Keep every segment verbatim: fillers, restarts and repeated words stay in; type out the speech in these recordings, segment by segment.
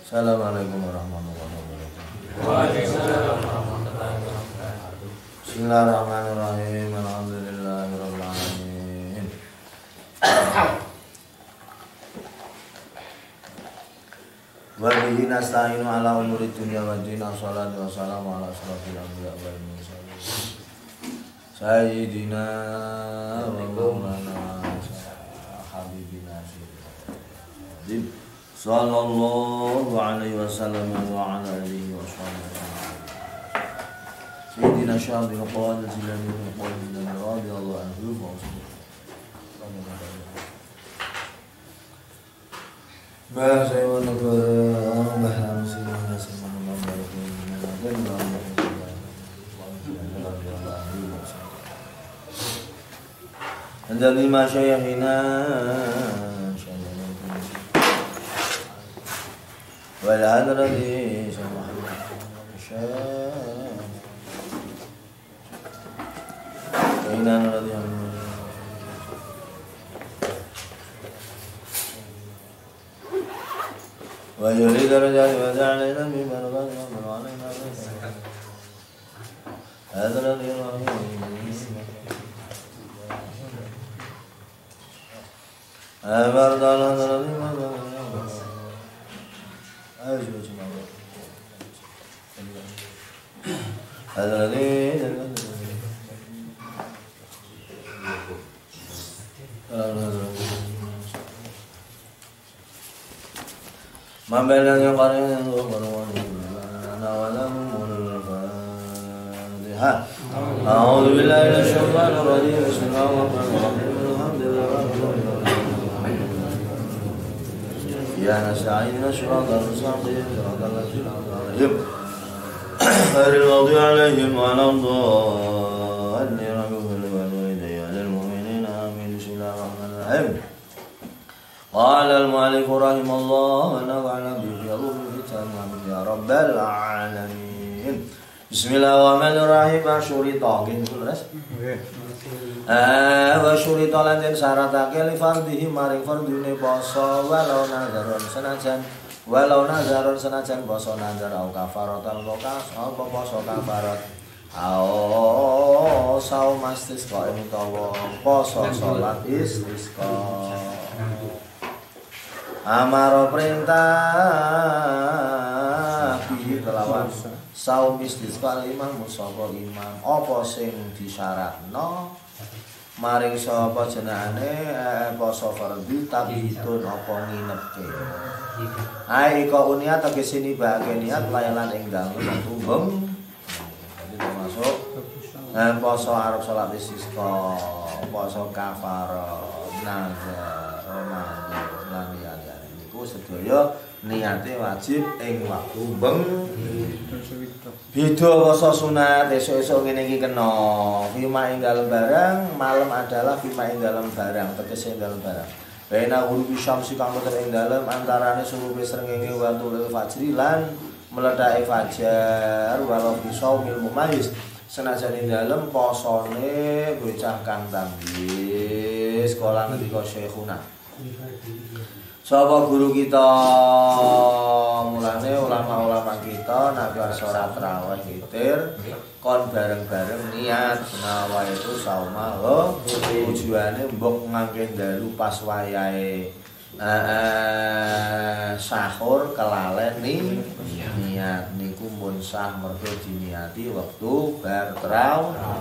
Assalamualaikum warahmatullahi wabarakatuh. Waalaikumsalam warahmatullahi wabarakatuh. Bismillahirrahmanirrahim. Alhamdulillahirabbil alamin. Wa bihi nasta'inu ala umuri dunya wa din. Wassalatu wassalamu ala asrofil anbiya wal mursalin. Sayyidina wa maulana habibina sayyidina sallallahu alaihi wasallam wa ala alihi wa sahbihi. Sayyidina Syabbil Qadir Jilani Qadir radhiyallahu anhu wa Mbah saya wa negara Mbah Hamsi Nasir Muhammad Barakun dan dan dari masyayikhina wal hadrati Inna radhiyallahu wa yuridu darajati wa ja'alna min barakati wa alaina hadza radhiyallahu abardana radhiyallahu ayo coba hadza radhiyallahu Mambelan yang karya yang berwarna nawalamu Al-Fatihah. A'udzu billahi minasyaitonir rajim. Bismillahirrahmanirrahim. Alhamdulillah. Ya nasta'inu shiratal mustaqim. Shiratal ladzina an'amta 'alaihim ghairil maghdubi 'alaihim waladdallin. قال المؤلف رحمه الله ونفعنا به ya rabbal alamin. Bismillahirrahmanirrahim. Syurita nggih terus. Eh wa syurita lan den syaratake li fardhihi maring fardune poso walau nazaron senajan walau nazaron senajan poso nazar au kafaratan lokas apa poso kafarat au saum istisqa utawa poso salat istisqa. Amaro perintah bihi kelawan saum istisqa imam musapa imam apa sing disyaratno maring sapa jenenge poso fardhu tabitun apa nginepke. Ai ka uniat tegese nibake niat layanan ing dalem tumbung. Jadi termasuk eh, poso arep salat istisqa, poso kafarah, nazar, ramadan lan sedaya niate wajib ing waktu beng. Beda poso sunat esuk-esuk ngene iki kena. Fima ing dalem barang, malam adalah fima ing dalem barang, tegese ing dalem barang. Baina ghurubi syamsi kang mboten ing dalem antarane surupe srengenge watul fajri lan meledake fajar walau bisaumil mumayyiz senajan ing dalem posone bocah kang tambis sekolah ngendika Syekhuna. Sapa guru kita mulane ulama-ulama kita nabi sholat tarawih witir kon bareng-bareng niat menawa itu sauma lo tujuane mbok ngangge dalu pas wayahe eh sahur kelalen ni niat niku mun sah mergo diniati wektu bar tarawih.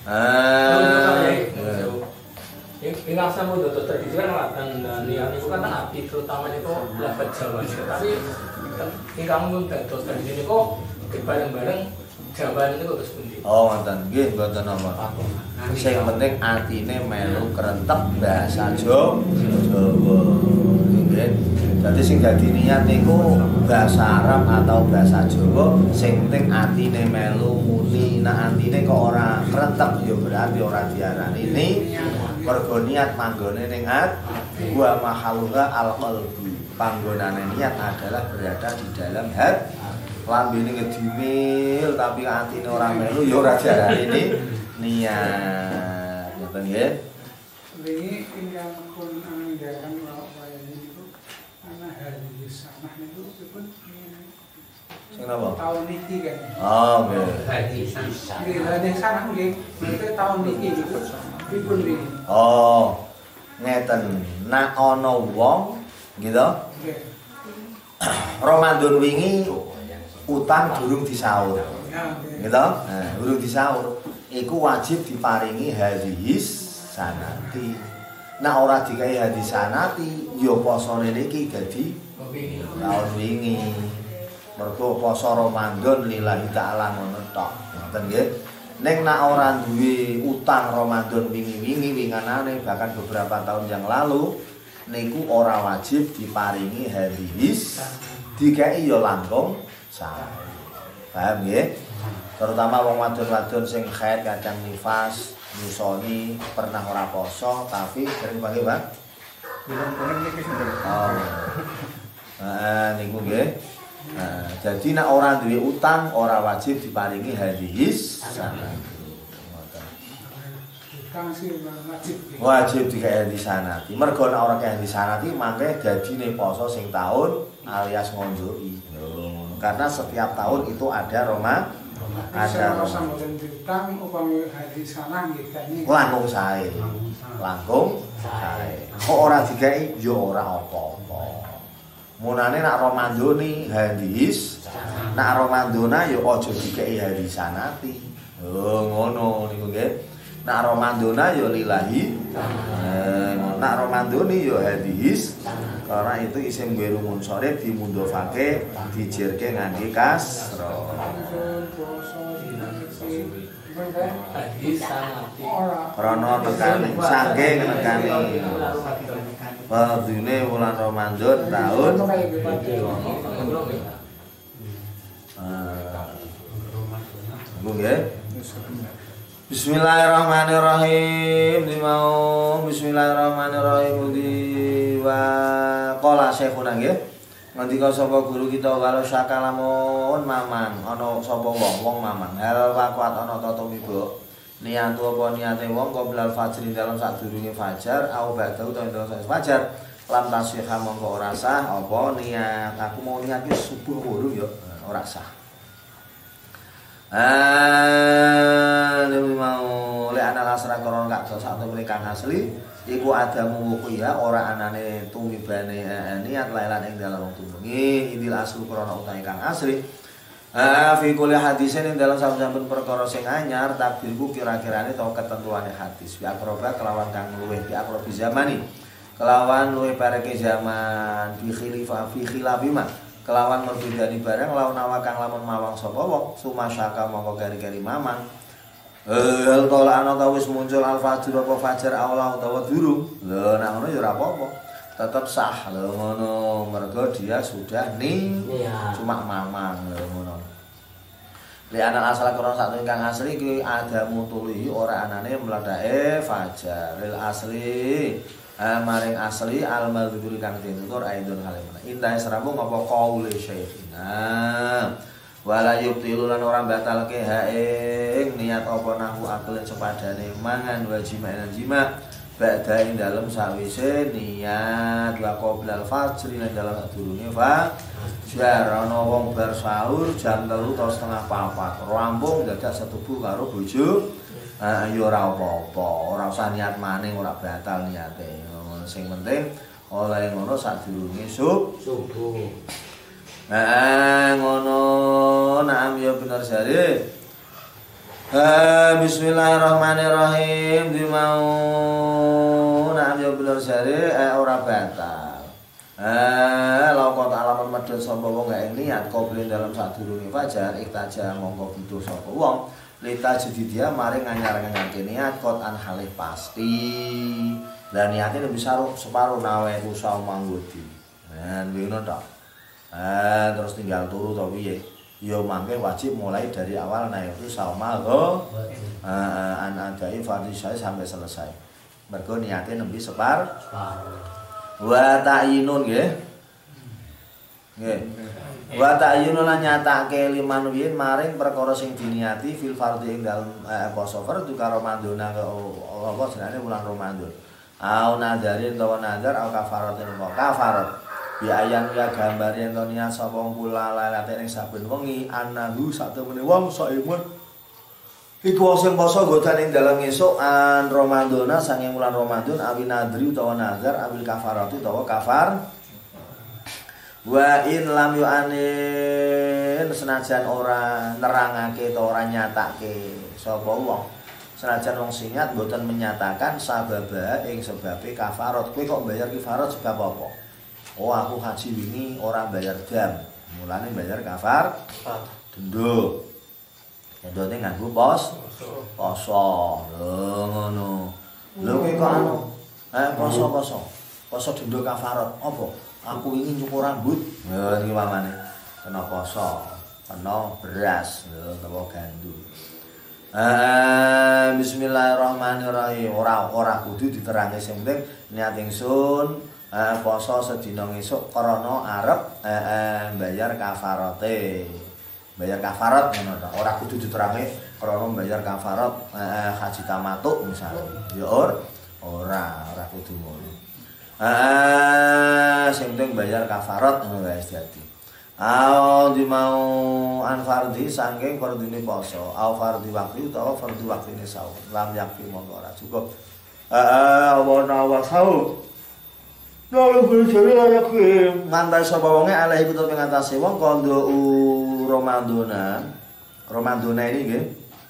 Eh Ini asal mau dokter tradisi kan dan niat itu kan api terutama itu lapat Jawa. Tapi ini kamu dokter tradisi ini kok bareng-bareng jawaban itu terus pundi. Oh ngoten nggih mboten apa. Sing penting atine melu kerentep bahasa Jawa. Nggih. Dadi sing dadi niat niku bahasa Arab atau bahasa Jawa, sing penting atine melu muni. Nek atine kok ora kerentep ya berarti ora diarani ini. Mergo niat manggone ning at wa mahaluha al-qalbi. Panggonane niat adalah berada di dalam hati. Lambene ngedimil tapi atine ora melu ya ora diarani ini niat. Ngoten nggih. Wingi ingkang pun anggaran wayah niku ana hari sanah niku pripun? Sing napa? Tahun niki kan. Oh, nggih. Nggih, hadis sanah nggih. Berarti tahun niki gitu. Pripun niki? Oh. Ngeten, nek ana wong gitu. Nggih. Ramadan wingi utang durung disaur. Ya, nggih. Gitu? Nah, durung disaur. Iku wajib diparingi hadis sanati. Nek ora dikai hadis sanati, ya posone niki dadi tahun wingi. Mergo poso Ramadan lillahi taala ngono tok. Ngoten nggih. Ning nek ora duwe utang Ramadan wingi-wingi winganane bahkan beberapa tahun yang lalu niku ora wajib diparingi hadis. Dikai ya langkung sae. Paham nggih? Terutama wong wadon-wadon sing haid kadang nifas, nyusoni, pernah ora poso tapi sering pagi, Pak. Bulan-bulan niki sinten? Oh. Heeh, niku nggih. Nah, jadi nek ora duwe utang ora wajib diparingi hadis sanad. Utang sih wajib. Wajib dikai hadis sanad. Mergo nek ora kaya hadis sanad iki mangke dadine poso sing taun alias ngonjoki. Karena setiap tahun itu ada Roma ada rasa mboten diutang upami hadis sanah nggih kene. langkung sae. Langkung sae. Kok ora dikai ya ora apa-apa. Munane nak Ramadhani hadis, nak Ramadhana ya aja dikei hadis sanati. Oh ngono niku nggih. Nak Ramadhana ya lillahi. Eh, nak Ramadhani ya hadis. Karena itu isim ghairu munsharif dimundhofake dijirke ngangge kasra. hadis sanati. Krana nekani saking nekani fardine wulan Ramadan taun Nggih nggih. Bismillahirrahmanirrahim. Dimau bismillahirrahmanirrahim di wa qala syekhuna nggih. Ngendika sapa guru kita kalau sakalamun maman ana sapa wong wong maman hal waqat ana tata mibo niat apa niate wong qoblal fajri dalam sadurunge fajar au ba'da utawa dalam fajar lam tasihha mongko ora sah apa niat aku mau niat ki subuh wolu ya ora sah. Ah lebih mau lek ana lasra koron gak satu mereka asli iku adamu wuqiya ora anane tumibane niat lailan ing dalam wong tumungi idil aslu krana utahe kang asli. Ah fi kulli hadisin ing dalam saben-saben perkara sing anyar takdirku kira-kirane tau ketentuane hadis bi akroba kelawan kang luwih bi akrobi zamani kelawan luwih bareke zaman bi khilafah fi khilafima kelawan merbedani barang lawan awakang lamun mawang sapa wong sumasyaka mongko gari-gari mamang. Eh tola ana ta wis muncul al-fajr apa fajar Allah utawa durung. Lho nek ngono ya ora apa-apa. Tetep sah lho ngono. Mergo dia sudah ning cuma mamang lho ngono. Li ana asal Quran sak ingkang asli iki ada mutuli ora anane mledake fajar. Lil asli maring asli al-madzkuri kang ditutur aidun halimana. Indah seramu ngapa qauli syekhina. Wala yubtilu lan ora batalke hae ing niat apa nahu aklin sepadane mangan wajima lan jima ba'da ing dalem sawise niat wa qoblal fajr lan dalem sadurunge fajar ana wong bar sahur jam telu atau setengah papat rampung dadak setubuh karo bojo ya ora apa-apa ora usah niat maning ora batal niate sing penting oleh ngono sadurunge subuh. Nah, ngono naam ya bener sare. Eh bismillahirrahmanirrahim dimau naam ya bener sare eh ora batal. Eh laukot alaman medhot sapa wong gak niat qoblin dalam sadurunge fajar iktaja mongko gitu sapa wong lita jadi dia maring nganyar-nganyarke niat kot an halih pasti. Lah niate bisa separuh nawe usaha manggodi. Nah, ngono tok. Ah, terus tinggal turu to piye? Ya mangke wajib mulai dari awal nah itu saumal go. Heeh, an adai fardhisai sampai selesai. Mergo niate nembe separ. Wa ta'yinun nggih. Nggih. Wa ta'yinun lan nyatake liman wiin maring perkara sing diniati fil fardhi ing dalem poso fardhu karo mandona apa jenenge wulan Ramadan. Au nadarin lawan nadar au kafaratin wa kafarat. ya ayan ya gambar yen to niat sapa wong kula lalate ning saben wengi anahu sak temene wong saimun iku sing poso godhan ing dalem esukan Ramadhana sanging wulan Ramadan awi nadri utawa nazar awil kafaratu utawa kafar wa in lam yu'anin senajan ora nerangake utawa ora nyatake sapa wong senajan wong singat mboten menyatakan sababa ing sebabe kafarat kowe kok bayar kafarat sebab apa. Oh aku haji wingi orang bayar dam, mulane bayar kafar dendo. Dendone nganggo pos poso. Lho ngono. Lho kowe kok anu? Eh poso-poso. Poso dendo kafarat apa? Aku ingin nyukur rambut. Ya iki mamane. Kena poso, kena beras, lho utawa gandum. Eh bismillahirrahmanirrahim. Ora ora kudu diterangke sing penting niat ingsun Eh, poso sedina esuk krana arep eh, eh, bayar kafarate. Bayar kafarat ngono ta. Ora kudu diterangke krana bayar kafarat eh, haji tamatuk misalnya. Ya or, ora, ora kudu ngono. Eh sing penting bayar kafarat ngono guys dadi. Au di mau an fardhi saking fardine poso, au fardhi waktu utawa fardhi waktine saum. Lam yakfi mongko ora cukup. Eh apa nawa saum. Lalu berjari layak ngantai sapa wonge alih iku ing atase wong kandha Ramadhana. Ramadhana ini nggih.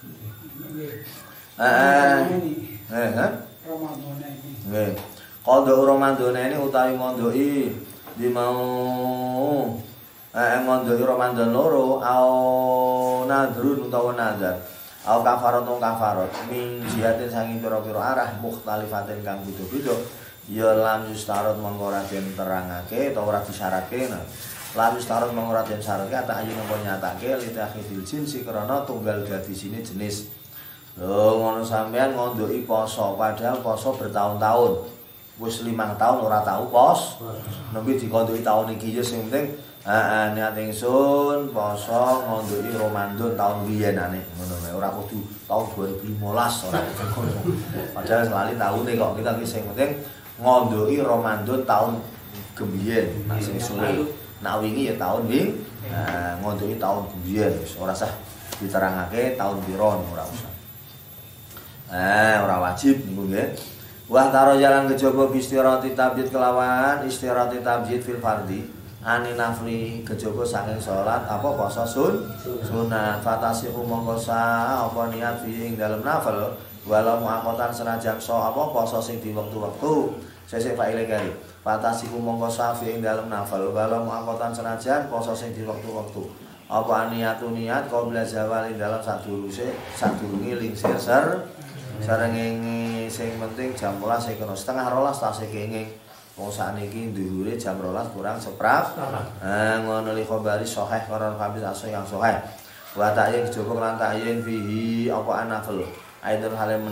Heeh. Heeh. Ramadhana ini. Nggih. Kandha Ramadhana ini utawi ngandhoi di mau eh ngandhoi Ramadan loro au nadrun utawa nazar. Au kafaratun kafarat min jihatin saking pira-pira arah mukhtalifatin kang beda-beda. Ya lam yustarot mongko ora den terangake utawa ora disyaratke. Lam yustarot mongko ora den syaratke tak ayo napa nyatake litahidil jinsi krana tunggal dadi sini jenis. Lho ngono sampean ngondhoki poso padahal poso bertahun-tahun. Wis limang tahun ora tau pos. Nembe dikondhoki tahun iki ya sing penting heeh niat ingsun poso ngondhoki Ramadan tahun biyenane ngono wae ora kudu tahun dua ribu lima belas ora kudu. Padahal selali tahune kok kita iki sing penting ngondhoki Ramadan tahun gembiyen nak sing suwe nak wingi ya tahun wing nah ngondhoki tahun gembiyen wis ora usah diterangake tahun pira ora usah eh ora wajib niku nggih wah karo jalan kejaba istirati tabjid kelawan istirati tabjid fil fardhi ani nafli kejaba saking salat apa poso sun sunat fatasihu mongko sa apa niat fi ing dalem nafil walau muakotan senajan so apa poso sing di waktu-waktu sesek faile kali fatasiku mongko safi ing dalem nafal walau muakotan senajan poso sing di waktu-waktu apa niatu niat qabla zawal ing dalem sadurunge sadurunge lingsir ser sarengenge sing penting jam dua belas kena setengah dua belas tasih kenging wong sakniki dhuwure jam dua belas kurang seprap ha ngono li khabari sahih qaran habis aso yang sahih wa ta'yin joko lan ta'yin fihi apa anafal aidul halim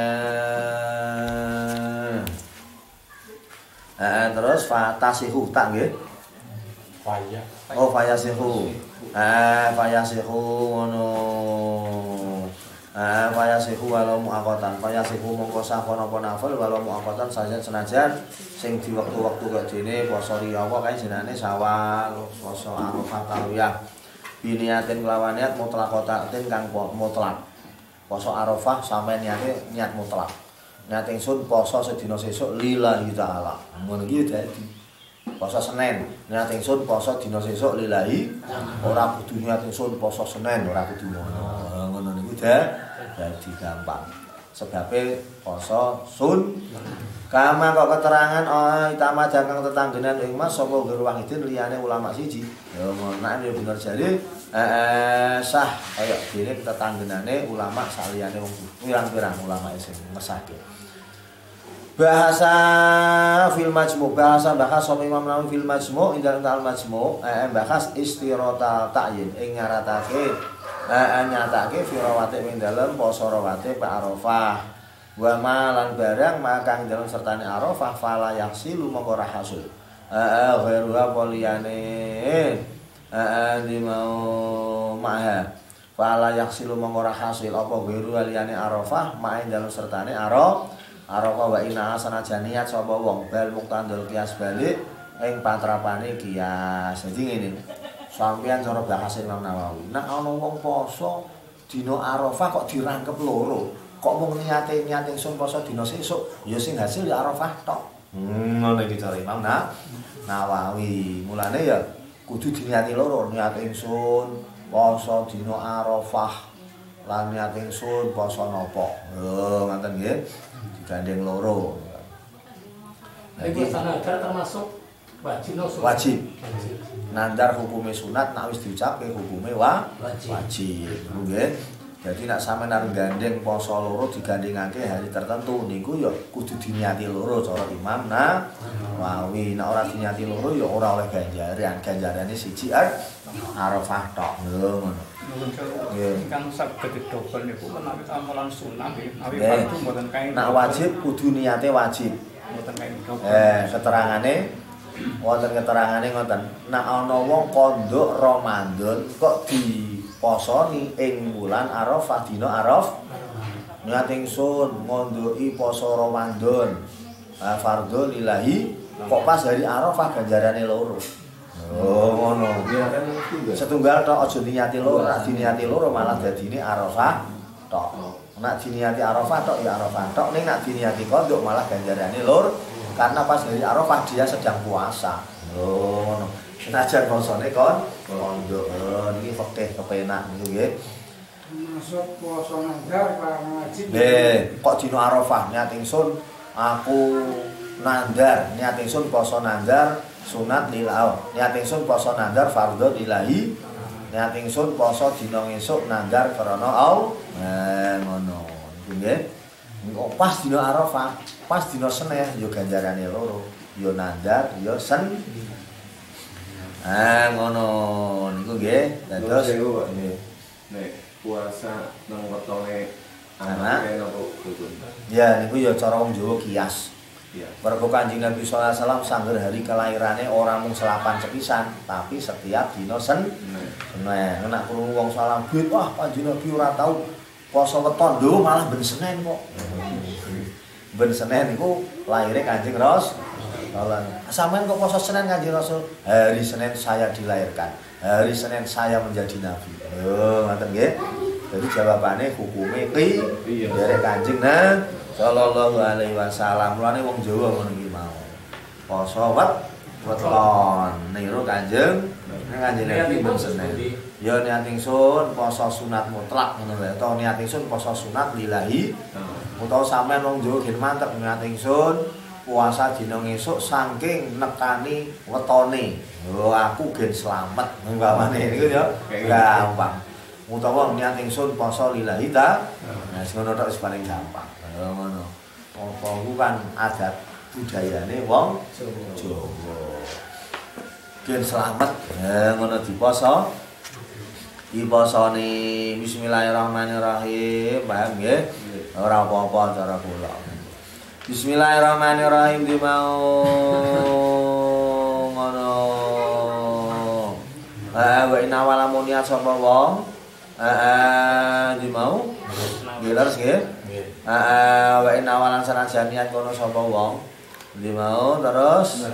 meneh. Eh terus fatasihu tak nggih? Faya. Oh fayasihu. Eh fayasihu ngono. Eh fayasihu walau muaqatan. Fayasihu mongko sah apa nafil walau muaqatan saja senajan sing di waktu-waktu kok dene poso riya apa kae jenenge Syawal, poso Arafah tarwiyah. Biniatin kelawan niat mutlaqatin kang mutlak. Poso Arafah sampai niate niat mutlak. Niat ingsun poso sedina sesuk lillahi taala. Ngono iki dadi. Poso Senin, niat ingsun poso dina sesuk lillahi. Ora kudu niat ingsun poso Senin, ora kudu ngono. Ngono niku dadi gampang. Sebabe poso sun kama kok keterangan oh itama jakang tetanggenan ing Mas sapa guru wahidin liyane ulama siji. Ya ngono nek bener jare eh sah kaya dene tetanggenane ulama saliyane wong pirang-pirang ulama sing mesake. Bahasa fil majmu' bahasa bahas sapa Imam Nawawi fil majmu' indah al majmu' eh bahas istirata ta'yin ing nyaratake eh nyatake fi rawate ing dalem poso rawate Pak Arafah. Wa malan barang maka ing dalem sertane Arafah fala yahsilu mongko ra hasil. Eh ghairu poliyane eh di mau maha fala yahsilu mongko ra hasil apa ghairu liyane Arafah main dalem sertane Arafah Arafah wa inna sanajan niat sapa wong bal muktandul kias balik ing patrapane kias. Dadi ngene. Sampeyan cara bahasa Imam Nawawi. Nek ana wong poso dina Arafah kok dirangkep loro. Kok mung niate niat ingsun poso dina sesuk, ya sing hasil ya Arafah tok. Hmm, ngono iki cara Imam Nawawi. Mulane ya kudu diniati loro, niat ingsun poso dina Arafah lan niat ingsun poso napa. Lho, ngoten nggih. Digandeng loro. Iku sanadar termasuk wajib no sunat. Wajib. Nandar hukumnya sunat, nak wis diucapke hukumnya wa Wajib. wajib. Nggih. Jadi nak sampean arep gandeng poso loro digandengake hari tertentu niku ya kudu diniati loro cara Imam Nawawi. Nek ora diniati loro ya ora oleh ganjaran. Ganjarane siji Arafah tok. Lho ngono. Nggih. Kan saged didobel niku menawi amalan sunat nggih. Menawi Nggih. fardu mboten kae. Nak wajib kudu niate wajib. Mboten kae didobel. Eh, keterangane wonten keterangane ngoten. Nek ana wong kondok Ramadan kok diposoni ing wulan Arafah dina Arafah. Niat ingsun ngondoki poso Ramadan. Ah fardhu lillahi kok pas hari Arafah ganjarane loro. Oh ngono. Setunggal tok aja niati loro, nek diniati loro malah dadine Arafah tok. Nek diniati Arafah tok ya Arafah tok, ning nek diniati kondok malah ganjarane loro. Karena pas hari Arafah dia sedang puasa. Oh, ngono. Senajan posone kon kondok. Oh, niki fikih kepenak niku nggih. Masuk puasa nandar barang wajib. Nggih, kok dina Arafah niat ingsun aku nandar, niat ingsun poso nandar sunat lillahi. Niat ingsun poso nandar fardhu lillahi. Niat ingsun poso dina esuk nandar krana Allah. Nah, ngono. Niku nggih. Kok pas dina Arafah, pas dina Senin ya ganjarane loro, ya nandar, ya sen. Ah ngono niku nggih. Dados nggih. Nek puasa nang wetone Anak. anake napa boten. Ya niku ya cara wong Jawa kias. Iya. Mergo Kanjeng Nabi sallallahu alaihi wasallam sangger hari kelahirane ora mung selapan cepisan, tapi setiap dina sen. Senin. Nek krungu wong salam duit, wah Kanjeng Nabi ora tau poso weton lho malah ben Senin kok. Ben Senin niku lahire Kanjeng Rasul. Sampeyan kok poso Senin Kanjeng Rasul? Hari Senin saya dilahirkan. Hari Senin saya menjadi nabi. Oh, ngoten nggih. Jadi jawabane hukume ki dari Kanjeng Nabi sallallahu alaihi wasallam. Mulane wong Jawa ngono iki mau. Poso wet weton niru Kanjeng Kanjeng Nabi ben Senin. Ya niat ingsun poso sunat mutlak ngono lho. Utawa niat ingsun poso sunat lillahi. Utawa sampean wong Jawa gen mantep niat ingsun puasa dina esuk saking nekani wetone. Lho aku gen slamet umpamane niku ya gampang. Utawa niat ingsun poso lillahi ta. Nah sing ngono tok wis paling gampang. Lho ngono. Apa ku kan adat budayane wong Jawa. Gen slamet. Nah ngono diposo. Diposoni bismillahirrahmanirrahim. Paham nggih? Ora apa-apa cara kula. Bismillahirrahmanirrahim di mau ngono. Eh wa inna wala munia sapa wong? Eh di mau? Nggih leres nggih? Eh wa inna wala sanajan niat kono sapa wong? Di mau terus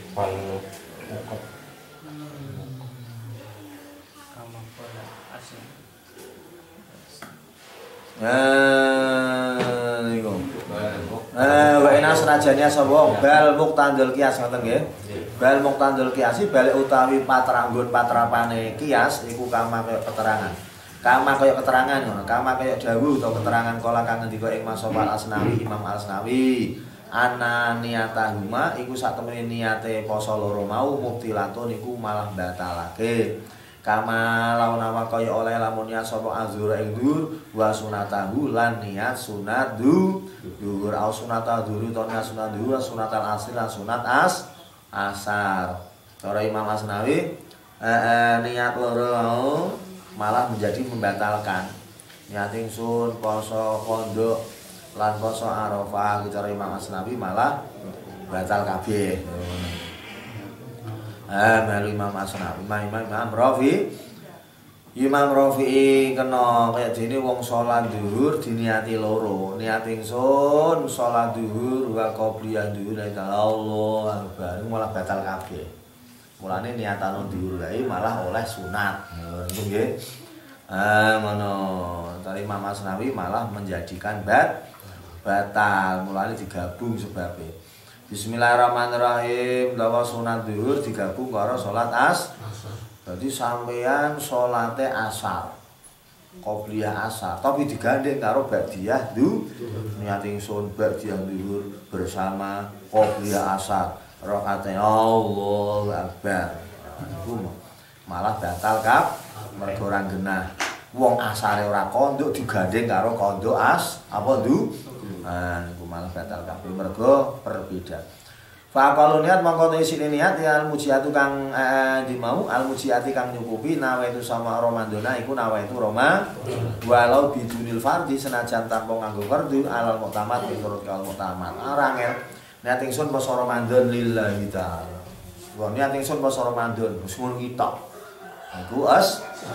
Eh niku. Eh wa inna sanajane sapa bal muktandul kias ngoten nggih. Bal muktandul kiasi balik utawi patranggon patrapane kias iku kama kaya keterangan. Kama kaya keterangan ngono, kama kaya dawuh utawa keterangan kala kang ngendika ing Masofal Asnawi Imam Asnawi. Ana niatahuma iku sak temene niate poso loro mau mubtilatun iku malah batalake. Kama launa kaya oleh lamun niat sapa azura ing dhuwur wa sunatahu lan niat sunat du dhuwur au sunata dhuwur to niat sunat dhuwur sunatal asir lan sunat as asar. Cara Imam Asnawi eh, eh, niat loro malah menjadi membatalkan. Niat ingsun poso pondok lan poso Arafah cara Imam Asnawi malah batal kabeh. Ah, melu Imam Asnawi, Imam Imam Rafi Imam Rafi'i kena kaya dene wong salat zuhur diniati loro. Niat ingsun salat zuhur wa qobliyah zuhur Allah akbar malah batal kabeh. Mulane niatan zuhur wae malah oleh sunat. Ngono nggih. Ah ngono. Tari Imam Asnawi malah menjadikan bat batal. Mulane digabung sebabnya. Bismillahirrahmanirrahim. Dawa sunat zuhur digabung karo salat as. Jadi sampeyan salate asar. Qobliyah asar, tapi digandeng karo ba'diyah du. Niat ingsun ba'diyah zuhur bersama qobliyah asar. Rakaate Allahu Akbar. Iku malah batal kap mergo ora genah. Wong asare ora konduk digandeng karo konduk as apa du. Nah, iku malah batal kabeh mergo perbedaan. Faqalu niat mongko isine niat ya al-mujiatu kang eh, dimau al-mujiati kang nyukupi nawaitu sama Ramadana iku nawaitu Roma walau bidunil fardhi senajan tanpa nganggo fardhu alal muktamad miturut kaul muktamad. Arangel niat ingsun poso Ramadan lillahi ta'ala. Wong niat ingsun poso Ramadan wis ngono ki tok. Iku as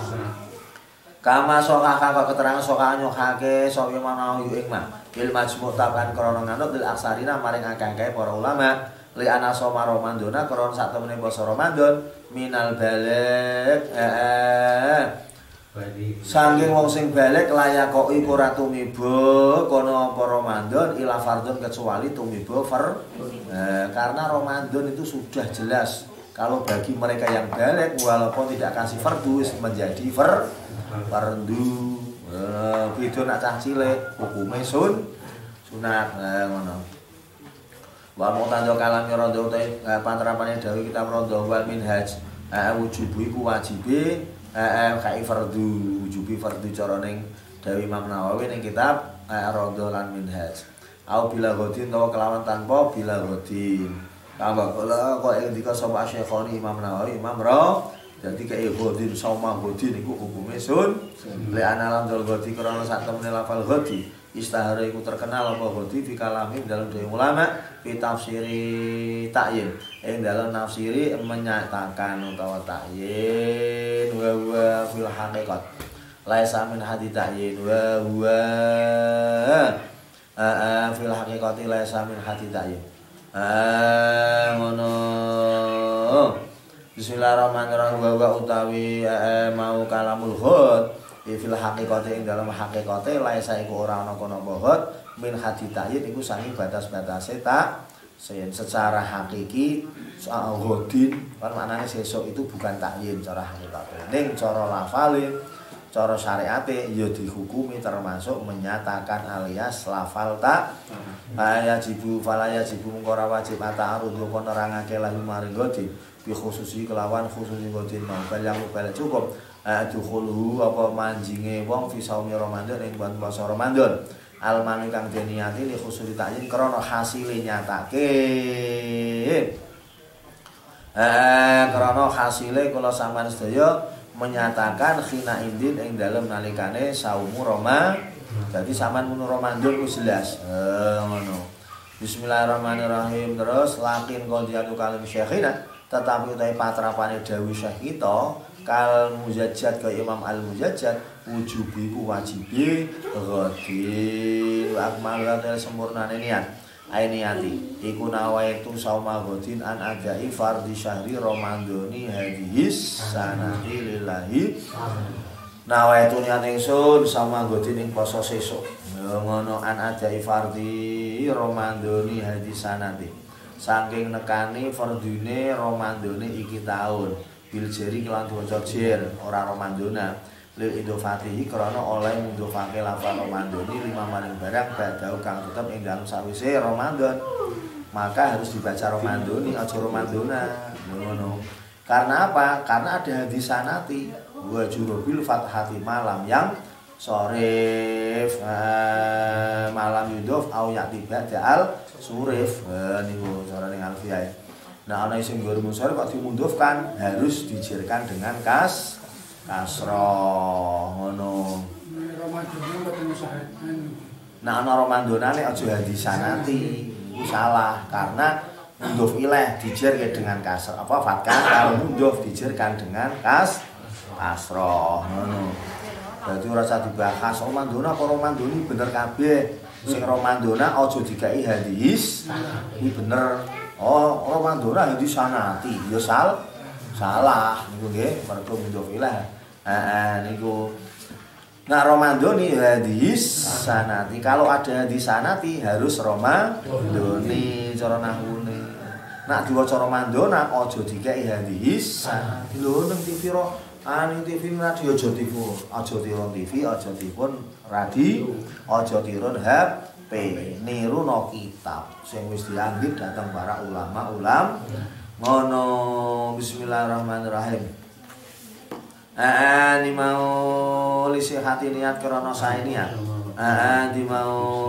kama sokah kanggo keterangan sokah nyokake sapa menawa yu ing mah il majmu' taban krana nganut lil aksarina maring akeh-akeh para ulama li ana soma Ramadan krana sak temene poso Ramadan minal balik eh saking wong sing balik layak kok iku ora tumiba kono apa Ramadan ila fardhun kecuali tumiba far eh, karena Ramadan itu sudah jelas kalau bagi mereka yang balik walaupun tidak kasih fardu menjadi far fardu eh beda nak cah cilik hukume sun sunat eh ngono. Wa mutanjo kalam rondo te pantrapane dawuh kitab rondo wal minhaj eh wujubu iku wajibe eh kai fardu wujubi fardu cara ning dawuh Imam Nawawi ning kitab eh rondo lan minhaj au bila godin utawa kelawan tanpa bila godin tambah kala kok ngendika sapa Syekhoni Imam Nawawi Imam Ra jadi kaya godin sama godin iku hukume sun le ana lam dal godin krana sak temene lafal godin istahara iku terkenal apa godin fi kalami dalam dhewe ulama fi tafsiri ta'yin ing dalam nafsiri menyatakan utawa ta'yin wa wa fil haqiqat laisa min hadi ta'yin wa wa a fil haqiqati laisa min hadi ta'yin ah ngono. Bismillahirrahmanirrahim wa utawi eh, mau kalamul ghad fil haqiqati ing dalam hakikate laisa iku ora ana kono ghad min haditayin iku saking batas-batase tak secara hakiki soal ghadin kan maknane sesuk itu bukan takyin cara hakikate ning cara lafale cara syariate ya dihukumi termasuk menyatakan alias lafal tak ayajibu falayajibu mung ora wajib ta'arud kono nerangake lahu maring ghadin bi khususi kelawan khususi godin mau yang balik cukup adkhuluhu apa manjinge wong fi saumi Ramadan ing bulan puasa Ramadan almani kang deniati li khususi ta'yin krana hasile nyatake eh krana hasile kula sampeyan sedaya menyatakan khina indin ing dalem nalikane saumu Roma jadi sampean mun Ramadan ku jelas eh ngono. Bismillahirrahmanirrahim terus lakin qadiyatu kalim syekhina tetapi utai patrapane dawuh Syekh kita kal mujajjad ke Imam Al-Mujajjad wujubi ku wajibi ghadin wa akmalat sempurnane niat ainiyati iku nawaitu sauma ghadin an adai fardhi syahri ramadhani hadhis sanati lillahi nawaitu niat ingsun sauma ghadin ing poso sesuk ngono an adai fardhi ramadhani hadhis sanati saking nekani fardune Ramadane iki taun bil jari kelan diwaca jer ora Ramadana lil idofatihi krana oleh mundhofake lafal Ramadani lima maring barang badau kang tetep ing dalem sawise Ramadan maka harus dibaca Ramadani aja Ramadana ngono. Karena apa? Karena ada hadis sanati wa jurubil fathati malam yang sorif eh, malam yudof au yatiba da'al surif eh, niku cara ning alfiyah. Nah ana sing nggur musor kok dimundhufkan harus dijirkan dengan kas kasroh ngono. Nah ana Ramadhanane aja hadisanati salah karena mundhuf ilaih dijir dengan kasroh apa fathah kalau mundhuf dijirkan dengan kas kasroh ngono. Dadi ora usah dibahas romandona apa romandoni bener kabeh. Sing romandona aja dikai hadis. Iki bener. Oh, romandona hadis sanati. Ya sal salah niku nggih, mergo mudhofilah. Heeh niku. Nah romandoni hadis sanati. Kalau ada hadis sanati harus romandoni cara nahune. Nak diwaca romandona aja dikai hadis. Lho ning T V ro Ani T V radio aja tipu, aja tiron T V, aja tipun radio, aja tiron H P, niru no kitab sing wis dianggit datang para ulama-ulam. Ngono bismillahirrahmanirrahim. Ani mau lisi hati niat krana sae niat. Ani mau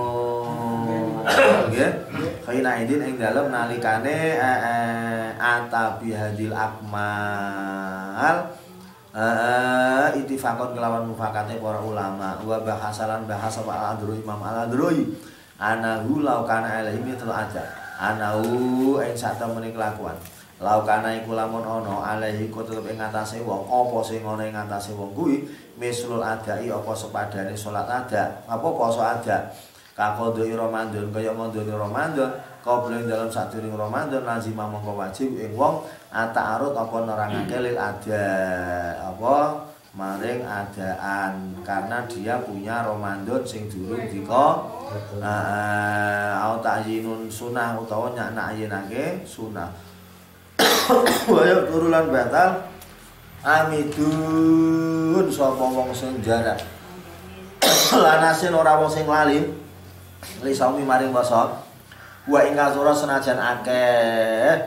nggih. Kaina idin ing dalem nalikane atabi hadil akmal. Uh, itifakon kelawan mufakate para ulama wa bahasalan bahasa Pak Al-Adrui Imam Al-Adrui anahu laukana alaihi mithlu ada anahu ing satemene kelakuan laukana iku lamun ana alaihi ku tetep ing ngatasé wong apa sing ana ing ngatasé wong kuwi mislul adai apa sepadane salat ada apa poso ada kakodoi Ramadan kaya ngondoni Ramadan kau boleh dalam satu ring Ramadan lazimah mongko wajib ing wong ata'arud apa nerangake lil ada apa maring adaan karena dia punya Ramadan sing durung dika heeh au ta'yinun sunah utawa nyana ayinake sunah waya turulan batal amidun sapa wong sing jarak lanasin ora wong sing lali li sami maring basa wa ing kasura senajan akeh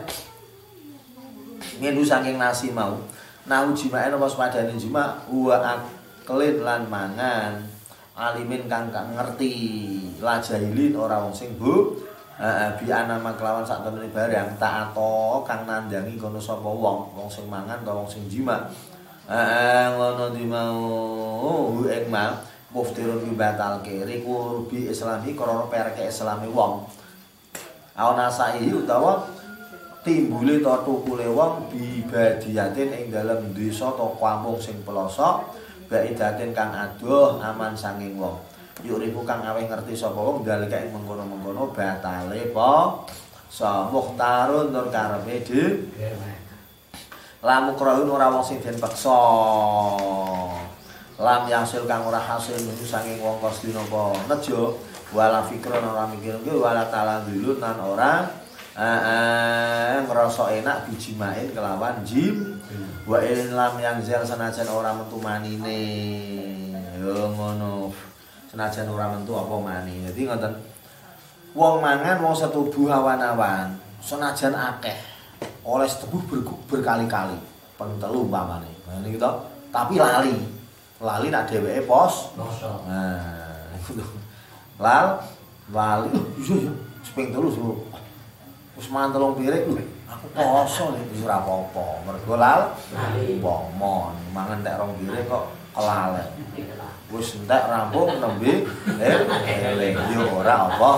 ngenu saking nasi mau nau jimaen apa sepadane jima wa aklin lan mangan alimin kang kang ngerti lajahilin ora wong sing bu heeh bi ana maklawan sak temene barang tak ato kang nandangi kono sapa wong wong sing mangan ta wong sing jima heeh ngono di mau ing ma muftirun batalke riku rubi islami krana perke islami wong ana sahi utawa timbule ta tukule wong bibadiyatin ing dalem desa ta kampung sing pelosok baidatin kang adoh aman sanging wong yuriku kang aweh ngerti sapa wong dalika ing mengkono-mengkono batale po sa muhtarun tur karepe dhewe lamu krahun ora wong sing den peksa lam yasil kang ora hasil niku sanging wong kosdina apa nejo wala fikron ora mikir ki wala taladulun nan ora eh ngrasa enak bijimain kelawan jim wa in lam yang zel senajan ora metu manine yo ngono senajan ora metu apa mani dadi ngoten wong mangan wong setubuh awan-awan senajan akeh oleh setubuh ber, berkali-kali peng telu umpamane nah niki to tapi lali lali nak dheweke pos nah iku lal wali iso ya seping telu suruh wis mangan telung piring lho aku poso iki ora apa-apa mergo lal pomon mangan tek rong piring kok kelalen wis entek rampung nembe eling yo ora apa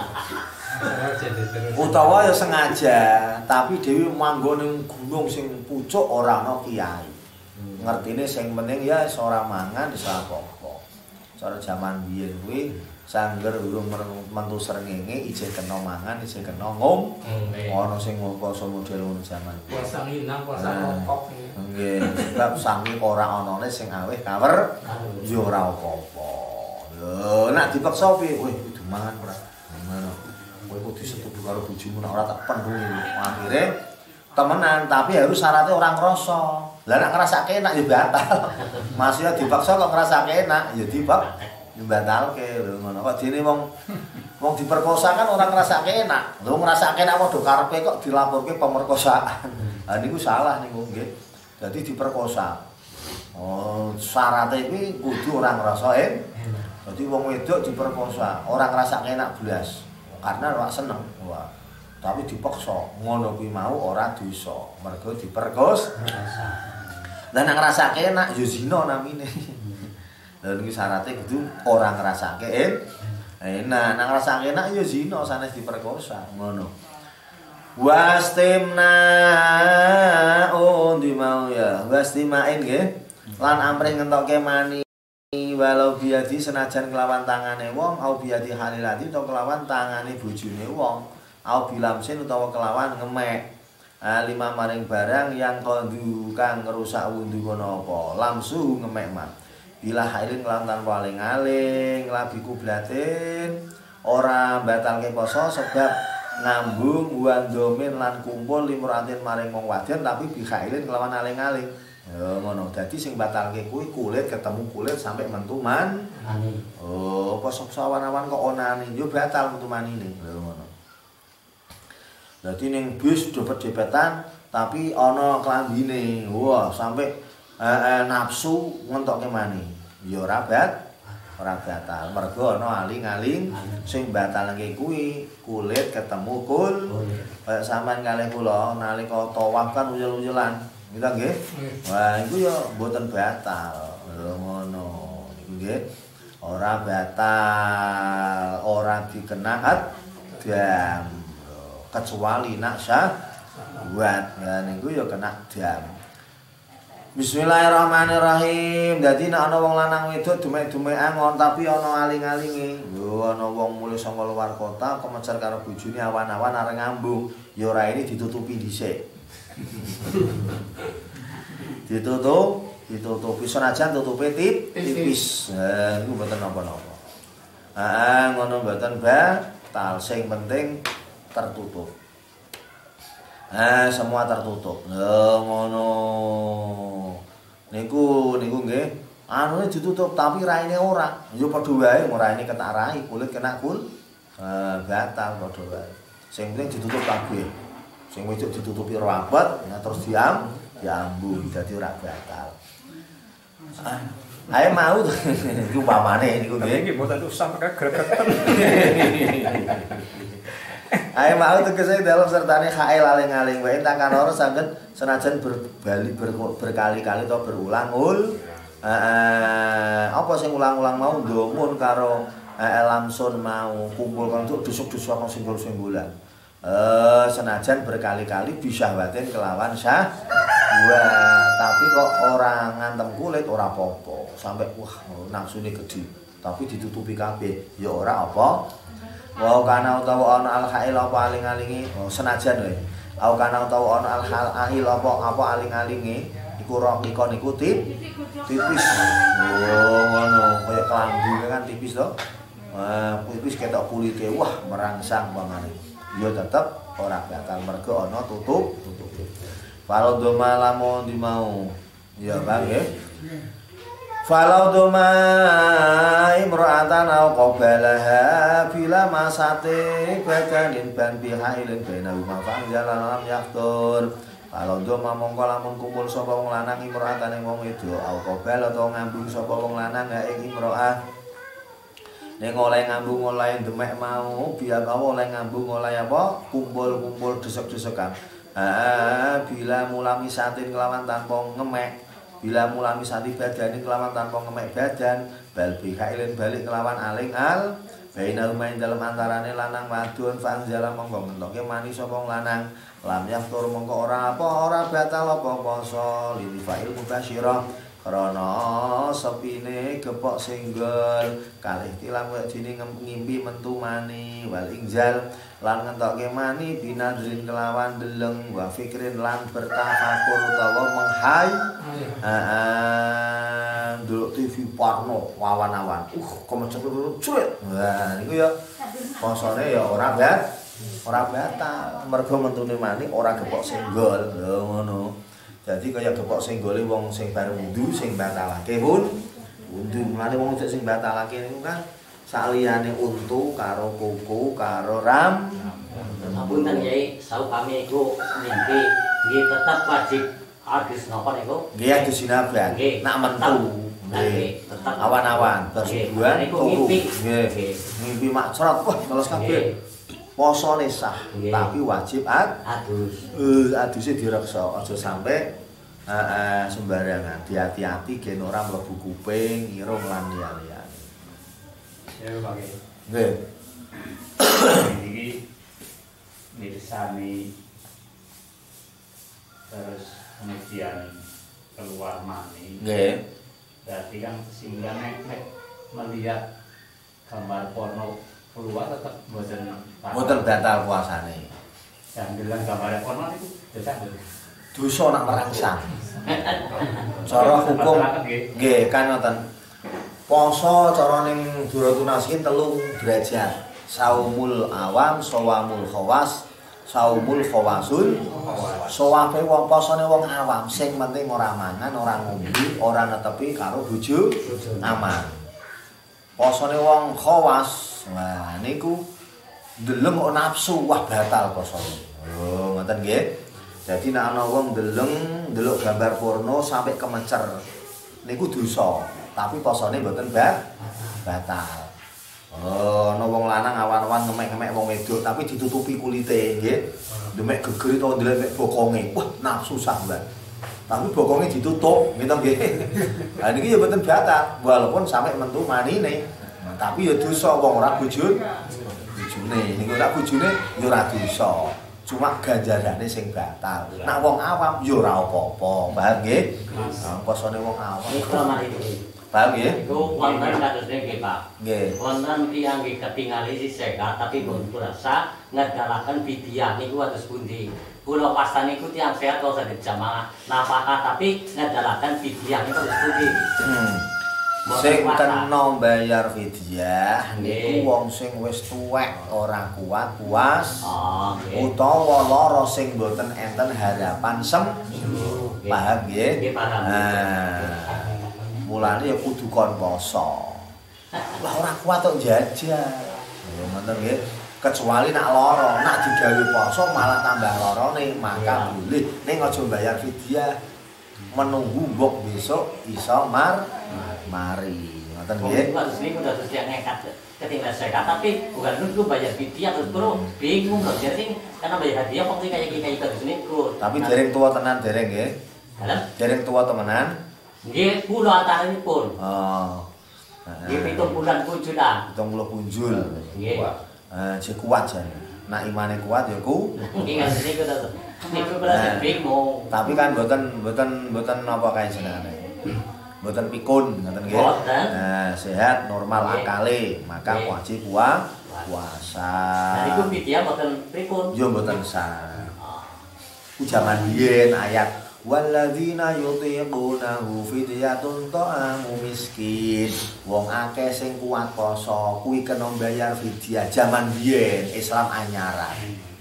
utawa ya sengaja tapi dhewe manggon ning gunung sing pucuk ora ana kiai ngertine sing penting ya ora mangan wis apa-apa cara jaman biyen kuwi sangger urung mentu srengenge isih kena mangan isih kena ngom ana sing poso model ngono jaman puasa nginang puasa rokok nggih sebab sangi ora anane sing aweh kawer ya ora apa-apa lho nek dipaksa piye kowe kudu mangan ora ngono kowe kudu setuju karo bojomu nek ora tak pendungi akhire temenan tapi harus syaratnya orang ngerasa lah nek ngrasake enak ya batal maksudnya dipaksa kok ngrasake enak ya dibak batalke lho ngono kok dene wong wong diperkosa kan orang ngrasake enak lho ngrasake enak padha karepe kok dilaporke pemerkosaan ha niku salah niku nggih dadi diperkosa oh syaratnya iki kudu orang ngrasa enak dadi wong wedok diperkosa orang ngrasake enak blas karena ora seneng wah tapi dipaksa ngono kuwi mau ora dosa mergo diperkos lah nek ngrasake enak ya zina namine lha iki syaratnya kudu ora ngrasake enak nek ngrasake enak ya zina sanes diperkosa ngono wastimna oh di mau ya wastimain nggih lan amrih ngentokke mani walau biadi senajan kelawan tangane wong au biadi halilati utawa kelawan tangane bojone wong au bilamsin utawa kelawan ngemek ah, lima maring barang yang kondu kang ngerusak wundu kono apa lamsu ngemek mat bila hailin kelawan tanpa aling-aling labi kublatin ora batalke poso sebab ngambung wandomin lan kumpul limratin maring wong wadon tapi bikhailin kelawan aling-aling. Ya ngono. Dadi sing batalke kuwi kulit ketemu kulit sampai mentu man. Oh, apa sawan-awan kok onane yo batal mentu manine. Lha ngono. Dadi ning bis dopet-depetan tapi ana klambine. Wah, sampai eh, eh, nafsu ngentokke mani. Ya ora bat ora batal mergo ana aling-aling sing batalke kuwi kulit ketemu kul kaya sampean kalih kula nalika tawaf kan uyel-uyelan gitu nggih wah iku ya mboten batal lho ngono niku nggih ora batal ora dikenaat dam kecuali nak syahwat ya niku ya kena dam. Bismillahirrahmanirrahim. Dadi nek ana wong lanang wedok dumek-dumek angon tapi ana aling-alinge. Lho ana wong mulih saka luar kota kemecer karo bojone awan-awan areng ngambung. Ya ora ini ditutupi dhisik. Ditutup, ditutupi senajan tutupe tip tipis. Nah, iku mboten napa-napa. Heeh, ngono mboten batal. Sing penting tertutup. Eh semua tertutup. Lho ngono. Niku niku nggih. Anune ditutup tapi raine ora. Ya padha wae raine ketak rai, kulit kena kul. Eh batal padha wae. Sing penting ditutup kabeh. Sing wedok ditutupi rapat, ya terus diam, diambu dadi ora batal. Ae mau iku pamane niku nggih. Nggih mboten usah gregetan. Ayo mau tegese dalam sertane khail aling-aling wae takan ora saged senajan berbali ber, berkali-kali atau berulang ul eh apa sing ulang-ulang mau ndomun karo eh, lamsun mau kumpul kan untuk dusuk-dusuk ana singgul-singgulan eh senajan berkali-kali bisa batin kelawan syah wah tapi kok ora ngantem kulit ora apa-apa sampai wah nafsune gedhi tapi ditutupi kabeh ya ora apa. Wa kana utawa ana al-hail apa aling-alinge oh, senajan wae. Au kana utawa ana al-hail apa apa aling-alinge iku raqika niku tip tipis. Oh ngono kaya klambi kan tipis to. Wah, tipis ketok kulite wah merangsang pamane. Ya tetep ora batal mergo ana tutup tutup. Kalau doma lamun di mau. Ya Bang nggih. Falau doma imra'atan au qabalaha bila masate badanin ban bihailin baina huma fa'jalan lam yaqtur. Falau doma mongko lamun kumpul sapa wong lanang imra'atan ing wong wedok au qabal utawa ngambung sapa wong lanang ha ing imra'ah. Ning oleh ngambung oleh demek mau biar kamu oleh ngambung oleh apa kumpul-kumpul desek-desekan. Ah bila mulami satin kelawan tanpa ngemek bila mulami sati badani kelawan tanpa ngemek badan bal bikailin balik kelawan aling al baina umain dalam antarane lanang wadon fanjala monggo mentoke mani sapa lanang lam yaftur monggo ora apa ora batal apa poso lili fa'il mubasyirah krana sepine gepok singgol kalih tilam kaya dene ngimpi mentu mani wal injal lan ngentoke mani binadrin kelawan deleng wa fikrin lan bertafakur utawa menghai heeh ndelok T V porno wawan-awan uh kemecet curit wah niku ya posone ya ora bat ora batal mergo mentune mani ora gepok singgol lho ngono. Jadi kaya gepok singgole wong sing bar wudu sing batalake pun wudu mulane wong sing batalake niku kan saliyane untu karo kuku karo ram. Apunten Yai, saupami iku mimpi nggih tetep wajib adus napa niku? Nggih adus sinaban. Nak mentu. Nggih, tetep awan-awan bersebulan turu. Nggih. Mimpi maksrat wah teles kabeh. Posone sah, tapi wajib ad adus. Eh aduse direksa aja sampai heeh sembarangan. Hati-hati gen ora mlebu kuping, irung lan liya-liyane. Ya Pak. Nggih. Iki mirsani terus kemudian keluar mani. Nggih. Berarti kan sehingga nek nek melihat gambar porno keluar tetap boten Boten batal puasane. Jandelan gambar porno itu dosa. Dosa nak merangsang. Cara hukum nggih kan ngoten. Poso cara ning Duratun telung derajat. Saumul awam, sawamul khawas, saumul khawasul. Sawabe wong posone wong awam, sing penting ora mangan, ora ngombe, ora netepi karo bojo aman. Posone wong khawas, nah niku ndeleng kok nafsu, wah batal posone. Oh, ngoten nggih. Jadi nek ana wong ndeleng ndelok gambar porno sampai kemecer, niku dosa, tapi posone mboten batal. Oh, ana wong lanang awan-awan ngemek-ngemek wong wedok tapi ditutupi kulite nggih. Demek geger to ndelek bokonge. Wah, nafsu sambat. Tapi bokonge ditutup, gitu nggih. Lah niki ya mboten batal walaupun sampai mentu manine. Nah, tapi ya dosa wong ora bojone. Bojone niku ora bojone ya ora dosa. Cuma ganjarane sing batal. Nak wong awam ya ora apa-apa, paham nggih? Nah, posone wong awam. Paham nggih? Iku wonten kados niki, Pak. Nggih. Wonten tiyang nggih ketingali si sekat tapi pun kurasa ngedalaken bidiah niku kados pundi. Kula pastan niku tiyang sehat kok saged jamaah nafkah tapi ngedalaken bidiah niku kados pundi. Hmm. Sing kena bayar fidyah niku wong sing wis tuwek ora kuat puas. Oh, nggih. Utawa lara sing boten enten harapan sembuh. Paham nggih? Nggih, paham. Nah, mulane ya kudu kon poso. Lah ora kuat tok jajal. Ya ngoten nggih. Kecuali nak lara, nak digawe poso malah tambah larane, maka boleh ning aja bayar fidyah. Menunggu mbok besok iso mar mari. Ngoten nggih. Harus niku dados tiyang nekat ketinggalan sekat tapi bukan nunggu bayar fidyah terus bro bingung kok jadi karena bayar hadiah kok kayak kayak kados niku. Tapi dereng tua tenan dereng nggih. Dalam Dereng tua temenan. nggih kula antaranipun. Oh. Nggih pitung bulan kunjulan. pitung puluh punjul. Nggih. Eh, cek kuat jane. Nak imane kuat ya ku. Nggih ngaten niku to. Niku berarti bingung. Tapi kan mboten mboten mboten apa kae jenengane. Mboten pikun ngoten nggih. Mboten. Nah, sehat, normal Nggih. akale, maka Nggih. wajib puasa. Puasa. Nah niku pidia mboten pripun? Yo mboten sah. Ku jaman biyen ayat walladzina yutiqunahu fidyatun ta'amu miskin. Wong akeh sing kuat poso kuwi kena bayar fidyah jaman biyen Islam anyaran.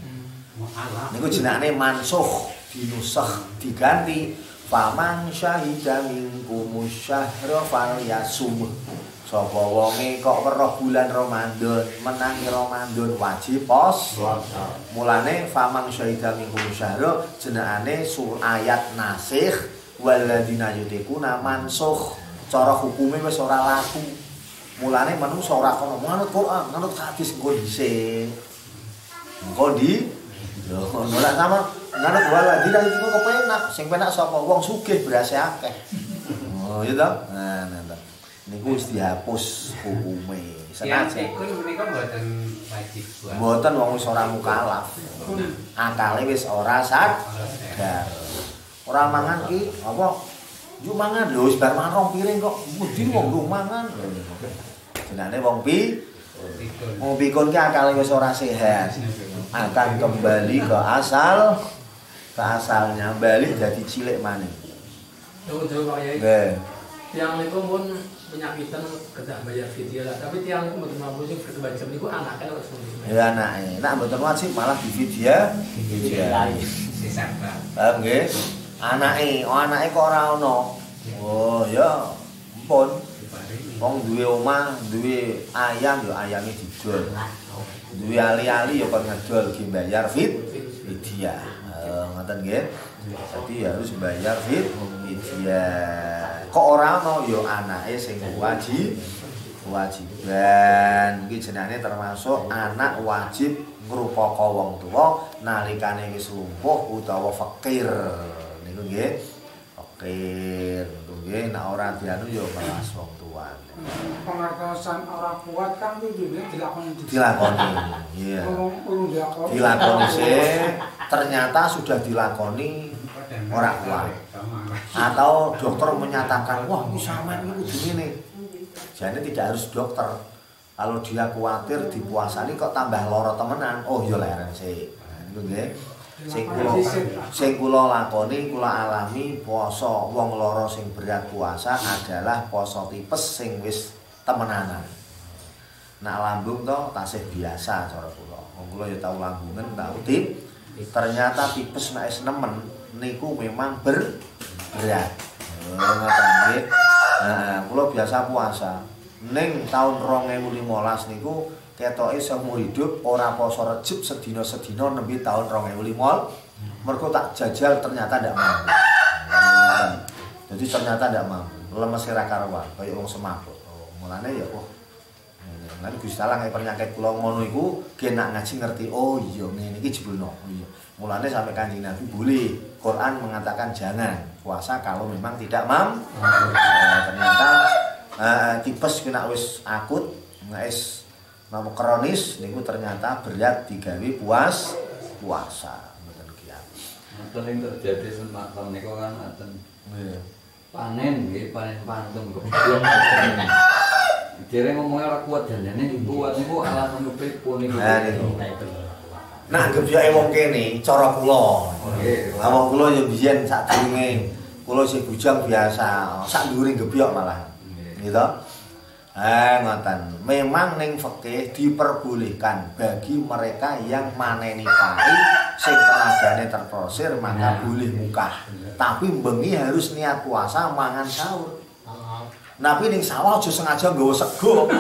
Niku jenenge mansukh, dinusakh, diganti faman syahida minkumus syahra falyasum. Sapa wonge kok weruh bulan Ramadan, menangi Ramadan wajib pos. Mulane faman syahida minkumus syahra jenengane sur ayat nasikh walladzina yutiquna mansukh. Cara hukume wis ora laku. Mulane manungsa ora kono manut Quran, manut hadis engko dhisik. Engko di lho ora sama manut walladzina yutiquna kepenak, sing penak sapa wong sugih berase akeh. Oh iya toh? Nah, nah, nah. Niku wis dihapus hukume. Senajan Ikun menika mboten wajib buat. mboten wong wis ora mukalaf. Akale wis ora sadar. Ora mangan ki apa? Yo mangan lho wis bar mangan rong piring kok. Mudi wong lu mangan. Jenenge wong pi wong pikun ki akale wis ora sehat. Akan kembali ke asal ke asalnya, balik jadi cilik maneh. Jauh-jauh Pak Yai. Nggih. Tiang niku pun penyakitan kedah bayar fidyah lah. Tapi tiang niku mboten mampu sing berkewajiban niku anake kok sepundi. Ya anake, nek mboten wajib malah di fidyah. Fidyah. Sesat, Pak. Paham nggih? Anake, oh anake kok ora ono. Oh ya, ampun. Wong duwe omah, duwe ayam ya ayame didol. Duwe ali-ali ya kok ngedol ki bayar fit fidyah. Eh ngoten nggih. Jadi harus bayar fit fidyah. Kok ora ono ya anake sing wajib kewajiban. Iki jenenge termasuk anak wajib ngrupaka wong tuwa nalikane wis lumpuh utawa fakir. Niku nggih. Fakir niku nggih nek ora dianu ya melas wong tuane. Pengertosan ora kuat kan kudu dilakoni. Dilakoni. Iya. Urung urung dilakoni. Dilakoni sih ternyata sudah dilakoni ora kuat. Atau dokter menyatakan, wah ini sampean ini kudu ngene. Jadi tidak harus dokter. Kalau dia khawatir dipuasani kok tambah lara temenan, oh ya leren sih. Nah, niku nggih. Sing kula sing kula lakoni, kula alami poso wong lara sing berat puasa adalah poso tipes sing wis temenanan. Nak lambung to tasih biasa cara kula. Wong kula ya tau lambungen, tau tip. Ternyata tipes nek wis nemen niku memang ber berat. Ngoten nggih. Nah, kula biasa puasa. Ning tahun dua ribu lima belas niku ketoke seumur hidup ora poso Rejeb sedina-sedina nembe tahun dua ribu lima belas. Mergo tak jajal ternyata ndak mampu. Jadi ternyata ndak mampu. Lemes ora karuan, kaya wong semaput. Oh, mulane ya oh. Nanti Gusti Allah nggih penyakit kula ngono iku ge nak ngaji ngerti. Oh iya ngene iki jebulno. Oh iya. Mulane sampai Kanjeng Nabi boleh. Quran mengatakan jangan puasa kalau memang tidak mampu. Nah, ternyata Uh, tipes kena wis akut, wis nama kronis niku ternyata berat digawe puas puasa mboten kiat. Ngoten ing terjadi semacam niku kan ngoten. Nggih. Panen nggih, panen pantung kebetulan. Jere ngomongnya ora kuat janjane niku niku alasan pripun niku. Nah niku. Nah gebyake wong kene cara kula. Nggih. Lah wong kula yo biyen sadurunge kula sing bujang biasa, sak dhuwuring gebyok malah. Gitu. Eh ngoten. Memang ning fikih diperbolehkan bagi mereka yang maneni pari sing tenagane terprosir maka boleh mukah. Tapi bengi harus niat puasa mangan sahur. Tapi ning sawah aja sengaja nggawa sego.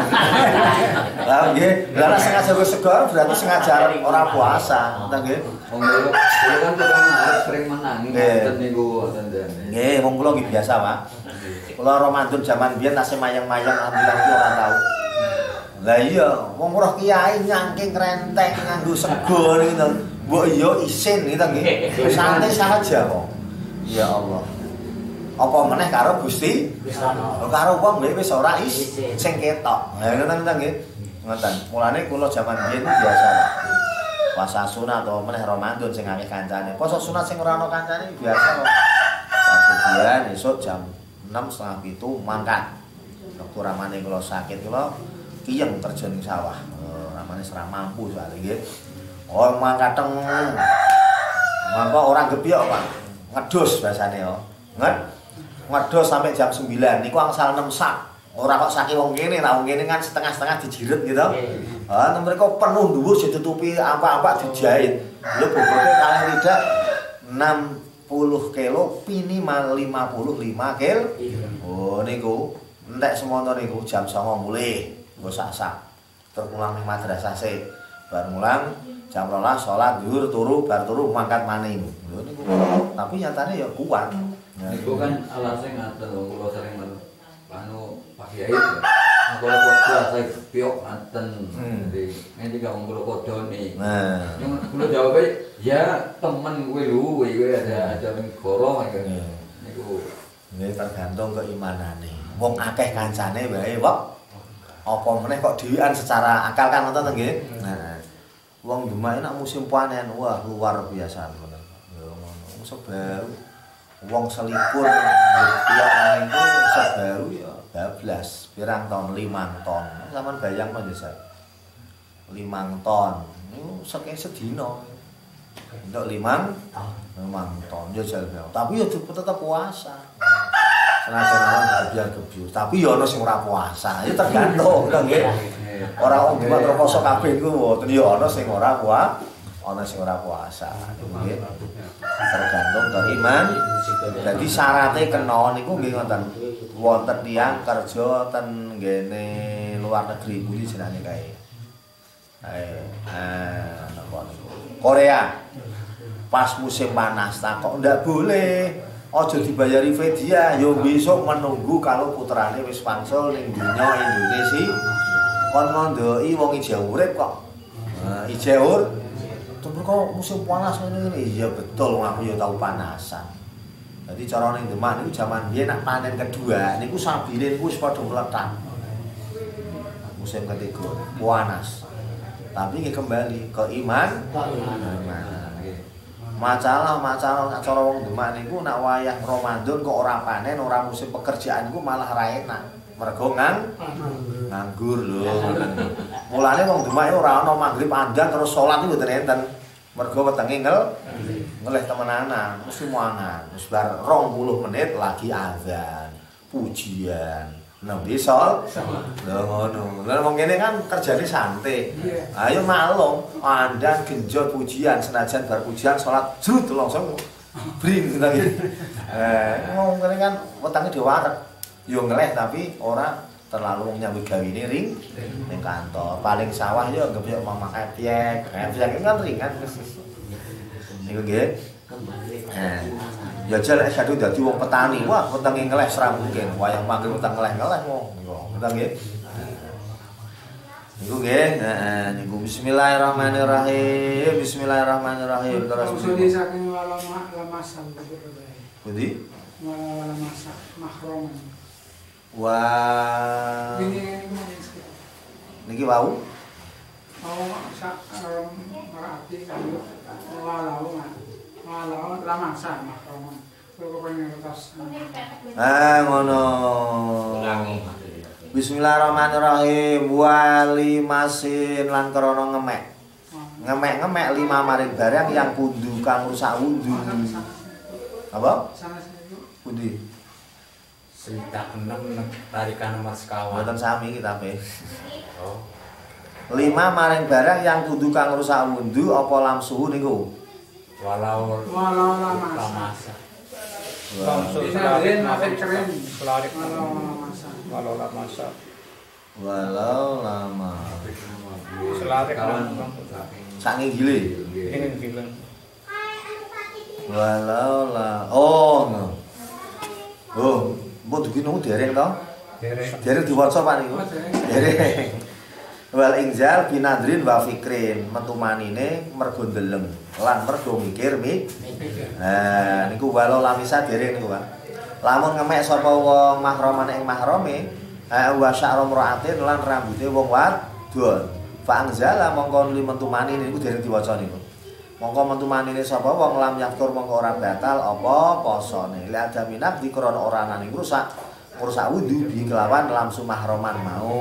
Lah nggih, lah sengaja nggawa sego berarti sengaja ora puasa, ngoten nggih. Wong kula kan tukang sering menangi ngoten niku wonten jane. Nggih, wong kula iki biasa, Pak. Kula Ramadan jaman biyen tasih mayang-mayang alhamdulillah ki ora tau. Lah iya, wong roh kiai nyangking renteng nganggo sego niku. Mbok iya isin gitu nggih. Santai saja kok. Ya Allah. Apa meneh karo Gusti? Karo wong wis ora is sing ketok. Ha ngoten nggih. Ngoten. Mulane kula jaman biyen biasa. Puasa sunat atau meneh Ramadan sing akeh kancane. Puasa sunat sing ora ana kancane biasa kok. Kemudian esuk jam enam setengah itu mangkat. Waktu ramane kula sakit kula kiyeng terjun ning sawah. Oh, ramane ora mampu soalnya nggih. Oh mangkat teng. Mangko ora gebyok, Pak. Ngedus bahasane yo. Nget. Ngedus sampai jam sembilan niku angsal enam sak. Ora kok saking wong kene, nah wong kene kan setengah-setengah dijiret gitu. Ah, mereka penuh dhuwur ditutupi apa-apa dijahit. Lho bobote kalih lidak enam puluh kilo minimal lima puluh lima kilo. Oh niku entek semono niku jam songo mulih nggo sak-sak. Terus mulang ning madrasah sik. Bar mulang jam rolas salat zuhur turu bar turu mangkat maning. Lho niku. Tapi nyatane ya kuat. Niku kan alasane ngaten kula sering anu Pak Kiai. Aku ora puasa piok ngaten. Jadi ngene iki wong kula kodone. Nah, kula jawabe ya temen kowe lho, kowe ada ada ning goro niku. Nggih tergantung keimanane. Wong akeh kancane wae kok apa meneh kok dhewean secara akal kan ngoten nggih. Nah, wong Demak nek musim panen wah luar biasa ngoten. Ya ngono. Musuh baru wong selipur ya niku sebaru ya bablas pirang ton lima ton. Sampeyan bayang to nggih, lima ton. Niku saking sedina. Untuk limang, limang ton ya jalbe. Tapi ya tetep puasa. Senajan awan biar gebyus. Tapi ya ana sing ora puasa. Ya tergantung nggih. Ora wong Demak poso kabeh niku mboten ya ana sing ora puasa, ana sing ora puasa. Nggih. Tergantung keiman. Jadi syaratnya kena niku nggih ngoten. Wonten tiyang kerja ten ngene luar negeri kuwi jenenge kae. Eh, eh, napa niku? Korea. Pas musim panas tak kok ndak boleh. Aja dibayari Vedia, yo besok menunggu kalau putrane wis wangsul ning dunya Indonesia. Kon ngondoki wong ijo urip kok. Nah, ijo Tuh kok musim panas ngene-ngene. Iya betul aku ya tau panasan. Jadi cara ning Demak niku jaman biyen nak panen kedua niku sabile niku wis padha meletak. Musim ketiga panas. Tapi nggih kembali ke iman. Iman nggih. Masalah masalah nek cara wong Demak niku nek wayah Ramadan kok ora panen, ora musim pekerjaan iku malah ra enak. Mergo ngang nganggur lho. Mulane wong Demak ora ana magrib andan terus salat iku mboten enten. Mergo wetenge ngel ngelih temenanan, mesti muangan. Wis bar rong puluh menit lagi azan, pujian. Nah, bisa. Lha ngono. Lah wong kene kan kerjane santai. Ayo maklum, andan genjot pujian senajan bar pujian salat jrut langsung bring ngono iki. Eh, wong kene kan wetenge diwarek. Yo ngeleh tapi ora terlalu nyambut gawine ring ning kantor. Paling sawah yo anggap yo mama epiek. Epiek kan ringan. Niku nggih. Eh. Ya jelek satu dadi wong petani. Wah, wetenge ngeleh ora mungkin. Wayang magrib weteng ngeleh-ngeleh wong. Ngoten nggih. Niku nggih. Heeh, niku bismillahirrahmanirrahim. Bismillahirrahmanirrahim. Terus Maksudnya saking lama lamasan Budi? Wala masak mahrom. Wah. Ini Niki wau. mau sak merati kan walau walau lama sak mahrom. Kalau pengen kertas. Ah ngono. Bismillahirrahmanirrahim. Wali masin lan krana ngemek. Ngemek-ngemek lima maring barang yang kudu kang rusak wudu. Apa? Pundi? Cerita enam tarikan nomor sekawan. Mboten sami kitabe. Oh. Lima maring barang yang kudu kang rusak wudu apa lamsuhu niku? Walau walau lama masa. Langsung Selarin selarit masih keren. selarit Walau lama masa. walau lama masa Walau lama. selarit Kawan. langsung Sange gile. ingin bilang Walau la. Oh, no. Oh, mbok dugi nemu dereng to? dereng Dereng diwaca Pak niku. Dereng. Wal inzal binadrin wa fikrin, metu manine mergo ndeleng lan mergo mikir mi. Nah, niku walau lamisa dereng niku, Pak. Lamun ngemek sapa wong mahroman ing mahrome, eh wa sya'rum ra'atin lan rambute wong wadon. Fa anzala mongko li metu manine niku dereng diwaca niku. Mongko metu manine sapa wong lam yaktur mongko ora batal apa posone. Li adaminak di krana ora ana ning rusak, rusak wudu bi kelawan lamsu mahroman mau.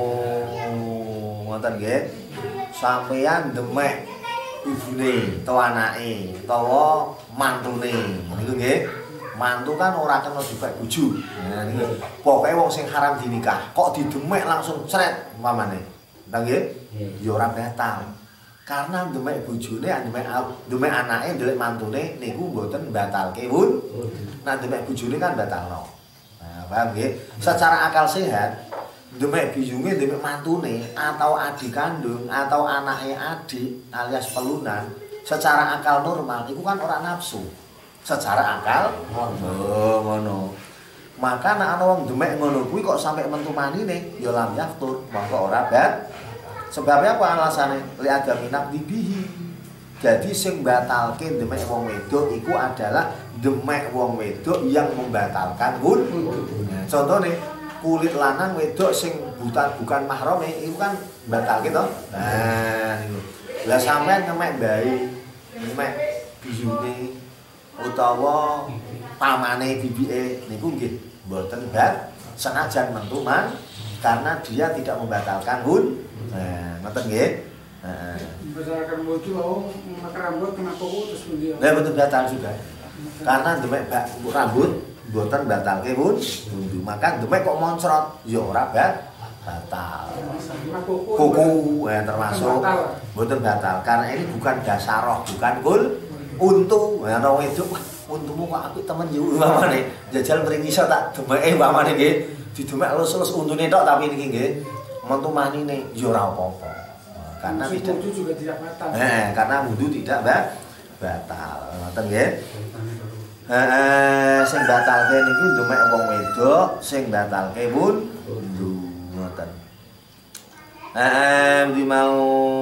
Ngoten nggih. Sampeyan demek ibune utawa anake utawa mantune. Niku nggih. Mantu kan ora kena dipek bojo. Nah niku pokoke wong sing haram dinikah kok didemek langsung cret umpamane. Nggih nggih. Ya ora batal. Karena demek bojone, demek demek anake, ndelik mantune niku mboten batalke wud. Nah demek bojone kan batalno. Nah, paham nggih? Secara akal sehat demek biyunge demek mantune atau adik kandung atau anake adik alias pelunan secara akal normal iku kan ora nafsu. Secara akal ngono ngono. Maka nek ana wong demek ngono kuwi kok sampe mentu manine ya lam yaftur, mongko ora bat. Sebab apa alasane? Li agaminak dibihi. Jadi sing batalke demek wong wedok iku adalah demek wong wedok yang membatalkan wudu. Nah, contone kulit lanang wedok sing buta bukan mahrame iku kan batalke to. Nah niku. Lah sampean ngemek bayi, ngemek biyune utawa pamane bibike niku nggih mboten bat senajan mentuman karena dia tidak membatalkan wudu. Nah, ngoten nggih. Heeh. Berdasarkan wudu oh maka rambut kena kuku terus dia. Lah betul batal juga. Karena demek rambut mboten batalke wudu. Maka demek kok moncrot ya ora batal. Kuku eh, termasuk mboten batal karena ini bukan dasaroh, bukan kul untu. Ana wedok untumu kok apik temen yo umpamane jajal mriki iso tak demeke umpamane nggih. Didemek lus-lus untune tok tapi niki nggih mentu manine ya ora apa-apa. Karena tidak wudu juga tidak batal. Eh, karena wudu tidak ba batal. Ngoten nggih. Heeh, sing batalke niki demek wong wedok, sing batalke wudu. Ngoten. Heeh, di mau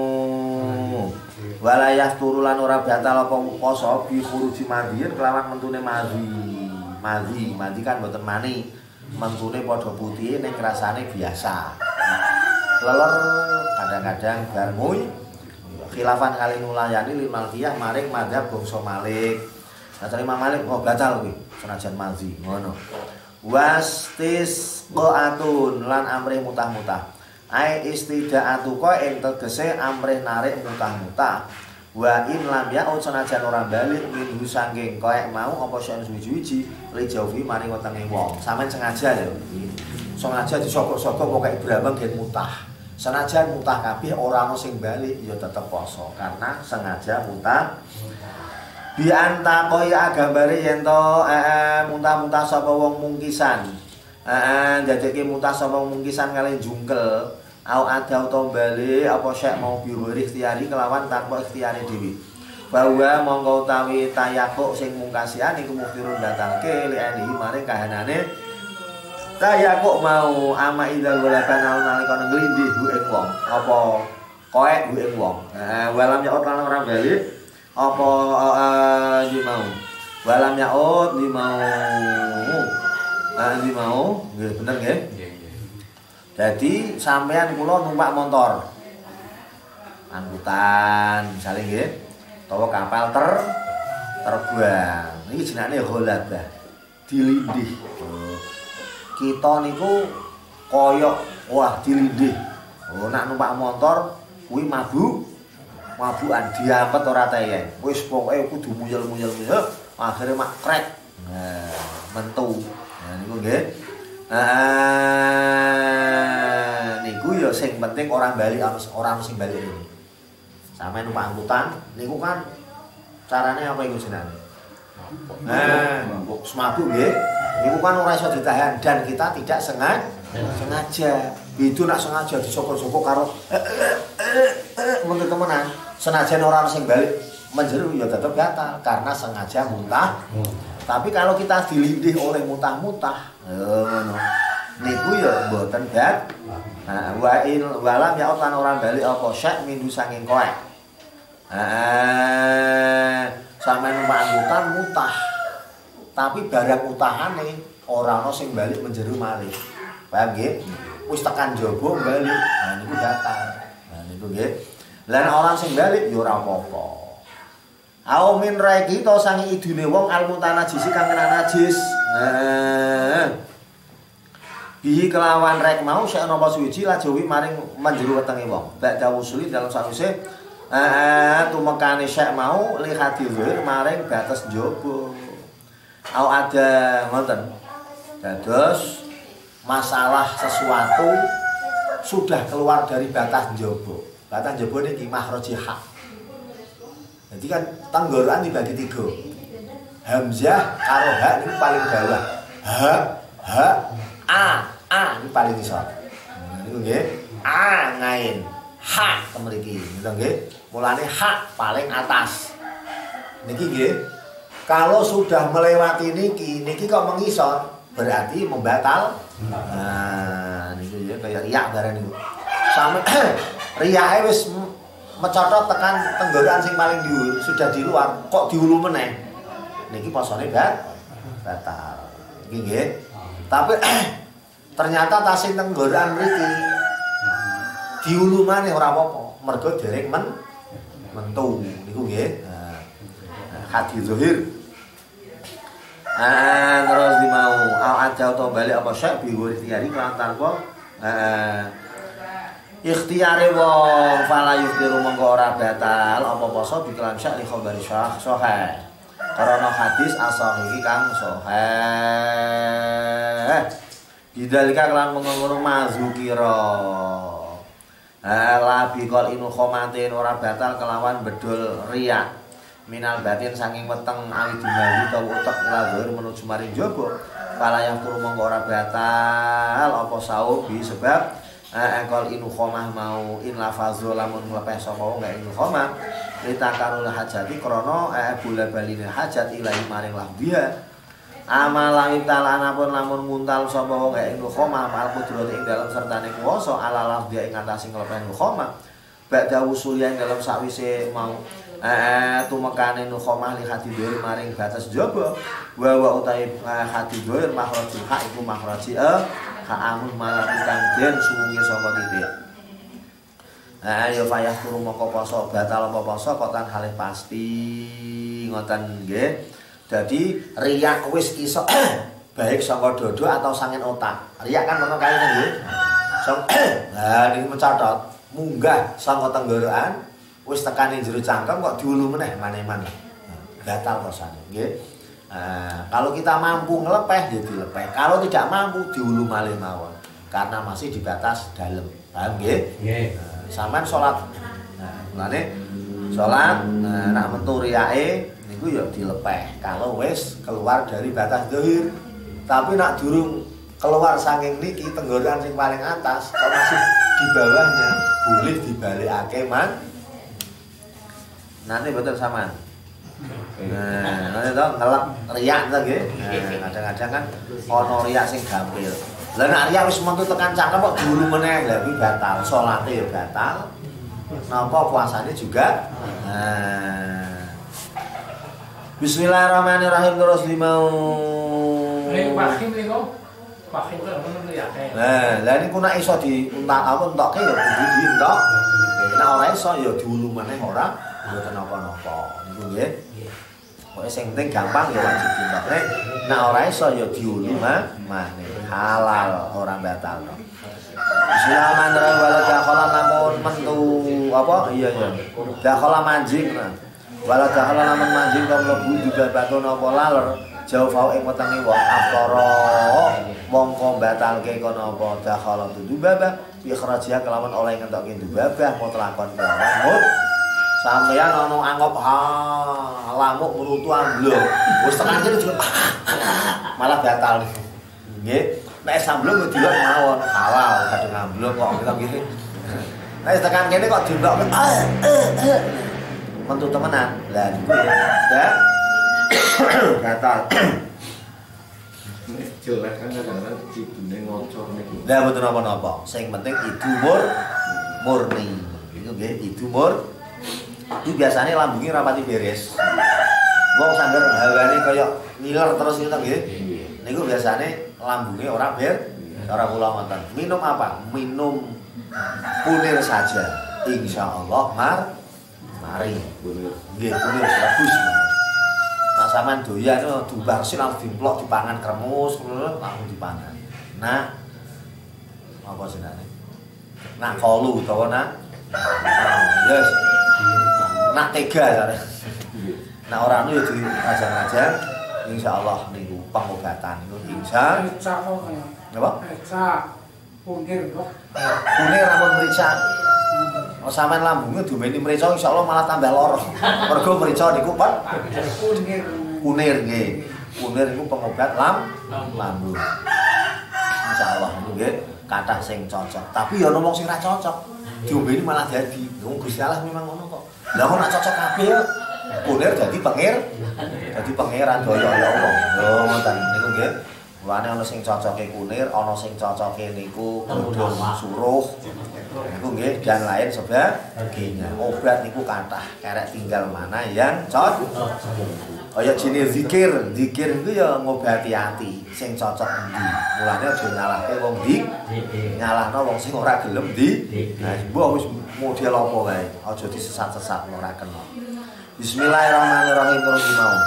walayah turulan ora batal apa poso bi furuji madiin kelawan mentune madhi. Madhi, madhi kan mboten mani. Mentune padha putih ning rasane biasa. Leler kadang-kadang bar nguy khilafan kali nulayani lil Malikiyah maring madzhab bangsa Malik. Nah, Imam Malik oh batal kuwi senajan mazi ngono. Wastis qaatun lan amrih mutah-mutah. Ai istida'atu ka ing tegese amrih narik mutah-mutah. Wa in lam ya'ud senajan ora balik minhu saking koek mau apa sing suwi-wiji li jaufi maring wetenge wong. Sampeyan sengaja ya. Sengaja disokok-sokok pokoke Brahma gen mutah. Senajan mutah kabeh ora ono sing balik ya tetep poso karena sengaja mutah. Bi anta kaya gambare yen to eh muntah-muntah sapa wong mungkisan. Heeh dadeke muntah sapa mungkisan kali jungkel. Au ada utawa bali apa syek mau biwiri ikhtiari kelawan tanpa ikhtiari dhewe. Bahwa monggo utawi tayakuk sing mungkasian iku muktirun batalke li eni maring kahanane tayakuk mau ama idal walakan nalika nglindih bu ing wong apa koek bu ing wong. Nah, walam ya ora ora bali apa di mau. Walam ya di mau. Ah di mau, nggih bener nggih? Jadi sampean kula numpak motor. Angkutan misalnya nggih, utawa kapal ter terbang. Niki jenenge ghalabah. Dilindih. Kita niku koyok wah dilindih. Oh nak numpak motor kuwi mabuk. Mabukan diampet ora teyeng. Wis pokoke kudu muyel-muyel-muyel, akhire mak krek. Nah, mentu. Nah niku nggih. Ah, niku ya sing penting orang bali orang sing bali ini. Sampai numpak angkutan niku kan carane apa iku jenenge? Nah, semabuk nggih. Niku kan ora iso ditahan dan kita tidak sengaja. Sengaja. Itu nak sengaja disokok-sokok karo menurut temenan. Senajan orang sing balik menjeru ya tetap batal karena sengaja muntah. Tapi kalau kita dilindih oleh mutah-mutah, ngono. Niku ya mboten bat. Nah, wa in walam ya lan orang bali apa syak mindu sanging koek. Heeh. Sampe numpak angkutan mutah. Tapi barang utahane ora ana sing balik menjeru malih. Paham nggih? Wis tekan jaba bali. Nah niku batal. Nah niku nggih. Lah orang sing balik ya ora apa-apa. Au min raiki to sangi idune wong almutanajisi kang kena najis. Nah. Bihi kelawan rek mau sik napa suwiji lajowi maring menjero wetenge wong. Badha usuli dalam sawise eh tumekane sik mau li hadir maring batas njaba. Au ada ngoten. Dados masalah sesuatu sudah keluar dari batas njaba. Batas njaba niki mahraji hak. Jadi kan tenggorokan dibagi tiga. Hamzah karo ha ini paling bawah. Ha, ha, a, a ini paling isor. Niku nggih. A ngain, ha temriki. Niku nggih. Mulane ha paling atas. Niki nggih. Kalau sudah melewati niki, niki kok mengisor, berarti membatal. Nah, niku ya kayak riak barang niku. Sampe riake wis mecotot tekan tenggorokan sing paling di sudah di luar kok diulu meneh niki posone bat batal iki nggih tapi ternyata tasih tenggorokan mriki diulu maneh ora apa-apa mergo dereng men mentu niku nggih nah hadis zahir ah terus di mau aja utawa bali apa syek biwuri tiari kelan tanpa ikhtiare wong fala yukhtiru monggo ora batal apa poso biklan syak li khabari syah sahih karena hadis as-sahih kang sahih bidalika kelan mengono mazukira ala biqal inu khomatin ora batal kelawan bedol riya minal batin saking weteng ali dimawi ta utek lahir menuju maring jaba fala yukhtiru monggo ora batal apa saub sebab Engkol inu khomah mau in lafazo lamun nglepeh sapa wong gak inu khomah litakarul hajati krana eh bola baline hajat ilahi maring lahdiya amalan talana pun lamun nguntal sapa wong gak inu khomah mal kudrati ing dalem sertane kuwasa ala lahdiya ing atase nglepeh inu khomah badha usulian dalam sakwise mau eh tumekane inu khomah li hati dhewe maring batas jaba wa wa utahe hati dhewe makhrajul hak iku makhraji eh ha'amun malakukan den suwungi sapa titik. Nah ya fayah turu moko poso batal apa poso kok tan halih pasti ngoten nggih. Dadi riak wis iso baik saka dodo atau sangin otak. Riak kan ono kae nggih. Song nah niki mencatat munggah saka tenggorokan wis tekani jero cangkem kok diulu meneh maneh-maneh. Batal posane nggih. Nah, kalau kita mampu ngelepeh ya dilepeh. Kalau tidak mampu diulu malih mawon karena masih di batas dalam. Paham nggih? Nggih. Sampeyan salat. Nah, mulane salat nah, nak metu riyake niku ya dilepeh kalau wis keluar dari batas zahir. Tapi nak durung keluar saking niki tenggorokan sing paling atas kalau masih di bawahnya boleh dibalikake man. Nanti betul sampean. Nah, nanti to ngelep riyak to nggih. Nah, kadang-kadang kan ono riyak sing gampil. Lah nek riya wis metu tekan cangkem kok dulu meneh lha kuwi batal, salate ya batal. Napa puasane juga. Nah. Bismillahirrahmanirrahim terus limau. Nek pakhim niku pakhim kan ngono ya kae. Nah, lha niku nek iso diuntak apa entoke ya kudu dientok. Nek ora iso ya diulu meneh ora mboten napa-napa. Niku nggih. Pokoke sing penting gampang ya wajib dientok. Nek ora iso ya diulu maneh. Halal orang batal. Bismillahirrahmanirrahim wala dakhala namun mentu apa iya ya. Dakhala manjing nah. Wala dakhala namun manjing kang mlebu juga baton apa laler jauh fau ing wetenge wong aftara mongko batalke kono apa dakhala dubabah bi ikhrajia kelawan oleh ngentokke dubabah mutlakon kelawan mut. Sampeyan ana anggap ha lamuk merutu amblok. Wis tekan kene juga malah batal. Nggih, nek samblung yo dilok mawon halal kadang amblung kok kita nggih. Nek tekan kene kok dilok mentu temenan. Lah niku ya. Batal. Nek jelek kan kadang-kadang ibune ngocor niku. Lah mboten napa-napa. Sing penting idu mur murni. Iku nggih idu mur. Iki biasane lambunge rapati beres. Wong sangger hawane kaya ngiler terus ngoten nggih. Niku biasane lambungnya orang ber, orang kula ngoten. Minum apa? Minum punir saja. Insya Allah mar, mari. Nggih, punir bagus. Nah sampean doyan dibarsi langsung dimplok dipangan kremus, langsung dipangan. Nah, apa jenenge? Nah kolu utawa nak. Yes. Nak tega jare. Nah orang itu ya diajang-ajang. Insya Allah niku pengobatan niku insya apa? Eca punir kok. Punir rambut merica. Oh sampean lambungnya diomeni merica insya Allah malah tambah lara. Mergo merica niku Pak Punir. Punir nggih. Punir niku pengobat lam lambung. Insya Allah niku nggih kathah sing cocok. Tapi ya ono wong sing ra cocok. Diombeni malah dadi. Wong Gusti Allah memang ngono kok. Lah kok nak cocok kabeh punir dadi pengir. Dadi pangeran daya ya Allah. Lho ngoten niku nggih. Mulane ana sing cocoke kunir, ana sing cocoke niku godhong suruh. Niku nggih dan lain sebagainya. Obat niku kathah, kerek tinggal mana yang cocok. Kaya jenis zikir, zikir niku ya ngobati ati sing cocok endi. Mulane aja nyalahke wong dik, nyalahno wong sing ora gelem di. Nah, mbok wis model apa wae, aja disesat-sesat ora kena. Bismillahirrahmanirrahim terus mau.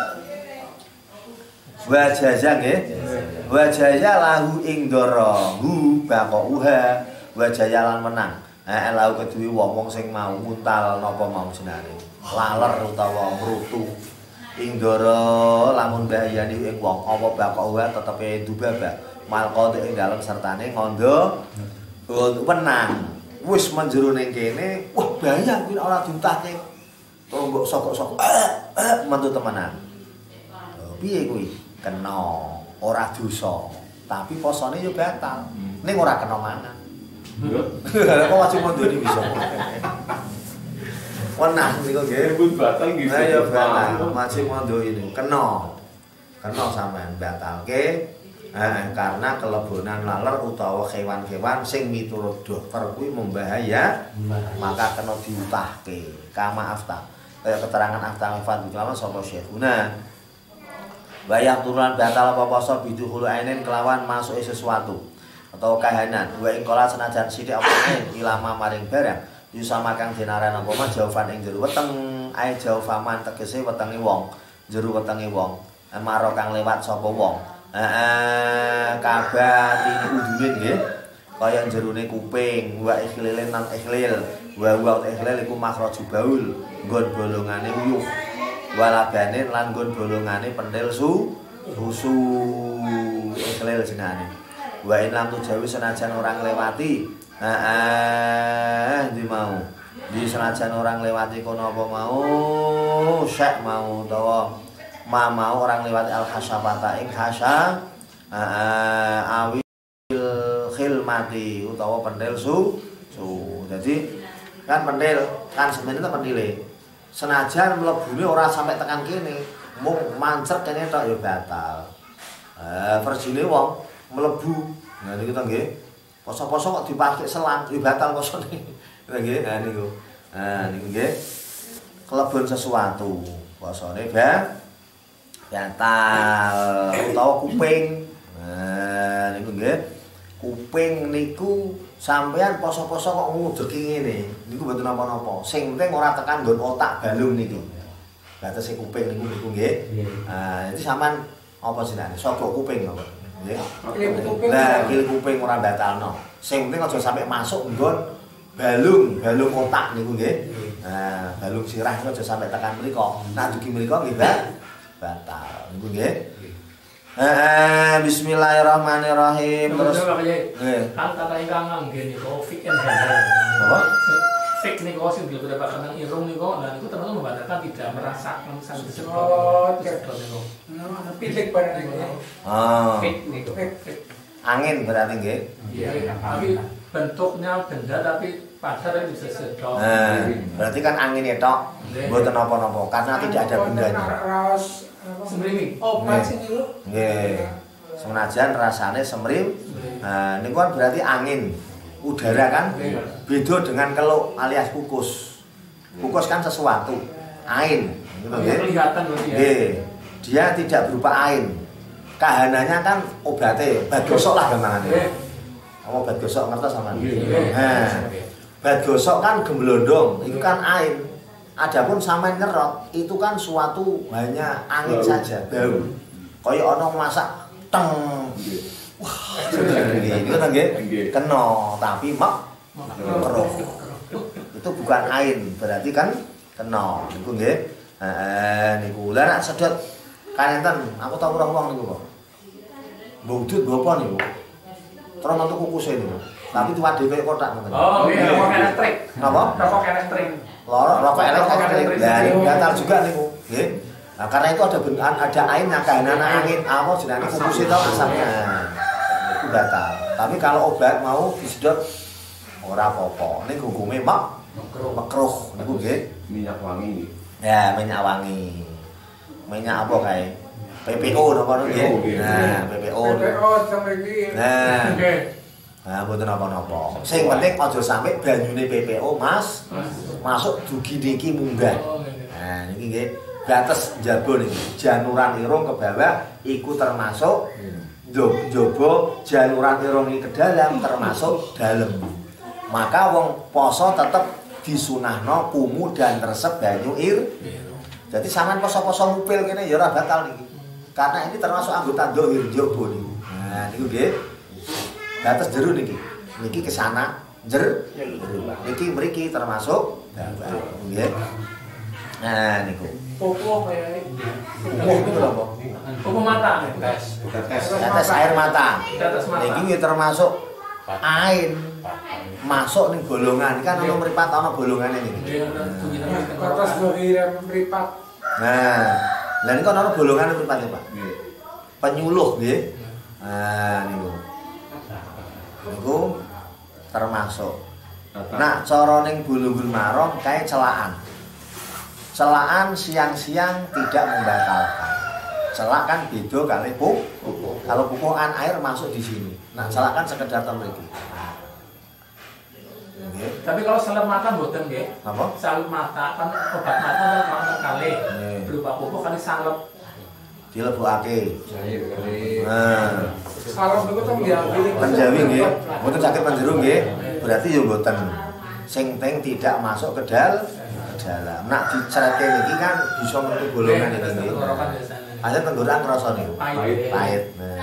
Wa jaza nggih. Wa jaza lahu ing dara hu baqauha wa jayalan menang. Eh lahu kedue wong sing mau muntal napa mau jenenge. Laler utawa mrutu. Ing dara lamun bahayane ing wong apa baqauha tetepe dubaba. Malqad ing dalem sertane ngondo menang. Wis menjero ning kene, wah bahaya kuwi ora diuntahke. Terus mbok sokok-sokok mantu temenan. Piye kuwi? Kena ora dosa, tapi posone yo batal. Ning ora kena mangan. Yo. Kok wajib mondoni bisa. Wenah niku nggih. Pun batal nggih. Ayo batal, wajib mondoni. Kena. Kena sampean batalke. Eh, karena kelebonan laler utawa hewan-hewan sing miturut dokter kuwi membahaya, maka kena diutahke. Kama afta. Kaya keterangan afta Fadil kelawan sapa Syekhuna. Bayang turunan batal apa poso biduhul ainin kelawan masuke sesuatu atau kahanan. Wa ing kala senajan sithik apa ilama maring barang Yusama kang dinaran apa mah jaufan ing jero weteng ae jaufaman tegese wetenge wong jero wetenge wong maro kang lewat sapa wong heeh kabat ini udune nggih kaya jerone kuping wa ikhlilin nang ikhlil wa wa ikhlil iku makhraju baul nggon bolongane uyuh walabane lan nggon bolongane pentil su susu ikhlil jenenge wa in lam tujawi senajan orang lewati heeh ndi mau di senajan orang lewati kono apa mau syek mau utawa ma mau orang lewati al hasyafata ing hasya heeh awil khilmati utawa pentil su su jadi kan pentil kan sebenarnya pentile senajan mlebune ora sampai tekan kene mung mancet kene tok ya batal eh persine wong mlebu nah niku to nggih poso-poso kok dipakai selang ya batal posone nggih nah niku nah niku nggih kelebon sesuatu posone ba batal utawa kuping nah niku nggih kuping niku sampean poso-poso kok ngudeki ngene niku mboten napa-napa sing penting ora tekan nggon otak balung niki batese kuping niku niku nggih nah jadi sampean apa jenenge sogok kuping apa nggih nah kil kuping ora batalno sing penting aja sampai masuk nggon balung balung otak niku nggih nah balung sirah aja sampai tekan mriko nah dugi mriko nggih batal niku nggih Eh, bismillahirrahmanirrahim. Terus nggih. Kan kata ingkang nggih niku fik and handle. Apa? Fik niku sing dilebet-lebetaken nang irung niku lan niku terus membatalkan tidak merasakan sang disedot. Disedot niku. Nah, pilik barang niku. Oh. Fik niku. Angin berarti nggih. Iya, tapi bentuknya benda tapi padahal bisa sedot. Nah, berarti kan angin tok. Mboten napa-napa karena tidak ada bendanya. Raos semrimi. Obat sing niku. Nggih. Senajan rasane semrim. Nah, niku kan berarti angin. Udara kan beda dengan keluk alias kukus. Kukus kan sesuatu. Ain, gitu nggih. Kelihatan berarti ya. Nggih. Dia tidak berupa ain. Kahanannya kan obate, bat gosok lah gampangane. Apa bat gosok ngertos sampean? Nah. Bat gosok kan gemblondong, itu kan ain. Adapun sampean nyerot itu kan suatu hanya angin bau saja, bau. Kaya ana masak teng. Wah, itu kan nggih. Kena tapi mek keruh. Itu bukan ain, berarti kan kena. Niku nggih. Heeh, niku. Lah nek sedot kan enten, aku tau ora wong niku kok. Mbudut apa niku? Terus metu kukuse niku. Tapi tuwade kaya kotak ngoten. Oh, iya, rokok elektrik. Napa? Rokok elektrik. Lorok rokok elektrik. Lah batal juga niku, nggih. Nah, karena itu ada ada airnya, kahanan angin, apa jenenge kukus itu asapnya. Itu batal. Tapi kalau obat mau disedot ora apa-apa. Ning hukume mak makruh niku nggih. Minyak wangi. Ya, minyak wangi. Minyak apa kae? P P O napa nggih? Nah, P P O. P P O sampe iki. Nah. Nah, mboten napa-napa. Sing penting aja sampe banyune P P O, Mas. Masuk dugi niki munggah. Nah, niki nggih batas njaba niki. Januran irung ke bawah iku termasuk njaba januran irung iki ke dalam termasuk dalem. Maka wong poso tetep disunahno kumu dan resep banyu ir. Jadi sampean poso-poso ngupil kene ya ora batal niki. Karena ini termasuk anggota dohir njaba niku. Nah, niku nggih. Batas jero niki. Niki ke sana jer niki mriki termasuk nggih. Nah niku. Popo kaya iki. Popo niku lho apa? Popo mata. Tes. Tetes air mata. Tetes mata. Niki nggih termasuk ain. Masuk ning bolongan kan ana mripat ana bolongane niki. Kertas dohir mripat. Nah, lha niku ana bolongane mripat ya, Pak. Nggih. Penyuluh nggih. Nah niku. Niku termasuk. Nah, cara ning bulunggul marong kae celaan. Celaan siang-siang tidak membatalkan. Celak kan beda kali puk. Kalau pukukan air masuk di sini. Nah, celak kan sekedar ten mriki. Nggih. Tapi kalau salut mata mboten nggih. Apa? Salut mata kan obat mata kan kali berupa pupuk kali salep. Dilebokake. Cair kali. Nah, Kalau niku tong diambil. penjawi nggih. Mboten saged panjero nggih. Berarti ya mboten. Sing penting tidak masuk ke dal ke dalam. Nak dicereke niki kan bisa metu bolongan iki. Ada tenggorokan krasa niku. Pahit. Pahit.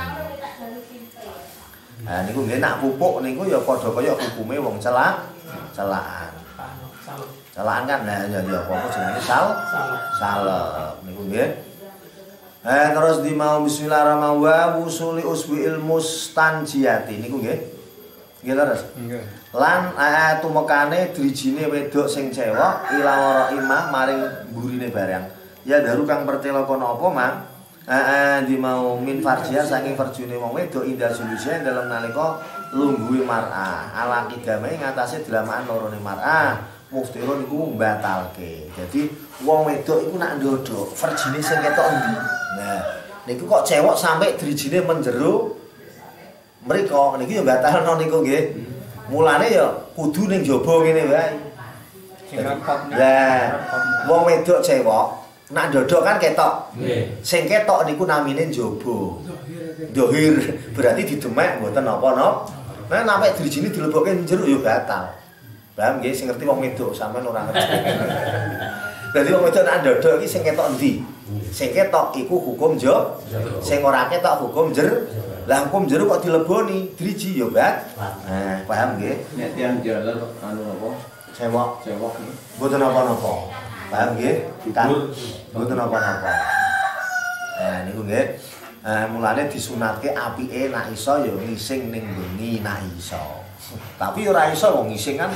Nah niku nggih nak pupuk niku ya padha kaya hukume wong celak, celakan. Celakan kan nah ya ya apa jenenge sal salep niku nggih. Eh terus di mau bismillahirrahmanirrahim usuli usbiil mustanjiati niku nggih. Nggih terus. Nggih. Lan eh tumekane drijine wedok sing cewek ilawara imam maring burine barang. Ya daru kang pertela kono apa mang? Eh di mau min farjian saking farjune wong wedok indah sulusen dalam nalika lungguhe mar'ah. Ala kidame ngatasé delamaan lorone mar'ah. Muftirun iku mbatalke. Jadi wong wedok iku nak ndodok farjine sing ketok endi. Nah, niku kok cewek sampai drijine menjero mriko niku ya batalno niku nggih. Mulane ya kudu ning jaba ngene wae. Sing rapat. Lah, wong wedok cewek nak ndodok kan ketok. Nggih. Sing ketok niku namine njaba. Dohir. Berarti didemek mboten napa-napa. Nah, sampai drijine dilebokke njero ya batal. Paham nggih sing ngerti wong wedok sampean ora ngerti. Dadi wong wedok nak ndodok iki sing ketok endi? Sing ketok iku hukum jo. Sing ora ketok hukum jer. Lah hukum jero kok dileboni driji ya, Bat. Nah, paham nggih? Nek tiyang jaler anu apa? Cewek. Cewek. Mboten napa-napa. Paham nggih? Mboten napa-napa. Nah niku nggih. Eh mulane disunatke apike nak iso ya ngising ning bengi nak iso. Tapi ora iso wong ngising kan.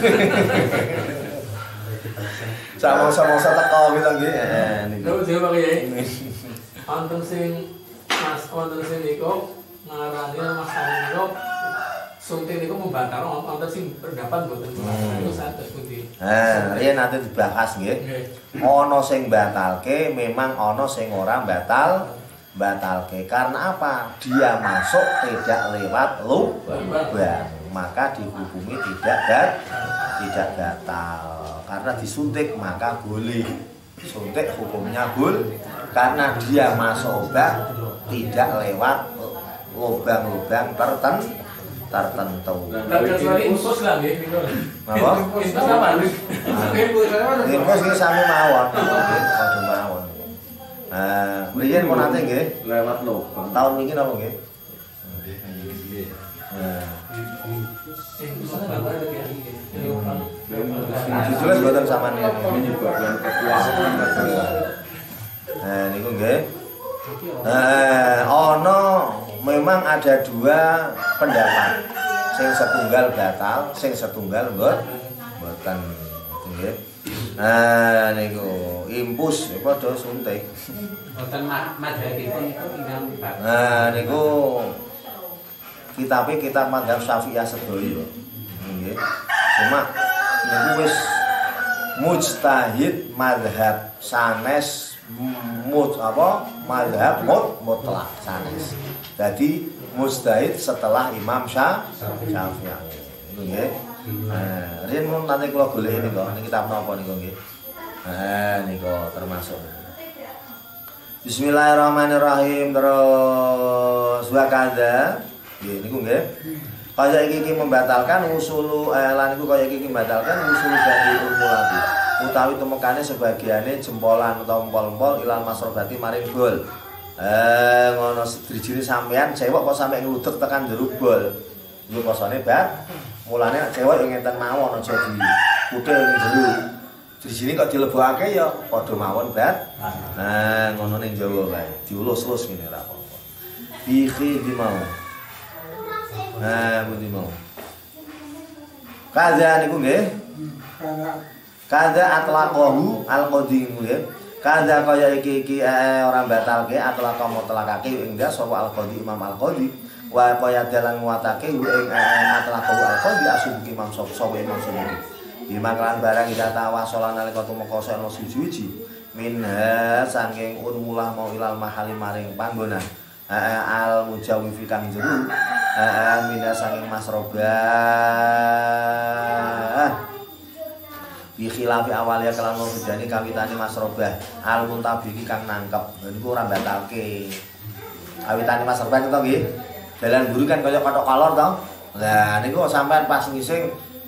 Sama-sama teko gitu nggih. Eh niku. Lho jare Pak Kyai. Wonten sing Mas wonten sing niku ngarani Mas niku suntik niku membatal wonten sing pendapat mboten niku satus pundi. Nah, riyen nanti dibahas nggih. Ana sing batalke, memang ana sing ora batal batalke. Karena apa? Dia masuk tidak lewat lubang, maka dihukumi tidak dat, tidak batal. Karena disuntik maka boleh. Suntik hukumnya boleh. Karena dia masuk obat tidak lewat lubang-lubang tertentu. tertentu. Kecuali infus lah nggih niku. Napa? Infus apa? Infus iki sami mawon. Padha mawon. Eh, riyen pun nate nggih Lewat lubang. tahun niki napa nggih? Eh. Jelas boten sampean menyebabkan kekuasaan. Nah niku nggih. Eh ana memang ada dua pendapat. Sing setunggal batal, sing setunggal mboten nggih. Nah niku impus padha suntik. Boten madhabipun itu tinggal batal. Nah niku kitabe kitab mazhab Syafi'iyah sedaya. Nggih. Cuma niku wis mujtahid mazhab sanes mut apa mazhab mut mutlak sanes. Jadi mujtahid setelah Imam Syafi'i. Nggih. Nah, riyen mun nanti kula golek ini kok, niki kitab napa niku nggih. Nah, niku termasuk. Bismillahirrahmanirrahim terus wa kadza. Nggih niku nggih. Kaya iki iki membatalkan usulu eh, lan iku kaya iki iki membatalkan usul dari umulati. Utawi temekane sebagiane jempolan utawa empol-empol ilal masrobati maring bol. Eh ngono sedrijine sampean cewek kok sampe ngludek tekan jero bol. Yo posone bat. Mulane nek cewek yo ngenten mawon aja di kuthil ning jero. Drijine kok dilebokake ya padha mawon bat. Nah ngono ning Jawa kae. Diulus-ulus ngene ra apa-apa. Bihi di mau. Nah, mesti mau. Kaza niku nggih. Kaza atlaqahu al-qadi nggih. Kaza kaya iki iki eh, orang batalke atlaqa mutlaqake ing ndas sapa al-qadi Imam al-Qadi wa kaya dalan nguatake ing eh, atlaqahu al-qadi asubuki Imam sapa Imam Subuki. Dimaklan barang ida tawasolan nalika tumeka ana siji-siji minha saking urmulah mau ilal mahali maring panggonan. Al mujawifi kang jero eh mina saking masrobah bi khilafi awalnya kelan mau bedani kawitane masrobah al muntabiki kang nangkep niku ora batalke kawitane masrobah to nggih dalan buru kan kaya kathok kalor to lah niku sampean pas ngising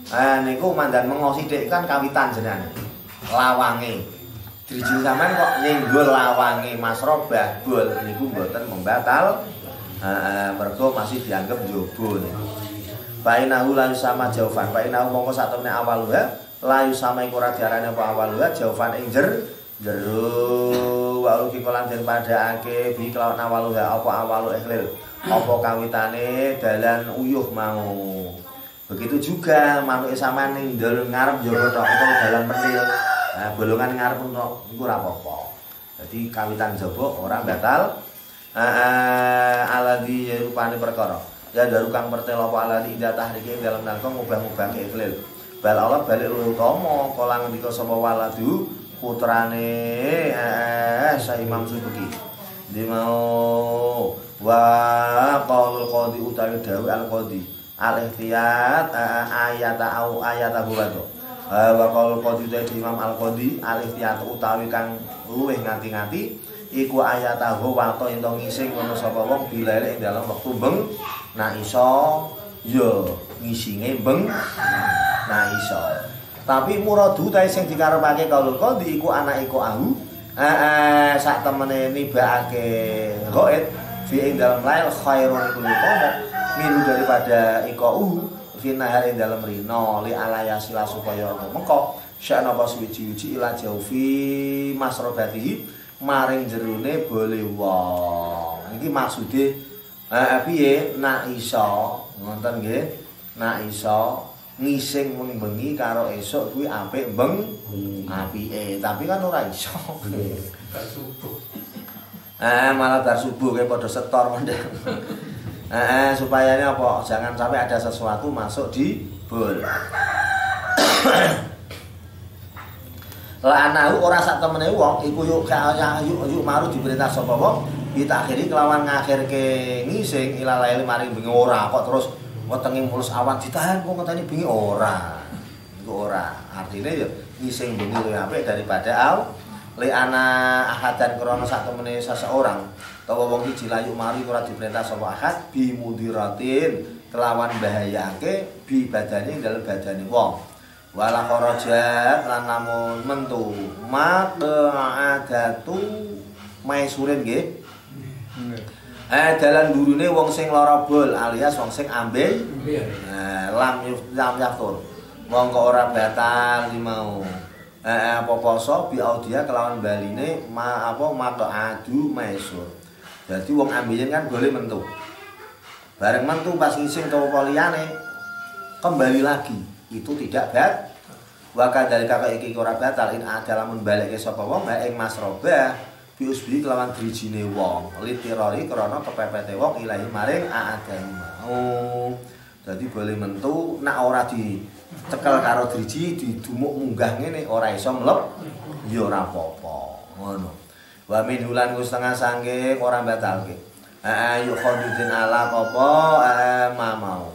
Eh niku mandan mengo sithik kan kawitan jenengan. Lawange. Driji sampean kok nyenggol lawange Mas Robah bol niku mboten membatal. Heeh, mergo masih dianggap njaba niku. Bainahu la sama jawaban. Bainahu mongko satemene awaluha la sama iku ora diarani apa awaluha jawaban ing jer jero wa uki kolan den padhaake bi kelawan awaluha apa awalu ikhlil. Apa kawitane dalan uyuh mau. Begitu juga manuk sampean ning ndol ngarep njaba tok utawa dalan menil. Nah, bolongan ngarep tok niku ora apa-apa. Dadi kawitan njaba ora batal. Heeh, aladi rupane perkara. Ya daru kang pertelo apa aladi indah tahriki dalam nangka ngubah-ngubah ke ikhlil. Bal Allah balik utama kala ngendika sapa waladu putrane eh Sa Imam Subki. Di mau wa qaul qadi utawi dawi al qadi al ihtiyat ayat au ayat abu wato. Wa qaul qadi utawi Imam al qadi al ihtiyat utawi kang luwih ngati-ngati iku ayatahu wato ento ngising kono sapa wong bilale ing dalam wektu beng nah iso yo ngisinge beng nah iso tapi muradu ta sing dikarepake kaulul qadi iku anak iku ahu eh sak temene nibake ghaib fi ing dalam lail khairun iku utama milu daripada iku fi nahar ing dalam rino li alayasila supaya mengko syana apa suci-suci ila jaufi masrobatihi maring jerone boleh wong. Iki maksude eh piye nak iso ngoten nggih. Nak iso ngising mung bengi karo esuk kuwi apik beng apike. Tapi kan ora iso. Bar subuh. Eh malah bar subuh kayak padha setor mendem. Eh supaya ini apa? Jangan sampai ada sesuatu masuk di bol. Lah anahu ora sak temene wong iku yuk kaya yuk yuk maru diperintah sapa wong ditakhiri kelawan ngakhirke ngising ila lail maring bengi ora kok terus wetenge mulus awan ditahan kok ngeteni bengi ora. Iku ora. Artine ya ngising bengi luwih apik daripada au li ana ahadan krana sak temene seseorang utawa wong iki layuk mari ora diperintah sapa ahad bi mudiratin kelawan bahayake bi badane dalam badane wong. Wala kharajat lan lamun mentu maqadatu maisurin nggih. Eh dalan durune wong sing lara bol alias wong sing ambe. Nah, lam lam yaftur. Mongko ora batal li mau. Eh apa poso bi audia kelawan baline ma apa maqadu maisur. Dadi wong ambeien kan boleh mentu. Bareng mentu pas ngising utawa liyane kembali lagi. Itu tidak bat wa kadzalika ka iki ora batal in adalamun balekke sapa wong ing masrobah bi usbi kelawan drijine wong litirori krana kepepete wong ilahi maring aadan mau dadi boleh mentu nak ora dicekel karo driji didumuk munggah ngene ora iso mlep ya ora apa-apa ngono wa min hulan ku setengah sange ora batalke ayu khadudin ala apa ma mau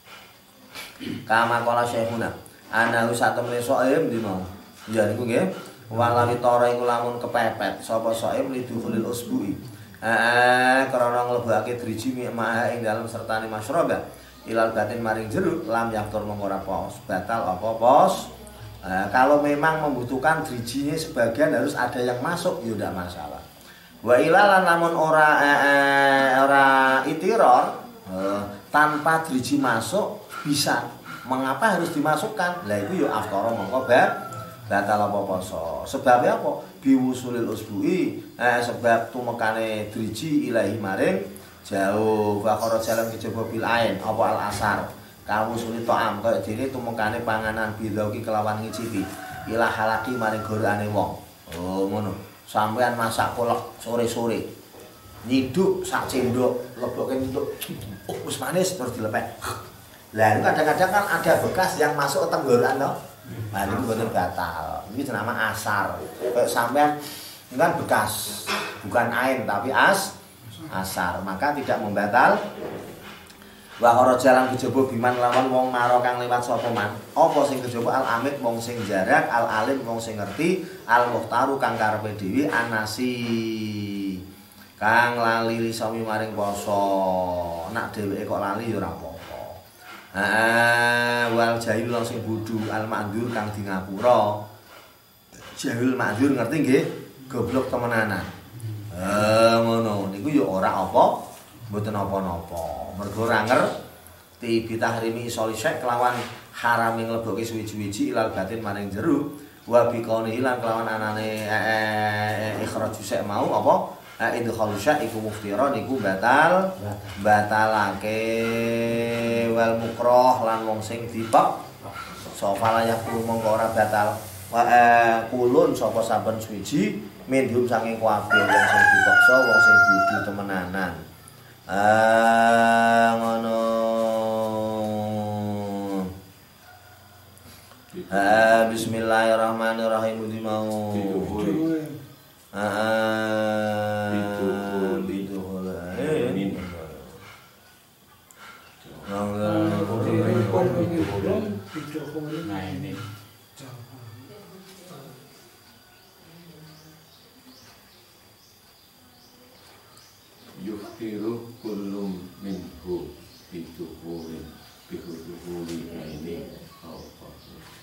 kama kala syekhuna ana satemene soem di mau ya niku nggih walawi tara iku lamun kepepet sapa soem lidukhulil usbu'i eh krana nglebokake driji ma'ah ing dalem sertane masyraba ilal batin maring jero lam yaktur mung ora pos batal apa pos eh, kalau memang membutuhkan drijinya sebagian harus ada yang masuk ya ndak masalah wa ilalan lamun ora eh, ora itiror eh, tanpa driji masuk bisa. Mengapa harus dimasukkan? Lah itu ya aftara mongko batal apa poso. Sebabnya apa? Biwusulil usbu'i, eh, sebab tumekane driji ilahi maring jauh wa kharajalan kejaba bil ain apa al asar. Kawusuli ta'am kaya dene tumekane panganan bidauki kelawan ngicipi. Ila halaki maring gorane wong. Oh ngono. Sampean masak kolak sore-sore. Nyiduk sak cendok, lebokke nyiduk. Oh wis manis terus dilepek. Lah kadang-kadang kan ada bekas yang masuk ke tenggorokan no. Nah itu betul batal. Ini nama asar. Kayak sampean kan bekas, bukan ain tapi as asar. Maka tidak membatal. Wa kharajalan kejaba biman lawan wong maro kang liwat sapa man. Apa sing kejaba al amit wong sing jarak, al alim wong sing ngerti, al muhtaru kang karepe dhewe anasi. Kang lali lisami maring poso. Nak dheweke kok lali ya ora apa-apa. Ah, wal jahil sing bodho al ma'dzur kang di ngapura. Jahil ma'dzur ngerti nggih? Goblok temenanan. Eh ngono niku ya ora apa, mboten apa-napa. Mergo ora ngerti bitahrimi solisek kelawan haram ing leboke suwi-wiji ilal batin maring jero wa biqoni ilang kelawan anane ikhraj sek mau apa? Idkhal syak iku muftira niku batal batalake wal mukroh lan wong sing dipek sapa layak kulo mongko ora batal wa kulun sapa saben suwiji minhum saking kabeh wong sing dipeksa wong sing bodho temenanan ah ngono ah bismillahirrahmanirrahim di mau ah bidu holain nah ini yuhtiru kullum minhu biduhuri biduhuri ini apa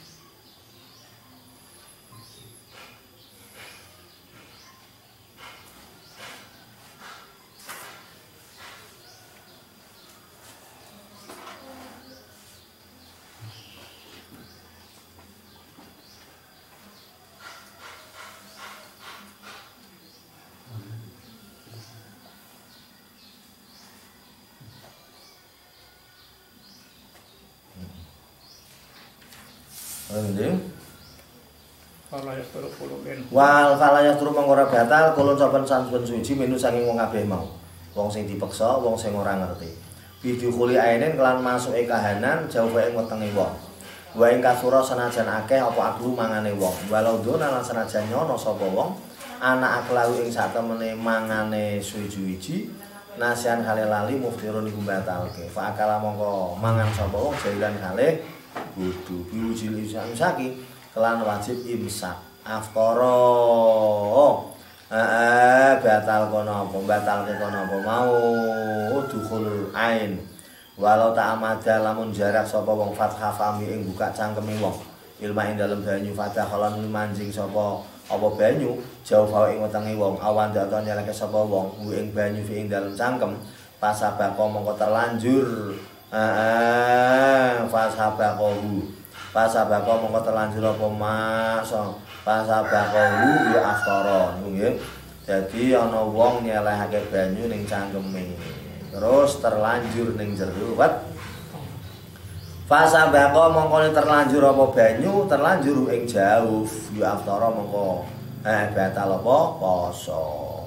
wal falayah turu mengora batal kulun saben saben suci menu saking wong kabeh mau wong sing dipeksa wong sing ora ngerti bidu khuli ainen kelan masuke kahanan jauh wae ing wetenge wong wae ing kasura senajan akeh apa aklu mangane wong walau dona lan senajan nyono sapa wong anak aklau ing satemene mangane suci-wiji nasian hale lali muftirun iku batalke fa akala mongko mangan sapa wong jailan hale kudu biwujil imsaki kelan wajib imsak aftara eh batal kono apa batalke kono apa mau dukhul ain walau tak amada lamun jarak sapa wong fathah fami ing buka cangkeme wong ilma ing dalem banyu fathah khalan manjing sapa apa banyu jauh bae ing wetenge wong awan data nyeleke sapa wong ing banyu ing dalem cangkem pasabako mongko terlanjur eh fasabaqahu fasabaqo mongko terlanjur apa mas fasabaqahu ya aftara nggih dadi ana wong nyelehake banyu ning cangkeme terus terlanjur ning jero wat fasabaqo mongko terlanjur apa banyu terlanjur ing jauh ya aftara mongko eh batal apa poso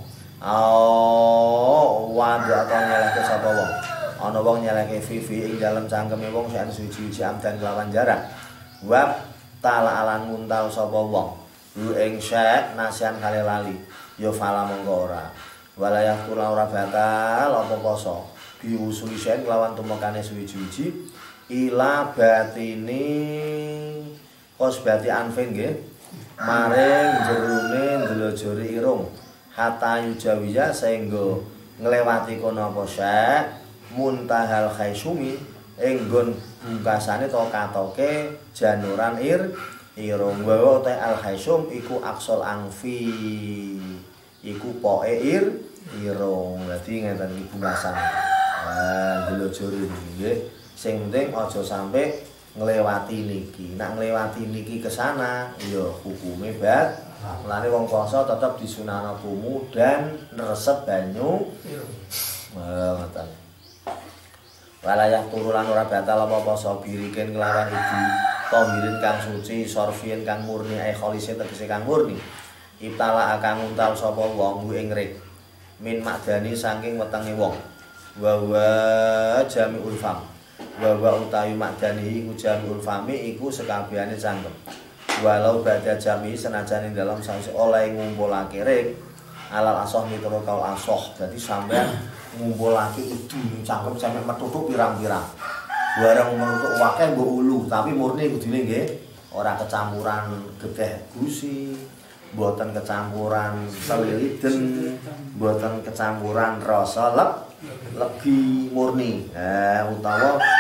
oh wanda ta nyelehake sapa wong ana wong nyeleke vivi ing dalem cangkeme wong sing suci-suci amdan kelawan jarak wab tala alan nguntal sapa wong lu ing syek nasian kali lali ya fala mongko ora walayah kula ora batal apa poso diusuli syek kelawan tumekane suci-suci ila batini kos bati anfin nggih maring jerone ndelojori irung hatta yujawiya sehingga nglewati kono apa syek muntahal khaisumi enggon bungkasane to katoke januran ir irung wae te al khaisum iku aksol angfi iku poke ir irung dadi ngeten iki bungkasan ah delojori nggih sing penting aja sampe nglewati niki nek nglewati niki kesana ya hukume bat mulane wong poso tetep disunahno kumu dan neresep banyu ah ngoten walayah turulan ora batal apa poso biriken kelawan iki tohirin kang suci sorfien kang murni ai kholise tegese kang murni ibtala kang nguntal sapa wong ing rik min makdani saking wetenge wong wa wa jamiul fam wa wa utawi makdani iku jamiul fami iku sekabehane cangkem walau badha jami senajan ing dalam sawise oleh ngumpulake rik alal asoh mitro kaul asoh dadi sampean ngumpulake itu cangkem sampe metutuk pirang-pirang. Barang menutuk wakeh mbok ulu, tapi murni kudune nggih ora kecampuran getih gusi, mboten kecampuran seliliden, mboten kecampuran rasa lep legi murni. Eh utawa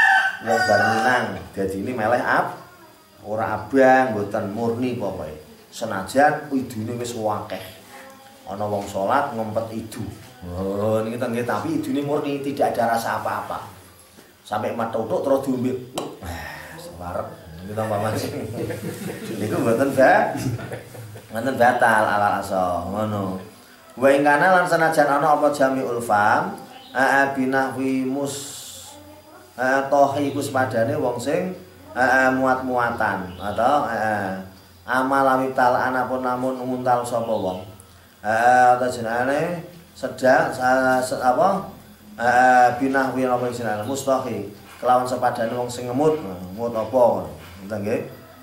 wong bar minang dadi ini meleh ab ora abang mboten murni pokoke senajan idune wis akeh ana wong salat ngempet idu oh niki nggih tapi idune murni tidak ada rasa apa-apa sampai matutuk terus diombe separep niku tambah mancing niku mboten ba mboten batal ala asa ngono wa ing kana lan senajan ana apa jamiul fam a binahwi mus a tohi iku sepadane wong sing a muat-muatan atau amalawi tal anapun namun nguntal sapa wong a ta jenenge sedang apa binahwi apa jenenge mustahi kelawan sepadane wong sing ngemut ngemut apa ngoten nggih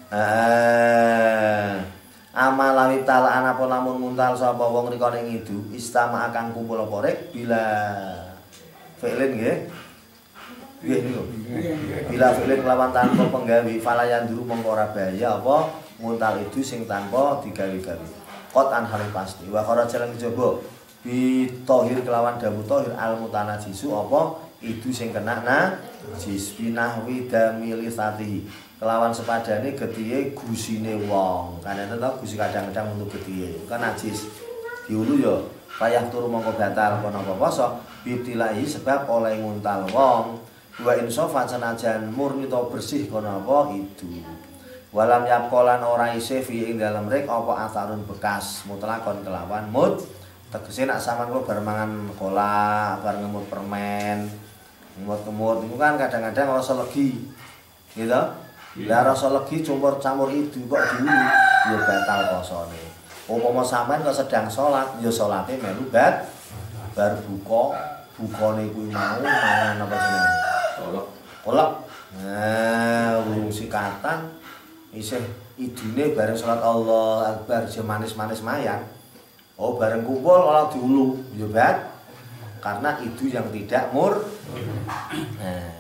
eh amal lawi ta'ala anapun lamun muntal sapa wong rika ning idu istama akan kumpul apa rek bila fi'lin nggih nggih niku bila fi'lin lawan tanpa penggawe falayan dulu mongko ora bahaya apa muntal itu sing tanpa digawe-gawe qot an hal pasti wa khara jalan kejaba bi tahir kelawan dawu tahir al mutanajisu apa itu sing kena najis binahwi damilisati kelawan sepadane getihe gusine wong. Kadang to gusi kadang-kadang untuk getihe. Kan najis. Diulu ya payah turu mongko batal kono apa poso bitilahi sebab oleh nguntal wong. Wa insafan senajan murni to bersih kono apa itu. Walam yapkolan ora isih fi ing dalem rek apa asarun bekas mutlakon kelawan mut. Tegese nak sampean kok bar mangan kola, bar ngemut permen, ngemut-ngemut niku kan kadang-kadang rasa legi. Gitu. Lah rasa legi campur-campur itu kok dulu ya batal posone. Umpama sampean kok sedang salat ya salate melu bat bar buka bukane kuwi mau mangan apa jenenge? Kolak. Kolak. Nah, urung sikatan isih idune bareng salat Allah Akbar je manis-manis mayan. Oh bareng kumpul ora diulu ya bat karena itu yang tidak mur. Nah,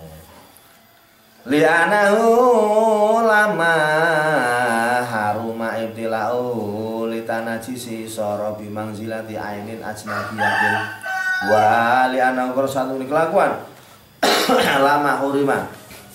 li'anahu lama haruma ibtila'u litanajisi sara bimangzilati ainin ajnabiyatin wa li'anahu kursatu kelakuan lama hurima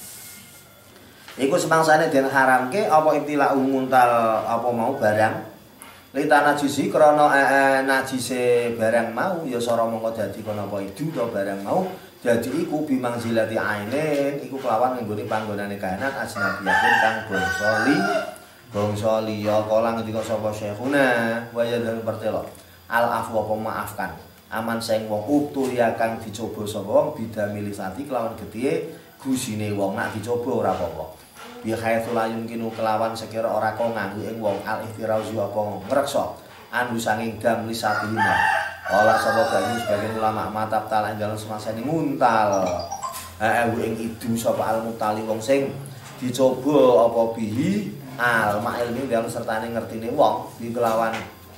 iku semangsane den haramke apa ibtila'u nguntal apa mau barang litanajisi krana eh, najise barang mau ya sara mongko dadi kono apa itu to barang mau jadi iku bimangzilati ainin iku kelawan nggone panggonane kahanan ajnabiyatin kang bangsa li bangsa liya kala ngendika sapa syekhuna wa yadhal pertelo al afwa pemaafkan aman sing wong utuh ya kang dicoba sapa wong bidamilisati kelawan getihe gusine wong nak dicoba ora apa-apa bi khaitsul yumkinu kelawan sekira ora kok nganggo ing wong al ihtirauzi apa ngreksa anu sanging dam lisatihima olah sapa banyu sebagian ulama matap talak dalam semasa ini nguntal eh ing idu sapa al mutali wong sing dicoba apa bihi al ma'ilmi dalam sertane ngertine wong di kelawan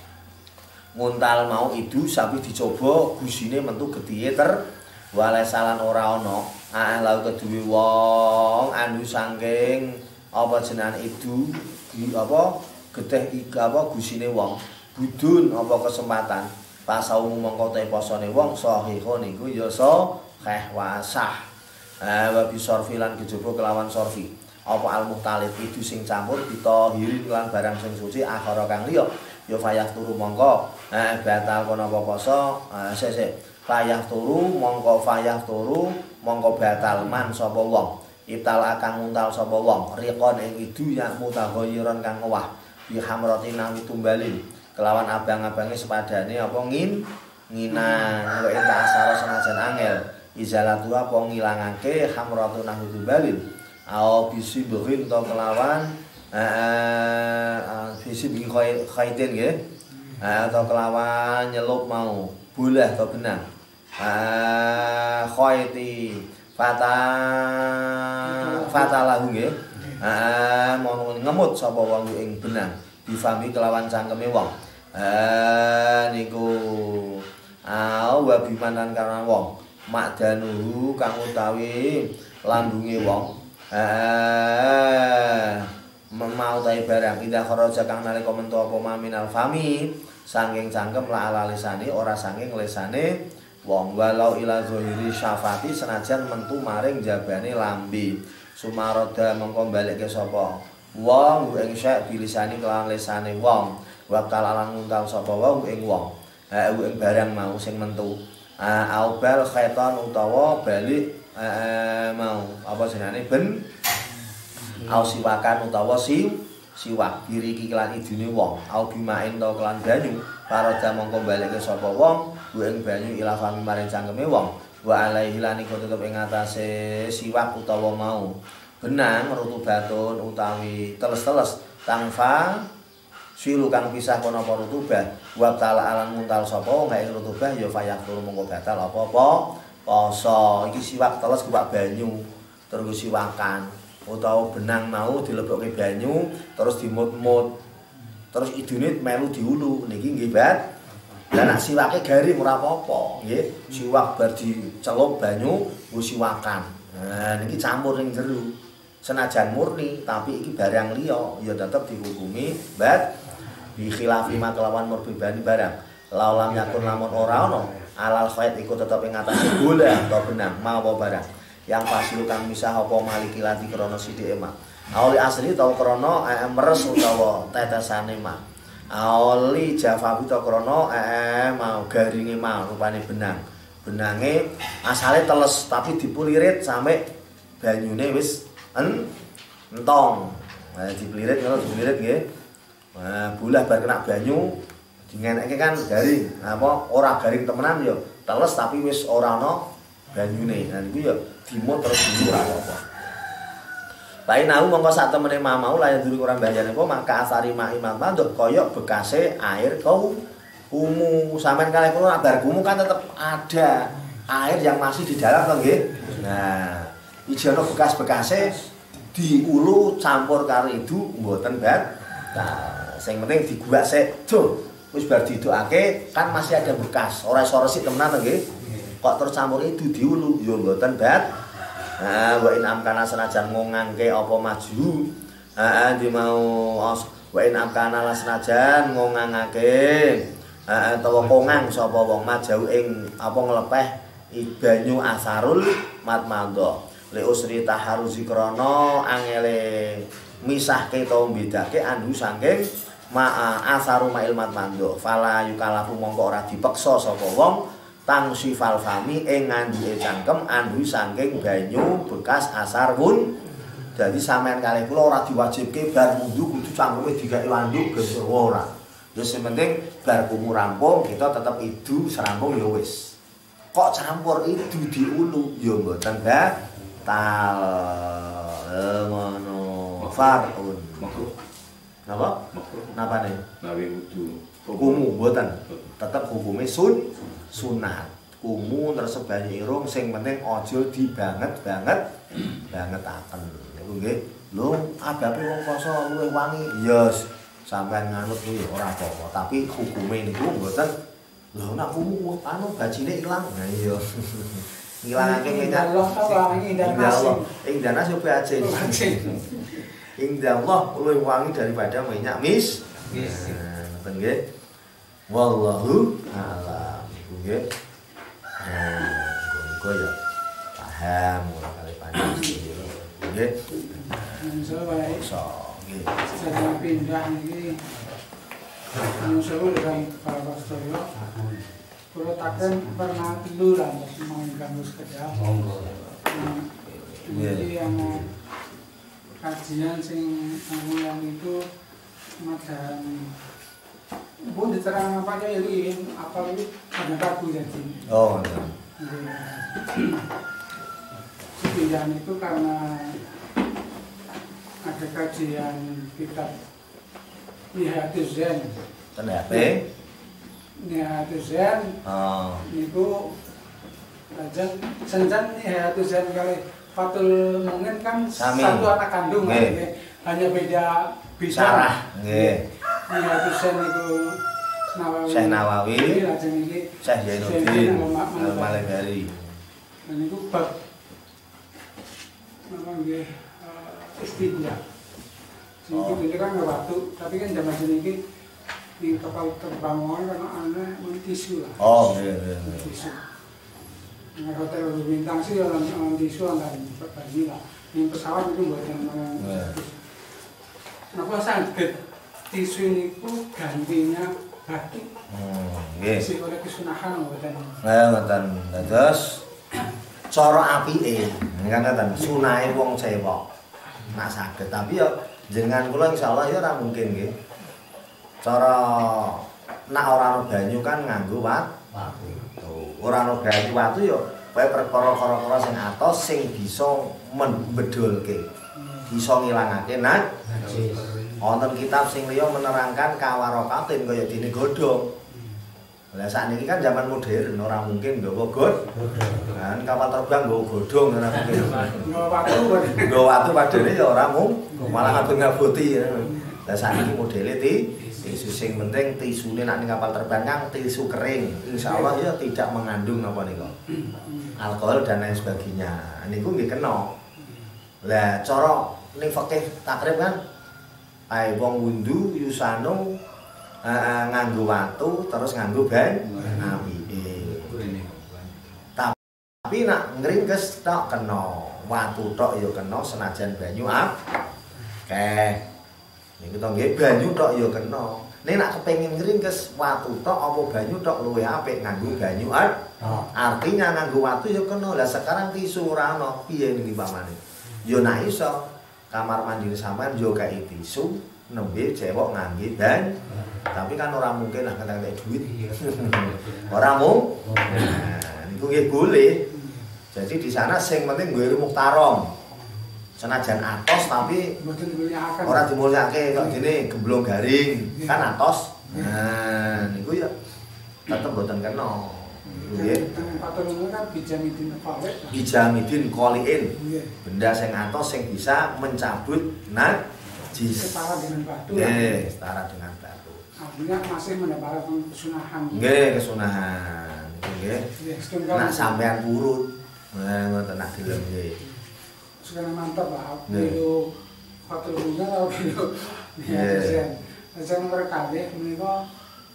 nguntal mau idu sampai dicoba gusine mentu getihe ter wale salan ora ana ah lau keduwe wong anu saking apa jenenge idu apa getih iga apa gusine wong budun apa kesempatan pasau mongko te posone wong sahihun niku ya sahih wasah. Eh wa bisorfilan kejaba kelawan sorfi. Apa al muhtalif itu sing campur ditahirin lan barang sing suci akhara kang liya ya fayah turu mongko eh batal kono apa poso eh sesek fayah turu mongko fayah turu mongko batal man sapa wong ibtal akang nguntal sapa wong riqon ing idu ya mutaghayyiran kang owah bi hamratin nawi tumbalin kelawan abang-abange sepadane apa ngin nginang kok enta asara senajan angel izalatu apa ngilangake hamratu nahudu balil au bisi berin to kelawan eh bisi bi khaitin nggih atau kelawan nyelup mau bolah to benang eh khaiti fata fatalahu nggih eh mau ngemut sapa wong ing benang difami kelawan cangkeme wong eh niku ah wa bimanan karena wong makdanuhu kang utawi lambunge wong eh mau tai barang indah kharaja kang nalika mentu apa maminal fami saking cangkem la ala lisane ora saking lisane wong walau ila zahiri syafati senajan mentu maring jabane lambe sumaroda mengko balikke sapa wong ing syek bilisani kelawan lesane wong wakal alang nguntal sapa wong ing wong ha ing barang mau sing mentu aubal khaiton utawa balik mau apa jenenge ben au siwakan utawa si siwak diri iki kelan idune wong au bimain to kelan banyu paroda mongko balikke sapa wong ing banyu ila fami maring cangkeme wong wa alaihi lan iku tetep ing atase siwak utawa mau benang rutubatun utawi teles-teles tangfa silu kang pisah kono apa rutubah wa ta'ala alan muntal sapa wong ing rutubah ya fayaqtur mongko batal apa-apa poso iki siwak teles kuwak banyu terus siwakan utawa benang mau dilebokke banyu terus dimut-mut terus idune melu diulu niki nggih Bat. Lah nek siwake garing ora apa-apa nggih. Siwak bar dicelup banyu nggo siwakan. Nah niki campur ning jero. Senajan murni tapi iki barang liya ya tetep dihukumi Bat. Bi khilafi kelawan murbibani barang. Laulam yakun lamun ora ana alal khaid iku tetep ing atase bola atau benang mau apa barang. Yang pasti kang misah apa maliki lati krana sithike mak. Auli asli utawa krana eh, meres utawa tetesane mak. Auli jafawi utawa krana eh, mau garinge mau rupane benang. Benange asale teles tapi dipulirit sampai banyune wis en entong. Nah, dipulirit ngono dipulirit nggih. Nah, bulah bar kena banyu dingenekke kan garing. Apa ora garing temenan ya teles tapi wis ora ana banyune. Nah niku ya dimut terus dulu ora apa. Bae nau mongko sak temene mamau layan dulu kurang bayane apa maka asari mak imam manduk kaya bekase air kau umu sampean kalih kula bar gumu kan tetep ada air yang masih di dalam to nggih. Nah, iki ana bekas-bekase diulu campur karo itu mboten Bat. Nah, sing penting diguak sik. Duh, wis bar didokake kan masih ada bekas. Ora iso resik temenan to nggih. Kok tercampur itu diulu ya mboten Bat. Nah, wa in amkana senajan ngongangke apa maju. Heeh, di mau wa in amkana senajan ngongangake. Heeh, utawa kongang sapa wong majau ing apa nglepeh banyu asarul matmando. Li usri taharuzi krana angele misahke utawa bedake andu saking ma asaru ma'il matmando. Fala yukalafu mongko ora dipeksa sapa wong tang sifal fami ing ngandhuke cangkem andu saking banyu bekas asar wun. Dadi sampean kalih kula ora diwajibke bar mundhu kudu cangkeme digawe wanduk geus ora. Ya sing penting bar kumu rampung kita tetep idu serampung ya wis. Kok campur idu diulu ya mboten batal. Ngono. Farun. Makruh. Napa? Makruh. Napane? Nawi wudu. Kumu mboten. Tetep hukume sun sunat. Kumu terus banyu irung sing penting aja dibanget-banget bangetaken. Niku nggih. Lho, adabe wong poso luwih wangi. Yes, sampean nganut kuwi ora apa-apa, tapi hukume niku mboten. Lho, nek kumu anu bajine ilang. Nah iya. Ngilangake minyak. Allah wangi dan Allah. Ing danas yo bajin. Indah Allah luwih wangi daripada minyak mis. Mis. Ngoten nggih. Wallahu a'lam. Nggih. Eh, kok ya paham ora kali panjenengan. Nggih. Insyaallah. So, nggih. Saya pindah iki. Anu sewu dari Bapak Suryo. Kulo takkan pernah tidur lah mau ganggu sekedar. Jadi yang kajian sing yang itu macam Bu diterang apa aja jadi apa itu ada kaku jadi. Oh, iya. Sepindahan itu karena ada kajian kitab Nihayatul Zen. Kenapa? Nihayatul Zen. Oh. Itu aja senjan Nihayatul Zen kali Fatul Mungin kan Sami. Satu anak kandung kan, Nggih. hanya beda bidang. Sarah, nggih. Nihayatul Zen itu Nawawi. Syekh Nawawi. Lajeng iki Syekh Zainuddin Al-Malabari. Dan itu bab apa nggih istinja. Oh. Ini kan nggak waktu, tapi kan zaman ini di kapal terbang kan ana tisu lah. Oh, iya iya. Tisu. Nah, hotel berbintang sih yang tisu antara banyu lah. Yang pesawat itu buat yang nah, kalau sakit tisu ini pun gantinya batik. Hmm, nggih. Sing oleh kesunahan mboten. Nah, ngoten. Terus cara apike, kan ngoten, sunahe wong cewek. Nak saged, tapi ya jenengan kula insyaallah ya ora mungkin nggih. Cara nak ora ana banyu kan nganggo wat. Ora ana banyu watu ya kaya perkara-perkara sing atos sing bisa membedolke. Bisa ngilangake najis. Wonten kitab sing liya menerangkan kawarokatin kaya dene godhong. Lah sakniki kan zaman modern ora mungkin nggawa godhong. Kan kapal terbang nggawa godhong ora mungkin. Nggawa watu, nggawa watu padane ya ora mung malah kabeh ngabuti. Lah sakniki modele ti tisu sing penting tisune nek ning kapal terbang kan tisu kering. Insyaallah ya tidak mengandung apa nika. Alkohol dan lain sebagainya. Niku nggih kena. Lah cara ning fikih takrib kan ae wong wundu yusano uh, nganggo watu terus nganggo ban apike. Tapi nak ngringkes tok kena, watu tok ya kena senajan banyu ap. Keh. Niku to nggih banyu tok ya kena. Nek nak kepengin ngringkes watu tok apa banyu tok luwih apik nganggo banyu ap. Artinya nganggo watu ya kena. Lah sekarang tisu ora ana, piye niki pamane? Ya nak iso kamar mandi sampean yo kae tisu nembe cewek ngangge ban tapi kan orang mungkin lah ngentek duit orang mung nah niku nggih boleh jadi di sana sing penting gue muhtaram senajan atos tapi ora dimulyake kok dene gemblong garing kan atos nah niku ya tetep mboten kena nggih patung kan bijamidin fawet bijamidin qoliin benda sing atos sing bisa mencabut najis setara dengan batu nggih setara dengan batu artinya masih mendapatkan kesunahan nggih kesunahan nggih nak sampean purut nah ngoten nak gelem nggih sekarang mantap Pak itu hotel bunga atau itu ya saya nomor kali menika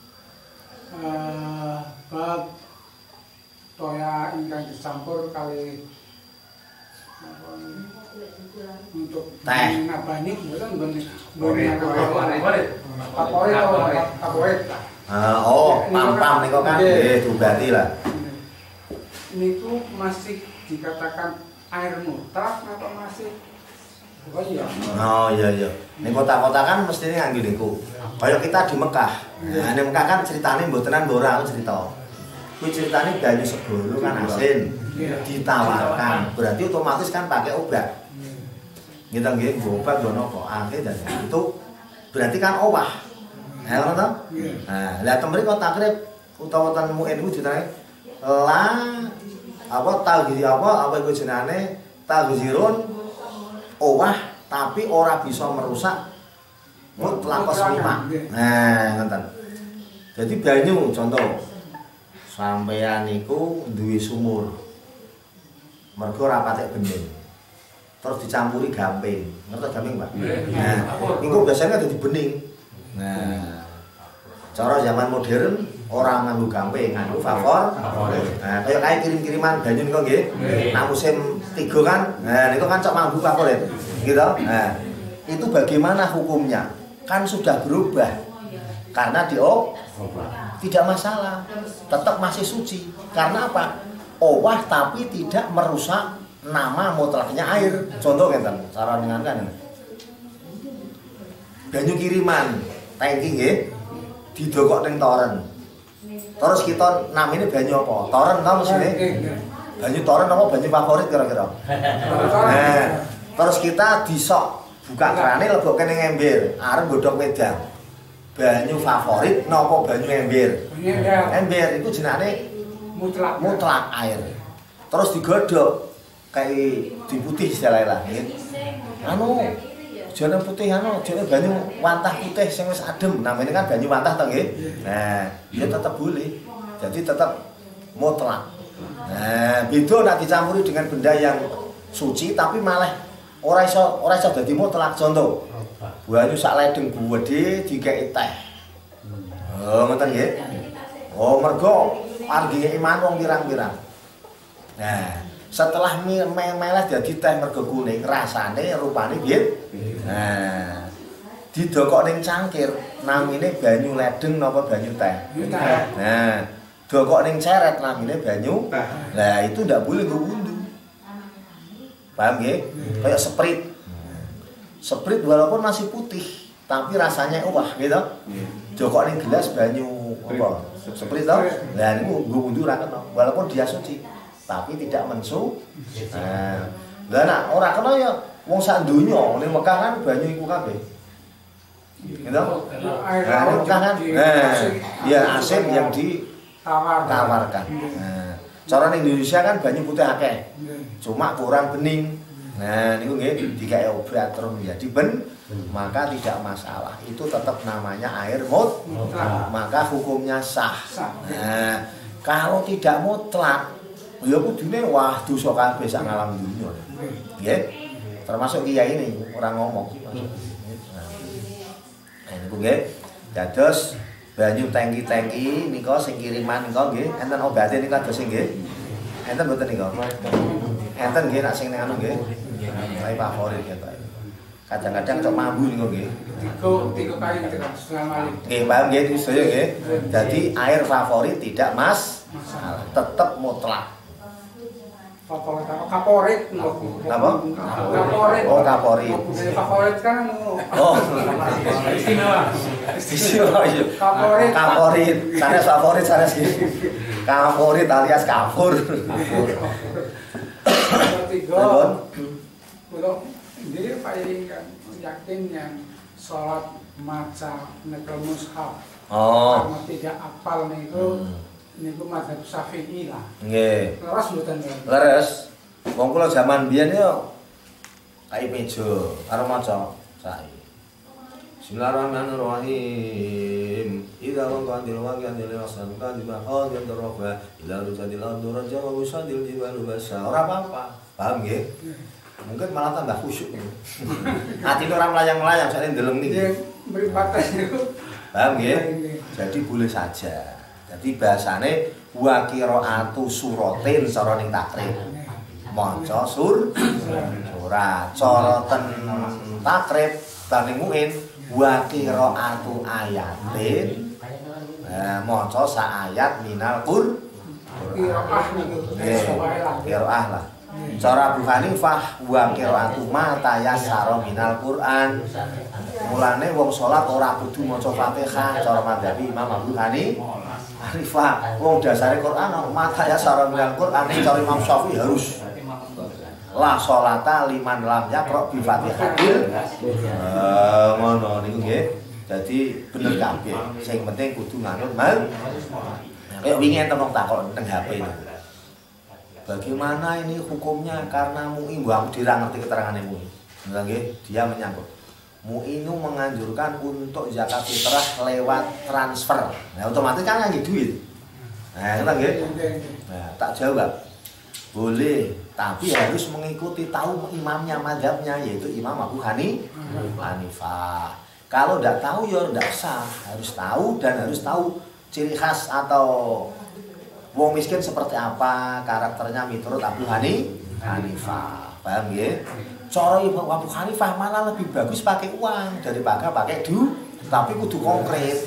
bab toya ingkang dicampur kali untuk teh nabani mboten mboten favorit favorit favorit oh pam-pam niku kan nggih dubati lah niku masih dikatakan air mutlak atau masih oh iya oh iya iya ning kota-kota kan mestine nganggo niku kaya kita di Mekah nah ning Mekah kan ceritane mbotenan ora cerita kuwi ceritane banyu segoro kan asin ditawarkan berarti otomatis kan pakai obat gitu nggih obat ngono kok akeh dan itu berarti kan owah ya ngono to nah lah temriki kok takrib utawa ten muin ku jenenge la apa tagzi apa apa iku jenenge tagzirun owah tapi ora bisa merusak mutlaqos lima nah ngoten jadi banyu contoh sampeyan niku duwe sumur mergo ora patek bening terus dicampuri gamping ngerti gamping Pak nah niku biasanya dadi bening nah cara zaman modern orang nganggo gamping nganggo favor nah kaya kae kirim-kiriman banyu niku nggih nah musim tiga kan nah niku kan cok nganggo favorit gitu nah itu bagaimana hukumnya kan sudah berubah karena di oh tidak masalah tetap masih suci karena apa owah tapi tidak merusak nama mutlaknya air contoh ngeten cara nengaken banyu kiriman tangki nggih didokok ning toren terus kita namine banyu apa toren ta mesine banyu toren apa banyu favorit kira-kira nah terus kita disok buka kerane lebokke ning ember arep godhog wedang banyu favorit napa banyu ember ember itu jenenge mutlak mutlak air terus digodhog kayak diputih istilahnya lah anu jane putih anu jane banyu wantah putih sing wis adem namanya kan banyu wantah to nggih nah ya tetap boleh jadi tetap mutlak nah beda nek dicampuri dengan benda yang suci tapi malah ora iso ora iso dadi mutlak contoh banyu sak ledeng gedhe dikeki teh oh ngoten nggih oh mergo argine iman wong pirang-pirang Nah, setelah meleh dadi teh mergo kuning, rasane rupane piye? Nah, didokok ning cangkir, namine banyu ledeng napa banyu teh? Nah, dokok ning ceret namine banyu. Nah, itu ndak boleh nggo wundu. Paham nggih? Kayak Sprite. Sprite walaupun masih putih, tapi rasanya wah gitu. Dokok ning gelas banyu apa? Sprite to. Lah niku nggo wundu ra kena, walaupun dia suci, tapi tidak mensu. Nah, lah nek ora kena ya wong sak donya ning Mekah kan banyu iku kabeh. Gitu? Nah, ini kan, nah, ya asin yang ditawarkan. Nah, cara di Indonesia kan banyu putih akeh, cuma kurang bening. Nah, ini nggih digawe obat terus menjadi ben, maka tidak masalah. Itu tetap namanya air mut, maka hukumnya sah. Nah, kalau tidak mutlak, ya kudune wah dosa kabeh sak ngalam dunya. Nggih. Termasuk kiai ini orang ngomong. Niku nggih. Dados banyu tangki-tangki nika sing kiriman nika nggih, enten obate nika dados nggih. Enten mboten nika. Enten nggih nek sing ning anu nggih. Saya favorit ya Pak. Kadang-kadang cok mambu niku nggih. Tiga tiga kali setengah kali. Nggih, paham nggih sedaya nggih. Jadi air favorit tidak mas masalah, tetap mutlak. Favorit apa? Kaporit. Apa? Kaporit. Oh, kaporit. Favorit kan oh, istimewa. istimewa iya. Kaporit. Kaporit. Sanes favorit sanes iki. Kaporit alias kafur. Tiga. Kalau dia paling yakin yang sholat maca nekel mushaf. Oh. Karena tidak apal niku. Niku mazhab Syafi'i lah. Nggih. Leres mboten nggih. Leres. Wong kula jaman biyen yo kae meja karo maca sae. Bismillahirrahmanirrahim. Idza waqa'atil waqi'atul wasan kadima qadiyat rafa ila rusadil ardu raja wa usadil jibalu basa. Ora apa-apa. Paham nggih? Mungkin malah tambah khusyuk niku. Atine ora melayang-melayang sakjane ndeleng niki. Nggih, mripaten niku. Paham nggih? Jadi boleh saja. Jadi bahasane wa qiraatu suratin cara ning takrib. Maca sur surat. Cara ten takrib bani muin wa qiraatu ayatin. Nah, maca sa ayat minal qur. Qiraah niku. Qiraah lah. Cara Abu Hanifah wa qiraatu ma tayassara minal Qur'an. Mulane wong salat ora kudu maca Fatihah cara madzhab Imam Abu Hanifah. Hanifah, wong dasare Quran mata ya sareng minal Quran cara Imam Syafi'i harus la sholata liman lam yaqra bi Fatihatil. Eh ngono niku nggih. Dadi bener kabeh. Sing penting kudu nganut mal. Kayak wingi enten wong takon teng H P niku. Bagaimana ini hukumnya karena M U I mbok dira ngerti keterangane M U I. Nggih, dia menyangkut M U I itu menganjurkan untuk zakat fitrah lewat transfer. Nah, otomatis kan nganggo duit. Nah, kita nggih. Nah, tak jawab. Boleh, tapi harus mengikuti tahu imamnya mazhabnya yaitu Imam Abu Hanifah. Kalau tidak tahu ya tidak sah, harus tahu dan harus tahu ciri khas atau wong miskin seperti apa, karakternya menurut Abu Hanifah. Paham nggih? Cara Imam Abu Hanifah malah lebih bagus pakai uang daripada pakai du, tapi kudu konkret.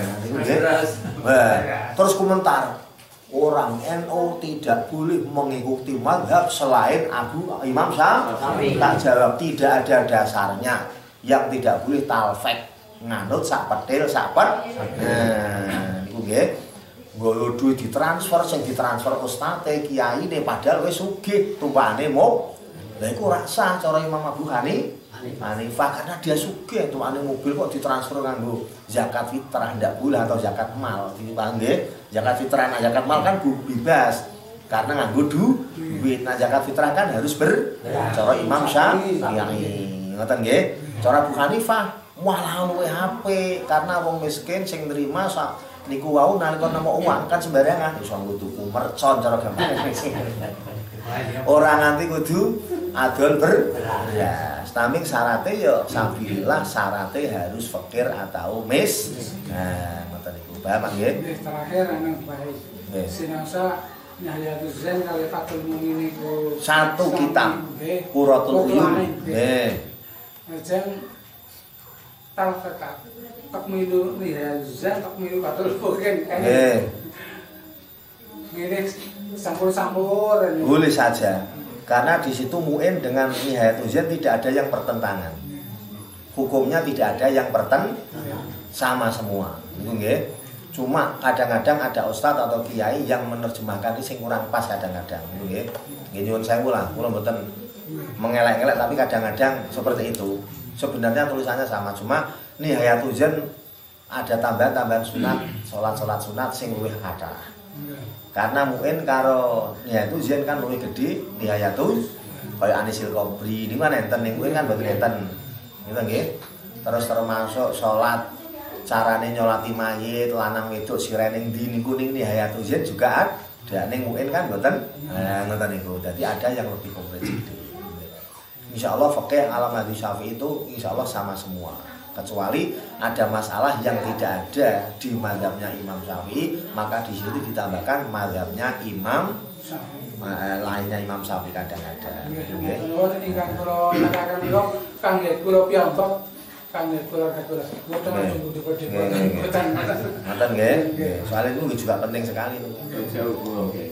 Nah, terus komentar orang N U tidak boleh mengikuti mazhab selain Abu Imam Syafi'i. Tak jawab tidak ada dasarnya. Yang tidak boleh talfek nganut sak petil sak pet. Nah, niku nggih. Nggo duit ditransfer sing ditransfer ustate kiai ne padahal wis sugih tumpane mo. Lah iku ora sah cara Imam Abu Hanifah karena dia sugih tuane mobil kok ditransfer nganggo zakat fitrah ndak boleh atau zakat mal. Nggih, zakat fitrah nah zakat mal kan bebas karena nganggo duit. Nah zakat fitrah kan harus ber cara Imam Syafi'i. Ngoten nggih. Cara Abu Hanifah malah luwih H P karena wong miskin sing nrima sak niku wau nalika nemu uang kan sembarangan iso nggo tuku mercon cara gampang. Ora nganti kudu adol beras. Taming syaratnya ya sambillah syaratnya harus fakir atau mis. Nah, ngoten niku. Paham nggih? Terakhir ana baik. Sinasa Nihayatu Zen kali Fathul Mu'in niku satu kitab Qurratul Uyun. Nggih. Ajeng talaqat takmilu Nihayatu Zen takmilu Fathul Mu'in kan. Nggih. Ini sampur-sampur. Boleh saja. Karena di situ Mu'in dengan Nihayatul Zen tidak ada yang pertentangan. Hukumnya tidak ada yang perten, sama semua. Nggih. Cuma kadang-kadang ada ustadz atau kiai yang menerjemahkan ini sing kurang pas kadang-kadang. Nggih. Nggih nyuwun sewu lah, kula mboten mengelek-elek tapi kadang-kadang seperti itu. Sebenarnya tulisannya sama, cuma Nihayatul Zen ada tambahan-tambahan sunat, salat-salat sunat sing luwih kathah. Karena Mu'in karo Nihayatul Zen kan luwih gedhe Nihayatul kaya Anisil Kobri niku kan enten ning Mu'in kan mboten enten. Gitu nggih. Terus termasuk salat carane nyolati mayit lanang wedok sirene ning ndi niku ning Nihayatul Zen juga ada ning Mu'in kan mboten. Nah ngoten niku. Dadi ada yang lebih komplit. Insyaallah fikih alam hadis Syafi'i itu insyaallah sama semua. Kecuali ada masalah yang tidak ada di mazhabnya Imam Syafi'i, maka di situ ditambahkan mazhabnya Imam eh, lainnya Imam Syafi'i kadang-kadang. Nggih. Wonten ingkang kula nakaken menika kangge kula piyambak kangge kula kula. Mboten langsung budi-budi. Ngoten nggih. Soalnya itu juga penting sekali itu. Jauh kula nggih.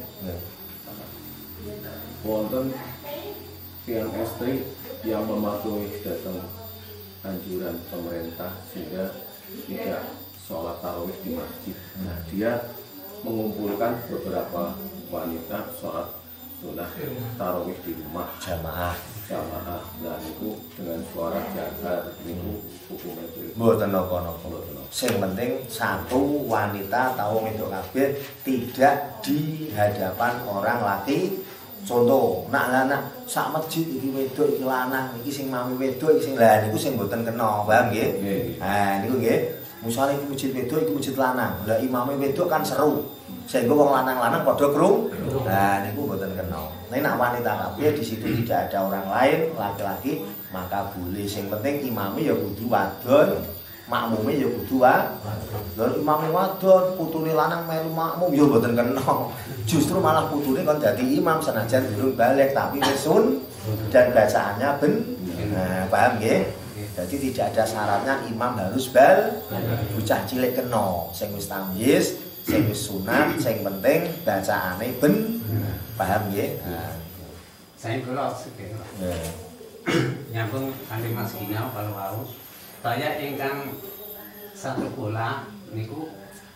Wonten tiang estri yang mematuhi datang anjuran pemerintah sehingga tidak sholat tarawih di masjid. Nah, dia mengumpulkan beberapa wanita sholat sunnah tarawih di rumah jamaah. Jamaah. Nah, itu dengan suara jahar itu hukumnya itu. Mboten napa-napa. Sing penting satu wanita tahu wedok kabeh tidak di hadapan orang laki. Contoh, nak anak sak masjid iki wedok iki lanang, iki sing mami wedok iki sing lah niku sing mboten kena, paham nggih? Ha niku nggih. Musale iki masjid wedok iki masjid lanang. Lah imame wedok kan seru. Sehingga wong lanang-lanang padha krung. Nah niku mboten kena. Nek nak wanita kabeh di situ tidak ada orang lain laki-laki, maka boleh. Sing penting imame ya kudu wadon. Makmume ya kudu wae. Lha imam wadon, putune lanang melu makmum ya mboten kena. Justru malah putune kon dadi imam senajan durung balik tapi wis sun dan bacaannya ben. Nah, paham nggih? Jadi tidak ada syaratnya imam harus bal. Bocah cilik kena, sing wis tamyiz, sing wis sunat, sing penting bacaane ben. Paham nggih? Nah, saya kula sedaya. Nyambung kali Mas Gina kalau mau. Saya ingkang satu bola niku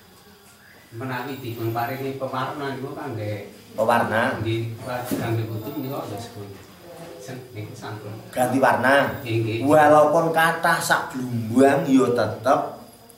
menawi dipun paringi pewarna niku kangge pewarna nggih kangge butuh niku wis niku sampun ganti warna. Walaupun kathah sak blumbang ya tetep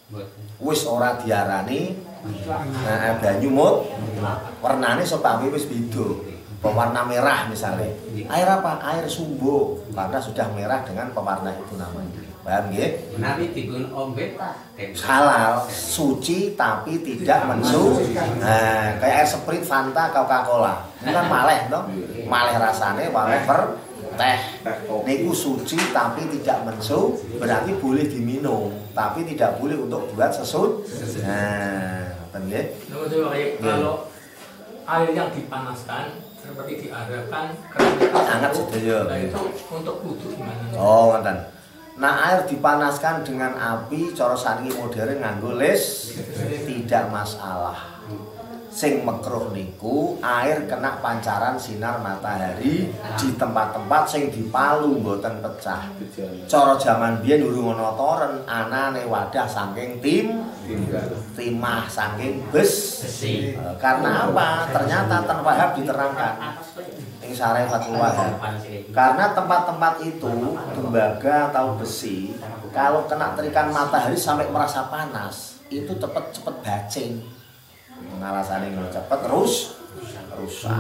wis ora diarani nah banyu mut warnane sepami wis beda. Pewarna merah misalnya. Air apa? Air sumbo karena sudah merah dengan pewarna itu namanya. Paham nggih? Menawi dipun ombe halal, suci tapi tidak mensu. Nah, kayak air Sprite, Fanta, Coca-Cola. Itu kan maleh toh. Maleh rasane, maleh per teh. Niku suci tapi tidak mensu, berarti boleh diminum, tapi tidak boleh untuk buat sesut. Nah, ngoten nggih. Kalau air yang dipanaskan seperti diarahkan keran hangat sedaya. Nah, itu untuk wudu gimana? Oh, ngoten. Nah air dipanaskan dengan api cara saniki modern nganggo lis tidak masalah. Sing makruh niku air kena pancaran sinar matahari di tempat-tempat sing dipalu mboten pecah. Cara jaman biyen durung ana toren, anane wadah saking tim timah saking besi. Karena apa? Ternyata Tan Wahab diterangkan ing Syarah Fathul Wahab. Karena tempat-tempat itu tembaga atau besi kalau kena terikan matahari sampai merasa panas, itu cepet-cepet bacing. Ngalasane ngono cepet terus rusak.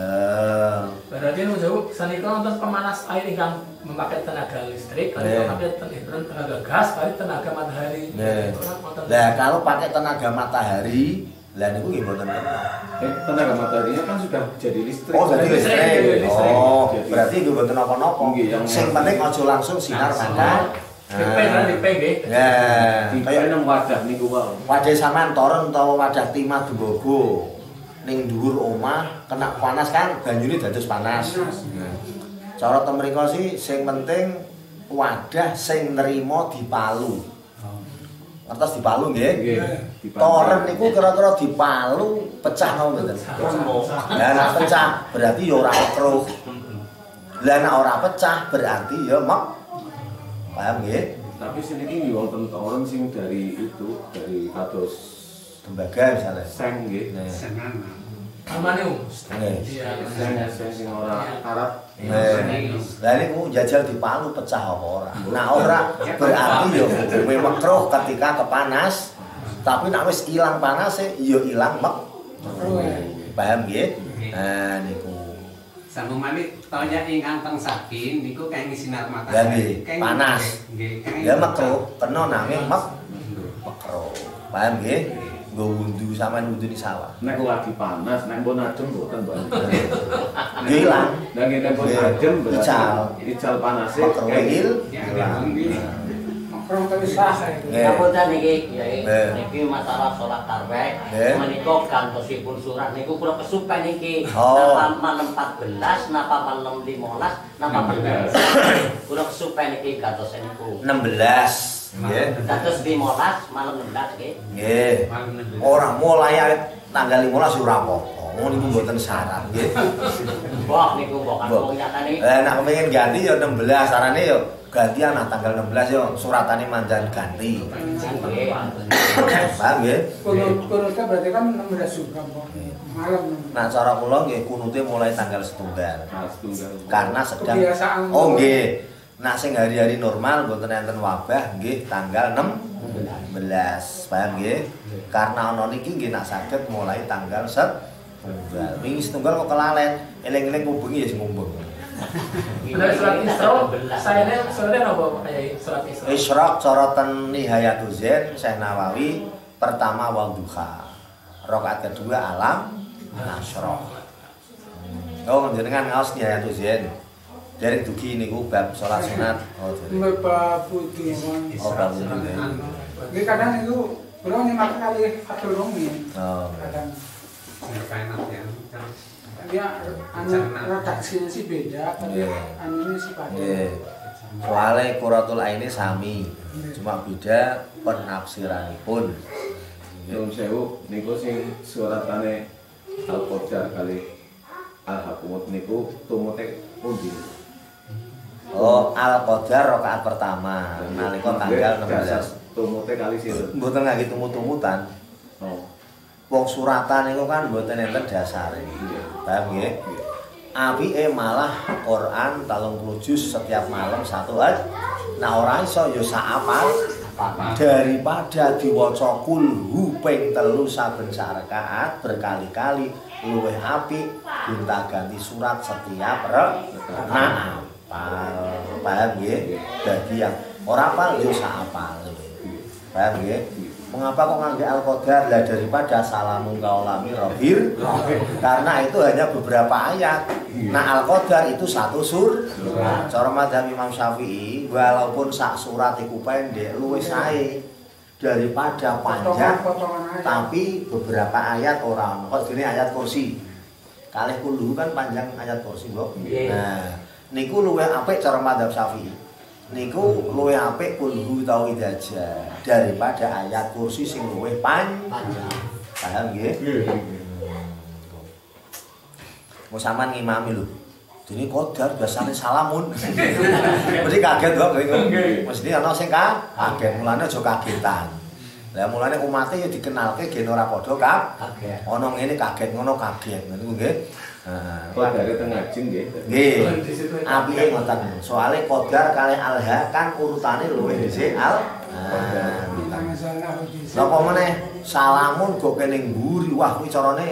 Eh. Berarti menjauh sanika wonten pemanas air ingkang memakai tenaga listrik, kalau memakai tenaga gas, kali tenaga matahari. Nah, kalau pakai tenaga matahari, lah niku nggih mboten kena. Eh, tenaga mataharinya kan sudah jadi listrik. Oh, jadi listrik. Oh, berarti nggih mboten napa-napa. Sing penting aja langsung sinar matahari. Dipen kan dipen nggih. Nah, kaya nang wadah niku wae. Wadah sampean toren utawa wadah timah dembogo. ning dhuwur omah kena panas kan banyune dados panas. Cara temriko sih sing penting wadah sing nrimo dipalu. Ngertos dipalu nggih? Nggih. Toren niku kira-kira dipalu pecah napa mboten? Lah nek pecah berarti ya ora makruh. Lah nek ora pecah berarti ya mak. Paham nggih? Tapi sini ini wonten toren sing dari itu dari kados tembaga misalnya. Seng nggih. Senang. Amane um. Nggih. Seng seng sing ora karat. Lah niku jajal dipalu pecah apa ora? Nah ora berarti ya hukume makruh ketika kepanas. Tapi nek wis ilang panase ya ilang mek. Paham nggih? Nah niku. Sambung malih toya ingkang teng sakin niku kenging sinar matahari. Lah nggih, panas. Nggih, Ya makruh, kena nanging mek makruh. Paham nggih? Nggo wundu sampean wundu di sawah. Nek lagi panas, nek mbon adem mboten, Mbak. Nggih ilang. Nek nek mbon adem berarti ical. Ical panase Makruh il ilang. Makruh tapi sah. Ngapunten niki, Kyai. Niki masalah salat tarawih. Menika gantosipun surat niku kula kesupen niki. Napa malam empat belas, napa malam lima belas, napa empat belas. Kula kesupen niki gantos niku. enam belas. Nggih. Gantos lima belas, malam enam belas nggih. Nggih. Ora mulai tanggal lima belas ora apa-apa. Oh niku mboten syarat nggih. Wah niku kok kan wong nyatane. Eh nek kepengin ganti ya enam belas, sarane ya gantian nah tanggal enam belas ya suratane manjan ganti. Nggih. Paham nggih? Kunut-kunutnya berarti kan enam belas juga, Pak. Malam. Nah cara kula nggih kunute mulai tanggal setunggal. setunggal. Karena sedang Kebiasaan. Oh nggih. Nah sing hari-hari normal mboten enten wabah nggih tanggal enam belas. Paham nggih? Karena ana niki nggih nak saged mulai tanggal setunggal. Wingi setunggal kok kelalen, eling-eling kubengi ya sing ngumbung. Benar surat Isra, sayane suratnya apa Kyai? Surat Isra. Isra Soroten Nihayatul Zain Syekh Nawawi pertama wadduha. Rakaat kedua alam nasroh. Oh jenengan ngaos Nihayatul Zain. Dari dugi niku bab salat sunat. Oh jadi. Mbak Putih, Bang. Oh bab dugi. Ini kadang itu belum nyimak kali fatul rumi. Oh. Kadang Enak ya. dia anu redaksinya sih beda, tapi anu ini sih pada. Nggih. Soale Quratul Aini sami. Cuma beda penafsiranipun. Nyuwun sewu niku sing suratane Al-Qadar kali Al-Hakumut niku tumute pundi? Oh, Al-Qadar rakaat pertama nalika tanggal enam belas. Tumute kali sinten? Mboten ngangge tumut-tumutan. Oh. Wong suratan niku kan mboten enten dasare. Paham nggih? Apike malah Quran telung puluh juz setiap malam satu ayat. Nah ora iso ya sak apal daripada diwaca kulhu ping telu saben rakaat berkali-kali luwih apik gonta-ganti surat setiap rakaat. Nah, apal. Paham nggih? Dadi yang ora apal ya sak apal. Paham nggih? Mengapa kok ngangge Al-Qadar? Lah daripada salamun kaulami rohir. Karena itu hanya beberapa ayat. Nah Al-Qadar itu satu sur. Cara madzhab Imam Syafi'i, walaupun sak surat iku pendek luwih sae daripada panjang. Tapi beberapa ayat ora ono. Kok dene ayat kursi. Kalih kulhu kan panjang ayat kursi, Mbok. Nah, niku luwih apik cara madzhab Syafi'i. Niku luwih apik kulhu tauhid aja daripada ayat kursi sing luwih panjang. Paham nggih? Mau sampean ngimami lho. Dene Qadar biasane salamun. Mesti kaget kok kowe. Mesti ana sing kaget, mulane aja kagetan. Lah mulane umate ya dikenalke gen ora padha kaget. Ana ngene kaget ngono kaget. Niku nggih. Heeh. Qadare teng ngajeng nggih. Nggih. Apike ngoten. Soale Qadar kali Alha kan urutane luwih dhisik al. Lah apa meneh salamun kok kene mburi. Wah kuwi carane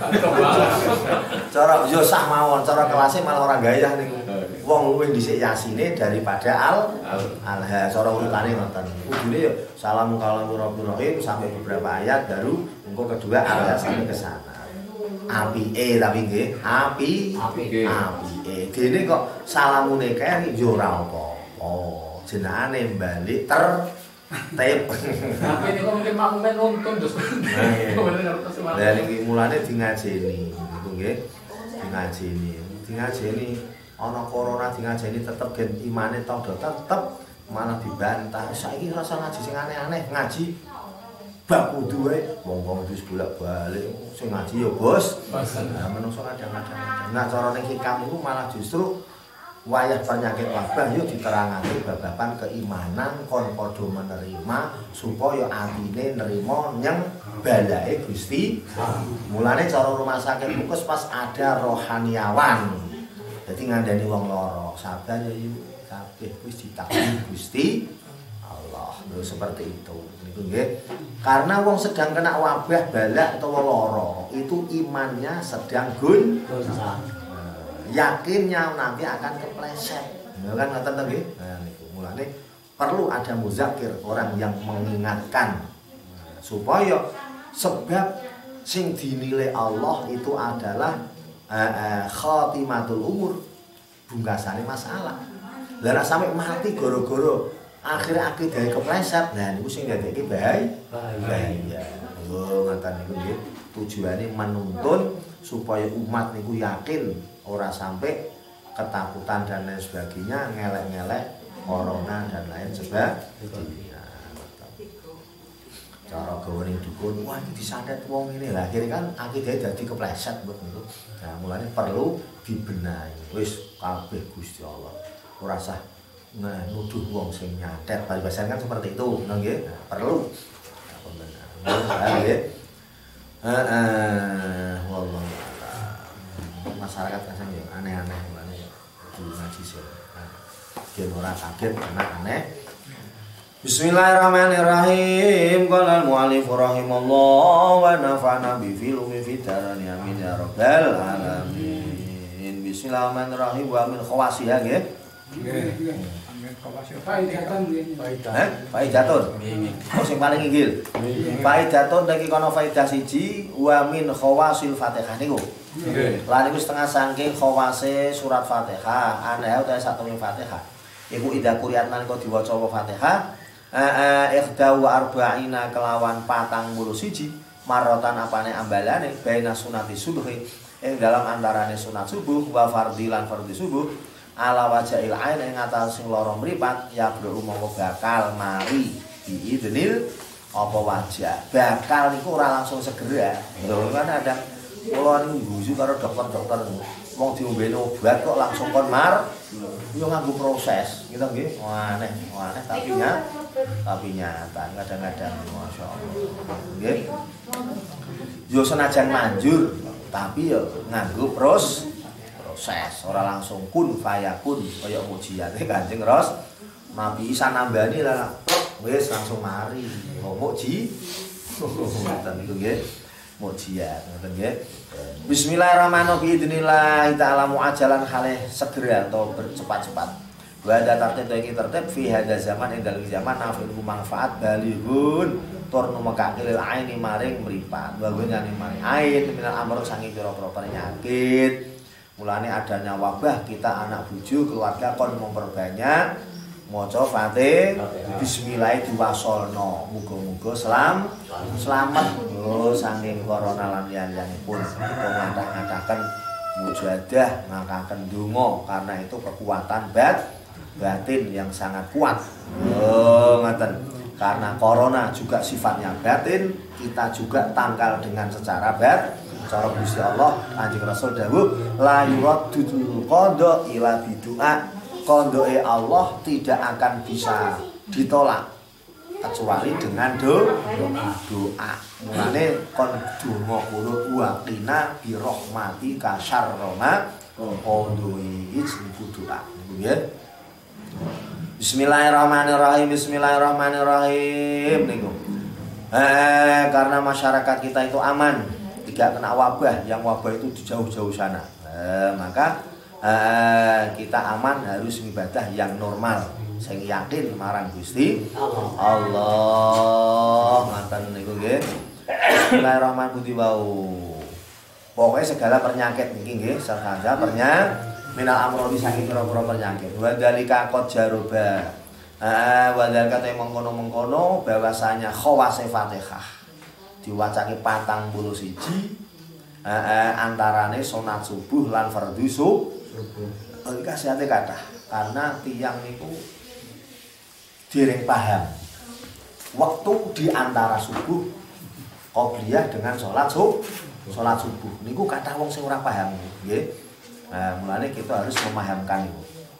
cara yo sah mawon, cara kelasé malah ora gayah niku. Wong luwih dhisik yasine daripada al Alha. Cara urutane ngoten. Kudune yo salamun kalamur rabbil sampai beberapa ayat baru engko kedua Alha sampai ke sana. Apike tapi nggih, api, apike. Dene kok salamune kae yo ora apa-apa. Jenengane balik ter Tip. Tapi ini kok mungkin makmumnya nonton terus. Lah niki mulane di ngajeni niku nggih. Di ngajeni. Di ngajeni ana corona di ngajeni tetep gen imane tau tetep malah dibantah. Saiki rasa ngaji sing aneh-aneh, ngaji bab wudu wae wong-wong wis bolak-balik sing ngaji ya bos. Nah menungso kadang-kadang. Nah cara ning hikam iku malah justru wayah penyakit wabah yo diterangake babagan keimanan kon padha menerima supaya atine nerima nyeng balae Gusti. Mulane cara rumah sakit Mukes pas ada rohaniawan. Dadi ngandani wong lara, sabar ya yu kabeh wis ditakdir Gusti Allah. Lho seperti itu. Niku nggih. Karena wong sedang kena wabah balak utawa lara, itu imannya sedang gun yakinnya nanti akan kepleset. Ya kan ngoten to nggih. Nah niku mulane perlu ada muzakir, orang yang mengingatkan supaya sebab sing dinilai Allah itu adalah eh, eh, khatimatul umur, bungkasane masalah. Lah nek sampe mati gara-gara akhir akidah kepleset, nah niku sing ndadekake bahaya. Bahaya. Oh ngoten niku nggih. Tujuane menuntun supaya umat niku yakin ora sampai ketakutan dan lain sebagainya, ngelek-ngelek corona dan lain sebagainya. Cara gawe ning dukun, wah iki disandet wong ini lah, akhirnya kan akidah dadi kepleset mbok niku. Nah, mulane perlu dibenahi. Wis kabeh Gusti Allah. Ora usah nuduh wong sing nyatet, bal-balan kan seperti itu, nggih. Nah, perlu. Nah, nggih. Heeh, wallah. Masyarakat kadang ya aneh-aneh mulane ya kudu ngaji sih. Yen ora kaget karena aneh. Bismillahirrahmanirrahim. Qala al-mu'allif rahimallah wa nafa'na bi filmi fitarani amin ya rabbal alamin. Bismillahirrahmanirrahim wa min khawasiha nggih. Nggih. Faidatan nggih. Hah? Faidatun. Oh sing paling inggil. Faidatun niki kono faidah siji wa min khawasil Fatihah niku. Nggih. Lan iku setengah saking khawase surat Fatihah, ana utawa satunggal Fatihah. Iku ida quriat nalika diwaca Fatihah, eh ikhda wa arba'ina kelawan patang puluh siji marotan apane ambalane baina sunati subhi ing dalam antarane sunat subuh wa fardhilan fardhi subuh ala wajail ain ing atas sing lara mripat ya bro umawa bakal mari diidnil apa wajah bakal niku ora langsung segera. Lho kan ada kula niku guyu karo dokter-dokter wong diombeni obat kok langsung kon mar yo nganggo proses gitu nggih. Wah aneh, wah aneh tapi nyata, tapi nyata kadang-kadang masyaallah. Nggih. Yo senajan manjur tapi yo nganggo pros proses ora langsung kun fayakun kaya mujizate Kanjeng Ros. Nabi Isa nambani lah wis langsung mari. Kok muji. Ngoten niku nggih. Mujizat ngoten nggih. Bismillahirrahmanirrahim. Idznillah ta'ala muajalan halih segera atau bercepat-cepat. Wa ada tertib iki tertib fi hadza zaman ing dalem zaman nafil manfaat balighun tur numekake lil aini maring mripat. Wa nyani maring ain minal amr sangi pira-pira penyakit. Mulane adanya wabah kita anak bojo keluarga kon memperbanyak maca Fatih bismillah diwasolno muga-muga selam selamat oh saking corona lan liyan-liyanipun kita ngantah-ngantahken mujadah ngangkaken donga karena itu kekuatan bat batin yang sangat kuat. Oh ngoten. Karena corona juga sifatnya batin, kita juga tangkal dengan secara bat. Cara Gusti Allah Kanjeng Rasul dawuh la yuraddu qada ila bidu'a. Kondoe Allah tidak akan bisa ditolak kecuali dengan do doa. Mulane kon donga kunut wa qina bi rahmati ka syarroma kondoe iki doa. Nggih. Bismillahirrahmanirrahim. Bismillahirrahmanirrahim niku. Eh karena masyarakat kita itu aman, tidak kena wabah, yang wabah itu di jauh-jauh sana. Eh, maka Uh, kita aman harus ibadah yang normal sing yakin marang Gusti Allah. Ngoten niku nggih. Bismillahirrahmanirrahim wau. Pokoke segala penyakit niki nggih sarta pernya minal amrodi saking pira-pira penyakit. Wa dzalika qad jaroba. Eh wadal kata mengkono-mengkono bahwasanya khawase Fatihah diwacake patang puluh siji eh, eh, antarane sunat subuh lan fardhu subuh. Iki kasihate kathah karena tiyang niku dereng paham waktu di antara subuh qobliyah dengan salat subuh. Salat subuh niku kathah wong sing ora paham nggih. Nah, mulane kita harus memahamkan itu.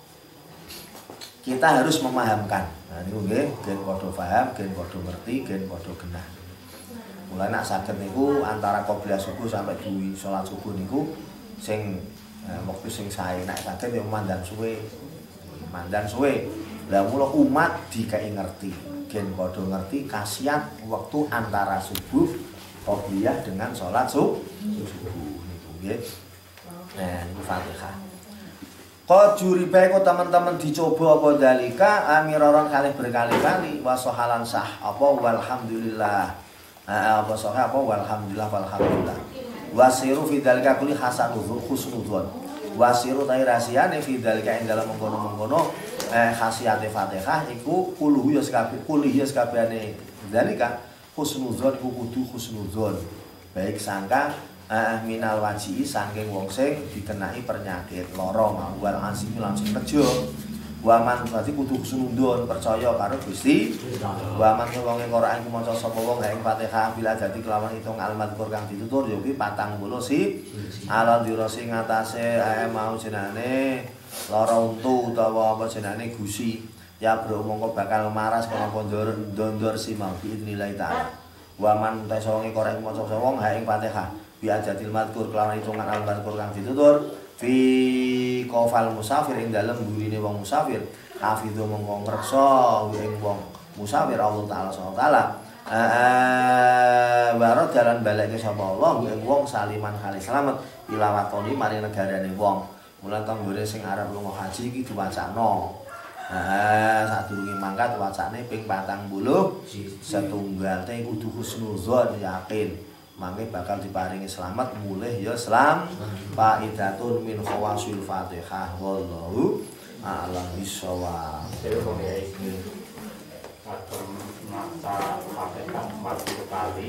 Kita harus memahamkan. Nah niku nggih, gen padha paham, gen padha ngerti, gen padha genah. Mulane nek saged niku antara qobliyah subuh sampai duwi salat subuh niku sing eh, wektu sing sae nek saged ya mandan suwe. Mandan suwe. Lah mula umat dikai ngerti, gen padha ngerti khasiat waktu antara subuh qobliyah dengan salat subuh niku nggih. Nah, niku Fatihah. Qad juriba iku teman-teman dicoba apa dalika amiraron kali berkali-kali wa sahalan sah apa walhamdulillah. Apa sah apa walhamdulillah walhamdulillah. Wasiru fi dalika kulli hasanul husnudzon. Wasiru ta rahasiane fi dalika ing dalam mengkono-mengkono eh khasiate Fatihah iku kuluhu ya sakabeh kulih ya sakabehane dalika husnudzon iku kudu husnudzon. Baik sangka Uh, minal wajihi saking wong sing dikenai penyakit lara wal asimi langsung nejo waman berarti kudu sunundun percaya karo Gusti waman wong ing Quran ku maca sapa wong ing Fatihah bila dadi kelawan hitung al-madkur kang ditutur yo kuwi patang puluh si ala dirasi ngatasé ae mau jenenge lara untu utawa apa jenenge gusi ya bro mongko bakal maras kana pondor ndondor si mau biidznillah taala waman ta wong ing Quran ku maca sapa wong ing Fatihah biajatil madkur kelawan hitungan al-madkur kang ditutur fi qafal musafir ing dalem gurine wong musafir hafidhu mongko ngreksa ing wong musafir Allah taala subhanahu taala eh waro dalan baleke sapa Allah ing wong saliman kali selamat ilawatoni mari negarane wong mulan tanggone sing arep lunga haji iki diwacana eh sadurunge mangkat wacane ping patang puluh setunggal teh kudu husnuzon yakin mangke bakal diparingi selamat mulih ya selam faidatun min khawasil Fatihah wallahu a'lam bissawab. Atur maca Fatihah empat puluh kali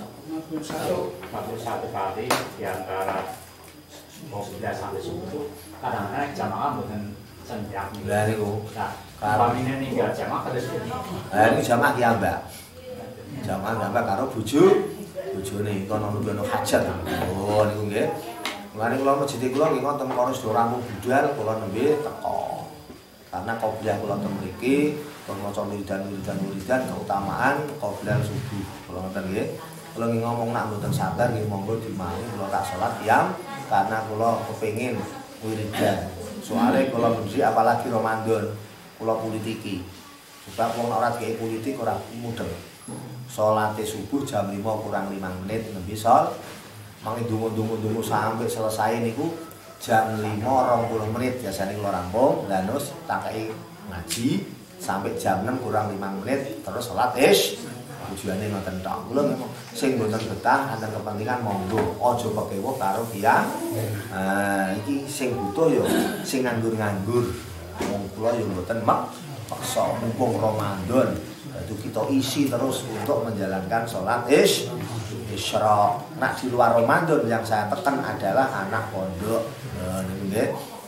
empat puluh satu kali di antara qobliyah sampai subuh. Kadang-kadang jamaah mboten senjak niku. Lah niku. Nah, pamine ninggal jamaah kados pundi? Lah niku jamaah ki ambak. Jamaah ambak karo bojo bojone kono ono hajat. Oh niku nggih. Mulane kula masjid kula nggih wonten karo sedaya rampung budal kula nembe teko. Karena qobliyah kula teng mriki pun maca wiridan-wiridan wiridan keutamaan qobliyah subuh. Kula ngoten nggih. Kula nggih ngomong nak mboten sabar nggih monggo dimawi kula tak salat tiyang karena kula kepengin wiridan. Soale kula mesti apalagi Ramadan kula politiki. Sebab wong ora kaya politik ora mudeng. Salate subuh jam lima kurang lima menit nembe sol. Mangke dungu-dungu-dungu sampai selesai niku jam lima rong puluh menit biasane kula rampung. Lah nus tak kei ngaji sampai jam enam kurang lima menit terus salat isya. Tujuane ngoten tok. Kula memang sing mboten betah antar kepentingan monggo aja pekewo karo tiyang. Nah, iki sing butuh ya sing nganggur-nganggur. Wong kula ya mboten maksa mumpung Ramadan. Itu kita isi terus untuk menjalankan sholat ish isyraq. Nah di luar Ramadan yang saya tekan adalah anak pondok. Nah ini nggih.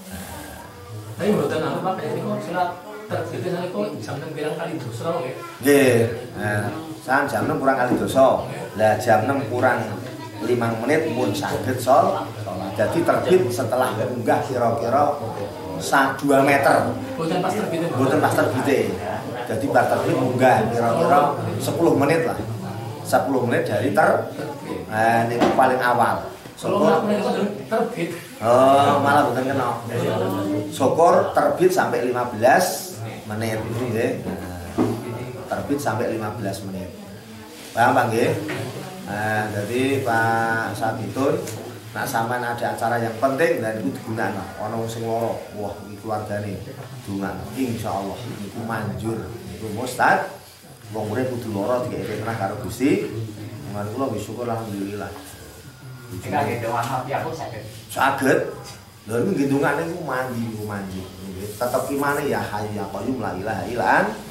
Tapi mboten anu Pak, niku sholat terbit niku jam enam pirang kali dosa nggih. Nggih. Nah, san jam enam kurang kali dosa. Lah jam enam kurang lima menit pun saged sholat. Jadi terbit setelah munggah kira-kira dua meter. Mboten pas terbit. Mboten pas terbit. Jadi bar terbit munggah kira-kira sepuluh menit lah. sepuluh menit dari ter nah ini paling awal. Syukur terbit. Oh, malah bukan kena. Syukur terbit sampai lima belas menit gitu nggih. Nah, terbit sampai lima belas menit. Paham Pak nggih? Nah, jadi Pak Sabitun nak sampean ada acara yang penting dan itu digunakan ana wong sing lara wah iki keluargane dungan insyaallah niku manjur niku mustad wong urip kudu lara dikek tenang karo Gusti lan kula wis syukur alhamdulillah jika gendongan hati aku saged saged lha niku gendongane niku mandi niku mandi tetep imane ya hayya qayyum la ilaha illa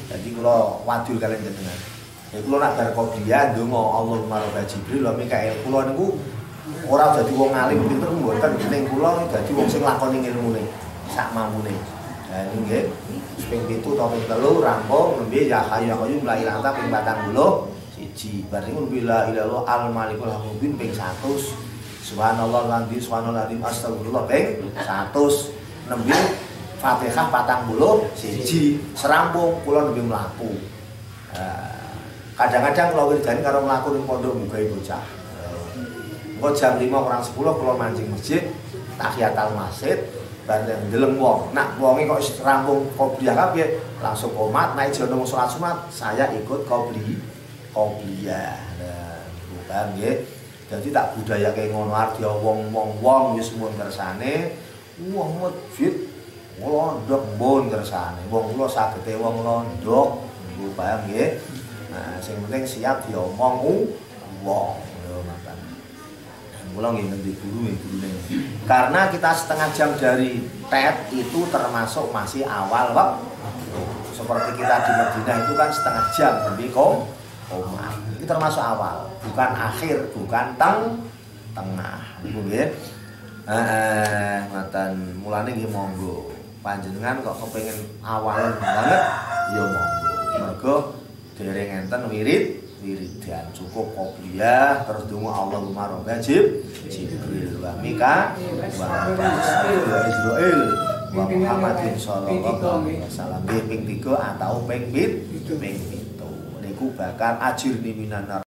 Jadi kula wadul kalian jenengan. Ya kula nak bar qobliyah ndonga Allahumma rabb Jibril wa Mikail. Kula niku ora dadi wong alim pinter mboten, ning kula dadi wong sing lakoni ilmune sak mamune. Nah nggih. Ping pitu utawa ping telu rampung nembe ya hayya qayyum la ilaha illa ping patang puluh siji. Bar niku bila ilallah al malikul hamid ping seratus. Subhanallah lan subhanallah astagfirullah ping seratus. Nembe Fatihah patang puluh siji. Serampung kula nembe mlaku. Kadang-kadang kalau wiridane karo mlaku ning pondok mugai bocah. Engko jam lima kurang sepuluh kula mancing masjid, tahiyatul masjid, bareng ndeleng wong. Nak wonge kok wis rampung qobliyah kabeh, langsung qomat, naik jono salat Jumat, saya ikut qobli qobliyah. Nah, bukan nggih. Jadi tak budayake ngono arti wong-wong wis mun kersane, wong masjid londok mbon kersane. Wong kula sagete wong londok, niku paham nggih. Nah, sing penting siap diomong wong lho makan. Mula nggih ngendi guru nggih gurune. Karena kita setengah jam dari T E T itu termasuk masih awal waktu. Seperti kita di Madinah itu kan setengah jam lebih kok koma. Ini termasuk awal, bukan akhir, bukan teng tengah. Niku nggih. Heeh, ngoten. Mulane nggih monggo. Panjenengan kok kepengin awalan banget ya monggo. Mergo dereng enten wirid wiridan cukup qobliyah terus donga Allahumma rabb Jibril wa Mika wa Israil wa Muhammadin sallallahu alaihi wasallam ping tiga atau ping pitu niku bakal ajirni minanar